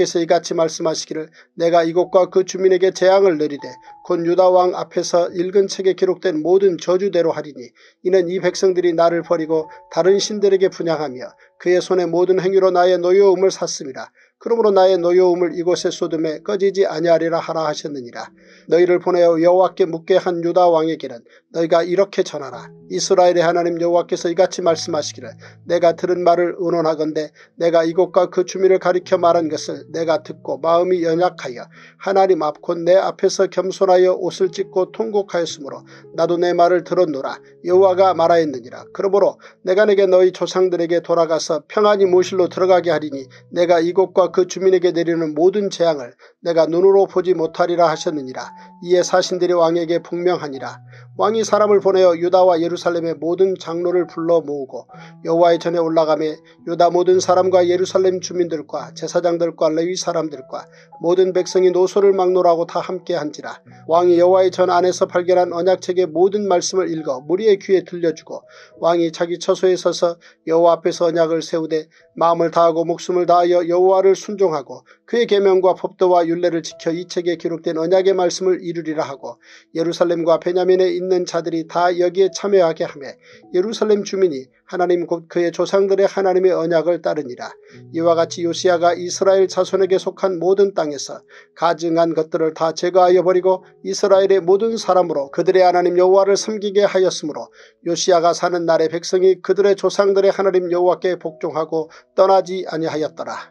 이같이 말씀하시기를 내가 이곳과 그 주민에게 재앙을 내리되 곧 유다 왕 앞에서 읽은 책에 기록된 모든 저주대로 하리니 이는 이 백성들이 나를 버리고 다른 신들에게 분향하며 그의 손의 모든 행위로 나의 노여움을 샀음이라. 그러므로 나의 노여움을 이곳에 쏟음에 꺼지지 아니하리라 하라 하셨느니라. 너희를 보내어 여호와께 묻게 한 유다 왕에게는 너희가 이렇게 전하라. 이스라엘의 하나님 여호와께서 이같이 말씀하시기를 내가 들은 말을 의논하건대 내가 이곳과 그 주민을 가리켜 말한 것을 내가 듣고 마음이 연약하여 하나님 앞 곧 내 앞에서 겸손하여 옷을 찢고 통곡하였으므로 나도 내 말을 들었노라. 여호와가 말하였느니라. 그러므로 내가 내게 너희 조상들에게 돌아가서 평안히 모실로 들어가게 하리니 내가 이곳과 그 주민에게 내리는 모든 재앙을 내가 눈으로 보지 못하리라 하셨느니라. 이에 사신들이 왕에게 복명하니라. 왕이 사람을 보내어 유다와 예루살렘의 모든 장로를 불러 모으고 여호와의 전에 올라가매 유다 모든 사람과 예루살렘 주민들과 제사장들과 레위 사람들과 모든 백성이 노소를 막노라고 다 함께 한지라. 왕이 여호와의 전 안에서 발견한 언약책의 모든 말씀을 읽어 무리의 귀에 들려주고 왕이 자기 처소에 서서 여호와 앞에서 언약을 세우되 마음을 다하고 목숨을 다하여 여호와를 순종하고 그의 계명과 법도와 율례를 지켜 이 책에 기록된 언약의 말씀을 이루리라 하고 예루살렘과 베냐민에 있는 자들이 다 여기에 참여하게 하며 예루살렘 주민이 하나님 곧 그의 조상들의 하나님의 언약을 따르니라. 이와 같이 요시야가 이스라엘 자손에게 속한 모든 땅에서 가증한 것들을 다 제거하여 버리고 이스라엘의 모든 사람으로 그들의 하나님 여호와를 섬기게 하였으므로 요시야가 사는 날에 백성이 그들의 조상들의 하나님 여호와께 복종하고 떠나지 아니하였더라.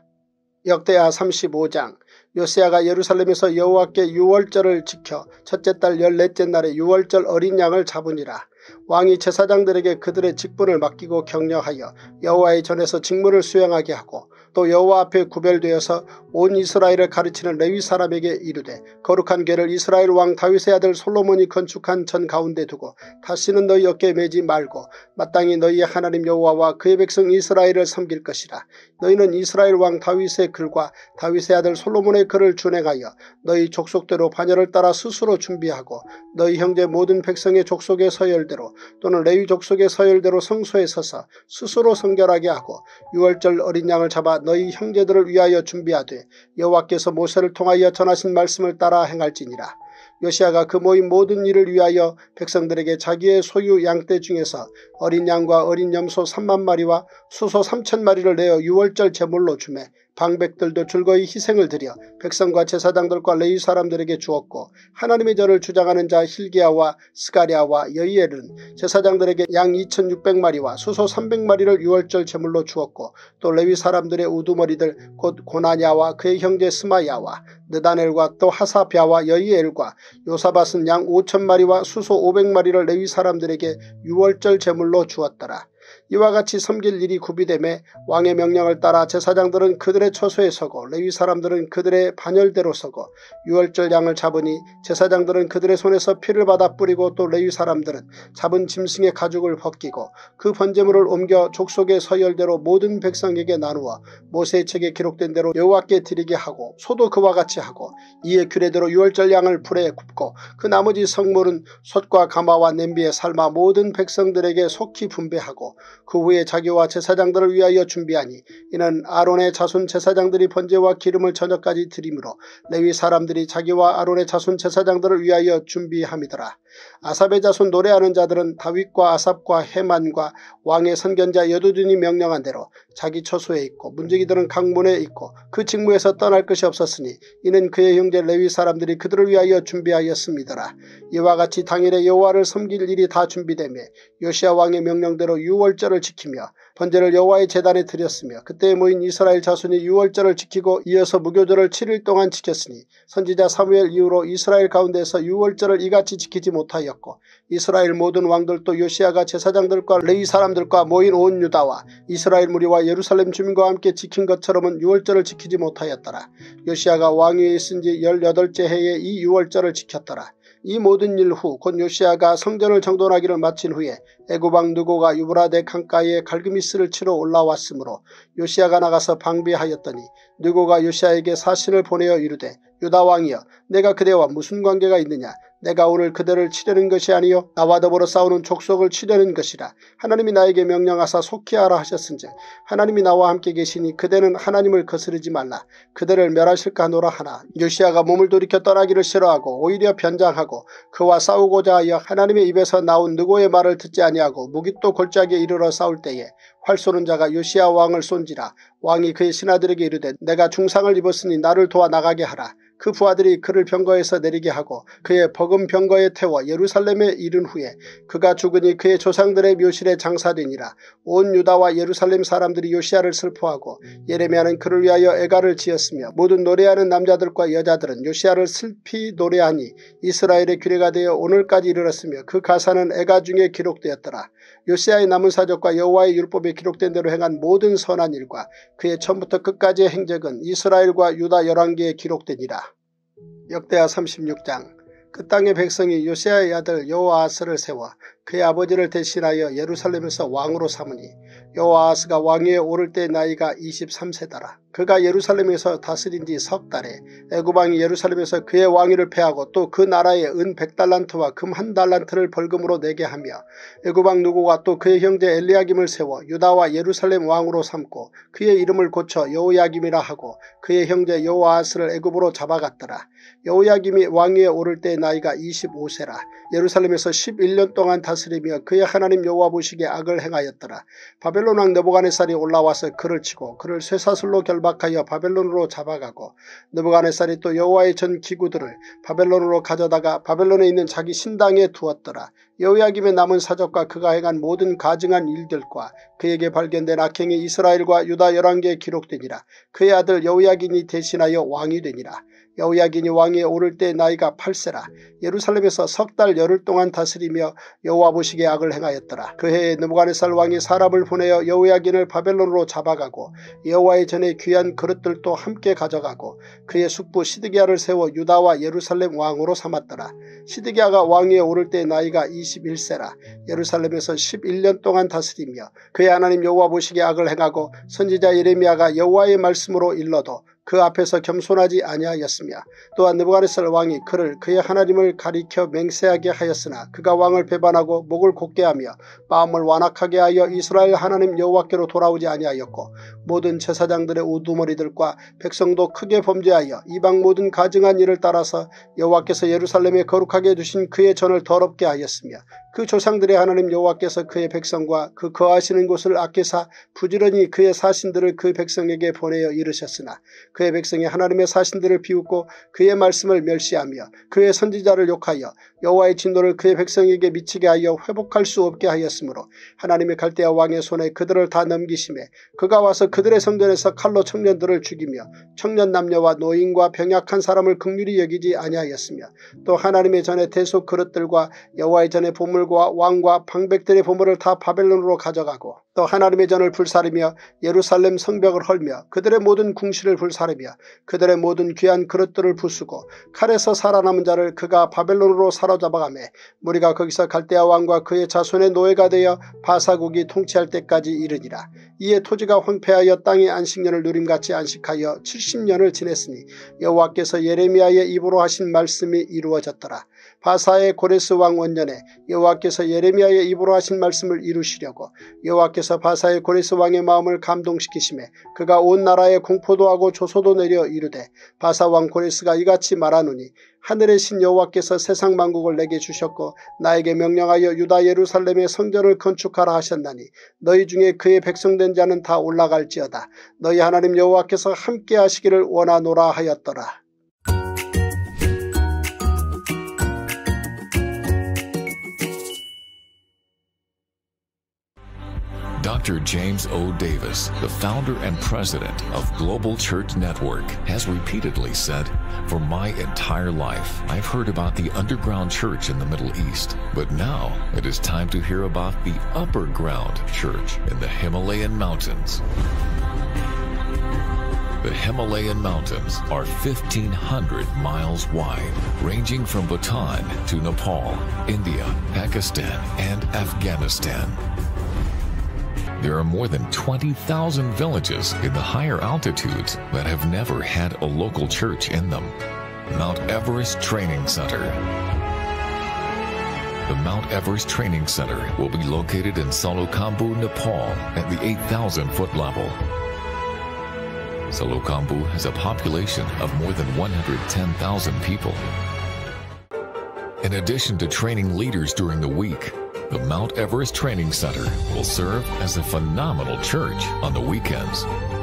역대하 삼십오 장. 요시야가 예루살렘에서 여호와께 유월절을 지켜 첫째 달 열넷째 날에 유월절 어린 양을 잡으니라. 왕이 제사장들에게 그들의 직분을 맡기고 격려하여 여호와의 전에서 직무를 수행하게 하고 또 여호와 앞에 구별되어서 온 이스라엘을 가르치는 레위 사람에게 이르되 거룩한 궤를 이스라엘 왕 다윗의 아들 솔로몬이 건축한 전 가운데 두고 다시는 너희 어깨에 매지 말고 마땅히 너희의 하나님 여호와와 그의 백성 이스라엘을 섬길 것이라. 너희는 이스라엘 왕 다윗의 글과 다윗의 아들 솔로몬의 글을 준행하여 너희 족속대로 반열을 따라 스스로 준비하고 너희 형제 모든 백성의 족속의 서열대로 또는 레위 족속의 서열대로 성소에 서서 스스로 성결하게 하고 유월절 어린 양을 잡아 너희 형제들을 위하여 준비하되 여호와께서 모세를 통하여 전하신 말씀을 따라 행할지니라. 요시야가 그 모인 모든 일을 위하여 백성들에게 자기의 소유 양떼 중에서 어린 양과 어린 염소 삼만 마리와 수소 삼천 마리를 내어 유월절 제물로 주매 방백들도 즐거이 희생을 드려 백성과 제사장들과 레위 사람들에게 주었고 하나님의 전을 주장하는 자 hil기야와 스가랴와 여이엘은 제사장들에게 양 이천육백 마리와 수소 삼백 마리를 유월절 제물로 주었고 또 레위 사람들의 우두머리들 곧 고나냐와 그의 형제 스마야와 느다넬과 또 하사랴와 여이엘과 요사밧은 양 오천 마리와 수소 오백 마리를 레위 사람들에게 유월절 제물로 주었더라. 이와 같이 섬길 일이 구비되매 왕의 명령을 따라 제사장들은 그들의 처소에 서고 레위 사람들은 그들의 반열대로 서고 유월절 양을 잡으니 제사장들은 그들의 손에서 피를 받아 뿌리고 또 레위 사람들은 잡은 짐승의 가죽을 벗기고 그 번제물을 옮겨 족속의 서열대로 모든 백성에게 나누어 모세의 책에 기록된 대로 여호와께 드리게 하고 소도 그와 같이 하고 이에 규례대로 유월절 양을 불에 굽고 그 나머지 성물은 솥과 가마와 냄비에 삶아 모든 백성들에게 속히 분배하고 그 후에 자기와 제사장들을 위하여 준비하니 이는 아론의 자손 제사장들이 번제와 기름을 저녁까지 드림으로 레위 사람들이 자기와 아론의 자손 제사장들을 위하여 준비함이더라. 아삽의 자손 노래하는 자들은 다윗과 아삽과 헤만과 왕의 선견자 여두둔이 명령한 대로 자기 처소에 있고 문지기들은 각 문에 있고 그 직무에서 떠날 것이 없었으니 이는 그의 형제 레위 사람들이 그들을 위하여 준비하였음이더라. 이와 같이 당일에 여호와를 섬길 일이 다 준비되며 요시야 왕의 명령대로 유월절을 지키며 번제를 여호와의 제단에 드렸으며 그때에 모인 이스라엘 자손이 유월절을 지키고 이어서 무교절을 칠 일 동안 지켰으니 선지자 사무엘 이후로 이스라엘 가운데서 유월절을 이같이 지키지 못하였고 이스라엘 모든 왕들도 요시야가 제사장들과 레위 사람들과 모인 온 유다와 이스라엘 무리와 예루살렘 주민과 함께 지킨 것처럼은 유월절을 지키지 못하였더라. 요시야가 왕위에 있은 지 열여덟째 해에 이 유월절을 지켰더라. 이 모든 일 후 곧 요시야가 성전을 정돈하기를 마친 후에 애굽왕 느고가 유브라데 강가에 갈그미스를 치러 올라왔으므로 요시야가 나가서 방비하였더니 느고가 요시야에게 사신을 보내어 이르되 유다 왕이여 내가 그대와 무슨 관계가 있느냐 내가 오늘 그들을 치려는 것이 아니요 나와 더불어 싸우는 족속을 치려는 것이라. 하나님이 나에게 명령하사 속히 하라 하셨은즉 하나님이 나와 함께 계시니 그대는 하나님을 거스르지 말라. 그들을 멸하실까 하노라 하나 요시야가 몸을 돌이켜 떠나기를 싫어하고 오히려 변장하고 그와 싸우고자 하여 하나님의 입에서 나온 누구의 말을 듣지 아니하고 무기또 골짜기에 이르러 싸울 때에 활 쏘는 자가 요시야 왕을 쏜지라. 왕이 그의 신하들에게 이르되 내가 중상을 입었으니 나를 도와 나가게 하라. 그 부하들이 그를 병거에서 내리게 하고 그의 버금 병거에 태워 예루살렘에 이른 후에 그가 죽으니 그의 조상들의 묘실에 장사되니라. 온 유다와 예루살렘 사람들이 요시야를 슬퍼하고 예레미야는 그를 위하여 애가를 지었으며 모든 노래하는 남자들과 여자들은 요시야를 슬피 노래하니 이스라엘의 규례가 되어 오늘까지 이르렀으며 그 가사는 애가 중에 기록되었더라. 요시야의 남은 사적과 여호와의 율법에 기록된 대로 행한 모든 선한 일과 그의 처음부터 끝까지의 행적은 이스라엘과 유다 열왕기에 기록되니라. 역대하 삼십육 장. 그 땅의 백성이 요시야의 아들 여호아하스를 세워 그의 아버지를 대신하여 예루살렘에서 왕으로 삼으니 여호아하스가 왕위에 오를 때 나이가 이십삼 세더라. 그가 예루살렘에서 다스린 지 석 달에 애굽왕이 예루살렘에서 그의 왕위를 패하고 또 그 나라에 은 백 달란트와 금 한 달란트를 벌금으로 내게 하며 애굽왕 누구와 또 그의 형제 엘리야김을 세워 유다와 예루살렘 왕으로 삼고 그의 이름을 고쳐 여호야김이라 하고 그의 형제 여호아하스를 애굽으로 잡아갔더라. 여호야김이 왕위에 오를 때 나이가 이십오 세라. 예루살렘에서 십일 년 동안 다스리며 그의 하나님 여호와 보시기에 악을 행하였더라. 바벨론 왕 느부갓네살이 올라와서 그를 치고 그를 쇠사슬로 결박하여 바벨론으로 잡아가고 느부갓네살이 또 여호와의 전 기구들을 바벨론으로 가져다가 바벨론에 있는 자기 신당에 두었더라. 여호야김의 남은 사적과 그가 행한 모든 가증한 일들과 그에게 발견된 악행이 이스라엘과 유다 열왕기에 기록되니라. 그의 아들 여호야긴이 대신하여 왕이 되니라. 여호야긴이 왕위에 오를 때 나이가 팔 세라. 예루살렘에서 석 달 열흘 동안 다스리며 여호와 보시기에 악을 행하였더라. 그 해에 느부갓네살 왕이 사람을 보내어 여호야긴을 바벨론으로 잡아가고 여호와의 전에 귀한 그릇들도 함께 가져가고 그의 숙부 시드기야를 세워 유다와 예루살렘 왕으로 삼았더라. 시드기야가 왕위에 오를 때 나이가 이십일 세라. 예루살렘에서 십일 년 동안 다스리며 그의 하나님 여호와 보시기에 악을 행하고 선지자 예레미야가 여호와의 말씀으로 일러도 그 앞에서 겸손하지 아니하였으며 또한 느부갓네살 왕이 그를 그의 하나님을 가리켜 맹세하게 하였으나 그가 왕을 배반하고 목을 곧게 하며 마음을 완악하게 하여 이스라엘 하나님 여호와께로 돌아오지 아니하였고 모든 제사장들의 우두머리들과 백성도 크게 범죄하여 이방 모든 가증한 일을 따라서 여호와께서 예루살렘에 거룩하게 두신 그의 전을 더럽게 하였으며 그 조상들의 하나님 여호와께서 그의 백성과 그 거하시는 곳을 아끼사 부지런히 그의 사신들을 그 백성에게 보내어 이르셨으나 그의 백성이 하나님의 사신들을 비웃고 그의 말씀을 멸시하며 그의 선지자를 욕하여 여호와의 진노를 그의 백성에게 미치게 하여 회복할 수 없게 하였으므로 하나님의 갈대아 왕의 손에 그들을 다 넘기심에 그가 와서 그들의 성전에서 칼로 청년들을 죽이며 청년 남녀와 노인과 병약한 사람을 긍휼히 여기지 아니하였으며 또 하나님의 전에 대속 그릇들과 여호와의 전에 보물과 왕과 방백들의 보물을 다 바벨론으로 가져가고 또 하나님의 전을 불사르며 예루살렘 성벽을 헐며 그들의 모든 궁실을 불사르며 그들의 모든 귀한 그릇들을 부수고 칼에서 살아남은 자를 그가 바벨론으로 사로잡아가매 무리가 거기서 갈대아 왕과 그의 자손의 노예가 되어 바사국이 통치할 때까지 이르니라. 이에 토지가 황폐하여 땅이 안식년을 누림같이 안식하여 칠십 년을 지냈으니 여호와께서 예레미야의 입으로 하신 말씀이 이루어졌더라. 바사의 고레스 왕 원년에 여호와께서 예레미야의 입으로 하신 말씀을 이루시려고 여호와께서 바사의 고레스 왕의 마음을 감동시키심에 그가 온 나라에 공포도 하고 조소도 내려 이르되 바사 왕 고레스가 이같이 말하노니 하늘의 신 여호와께서 세상 만국을 내게 주셨고 나에게 명령하여 유다 예루살렘의 성전을 건축하라 하셨나니 너희 중에 그의 백성된 자는 다 올라갈지어다. 너희 하나님 여호와께서 함께 하시기를 원하노라 하였더라. Doctor James O. Davis, the founder and president of Global Church Network, has repeatedly said, "For my entire life, I've heard about the underground church in the Middle East, but now it is time to hear about the upper ground church in the Himalayan mountains." The Himalayan mountains are fifteen hundred miles wide, ranging from Bhutan to Nepal, India, Pakistan, and Afghanistan. There are more than twenty thousand villages in the higher altitudes that have never had a local church in them. Mount Everest Training Center. The Mount Everest Training Center will be located in Salokhambu, Nepal at the eight thousand foot level. Salokhambu has a population of more than one hundred ten thousand people. In addition to training leaders during the week, the Mount Everest Training Center will serve as a phenomenal church on the weekends.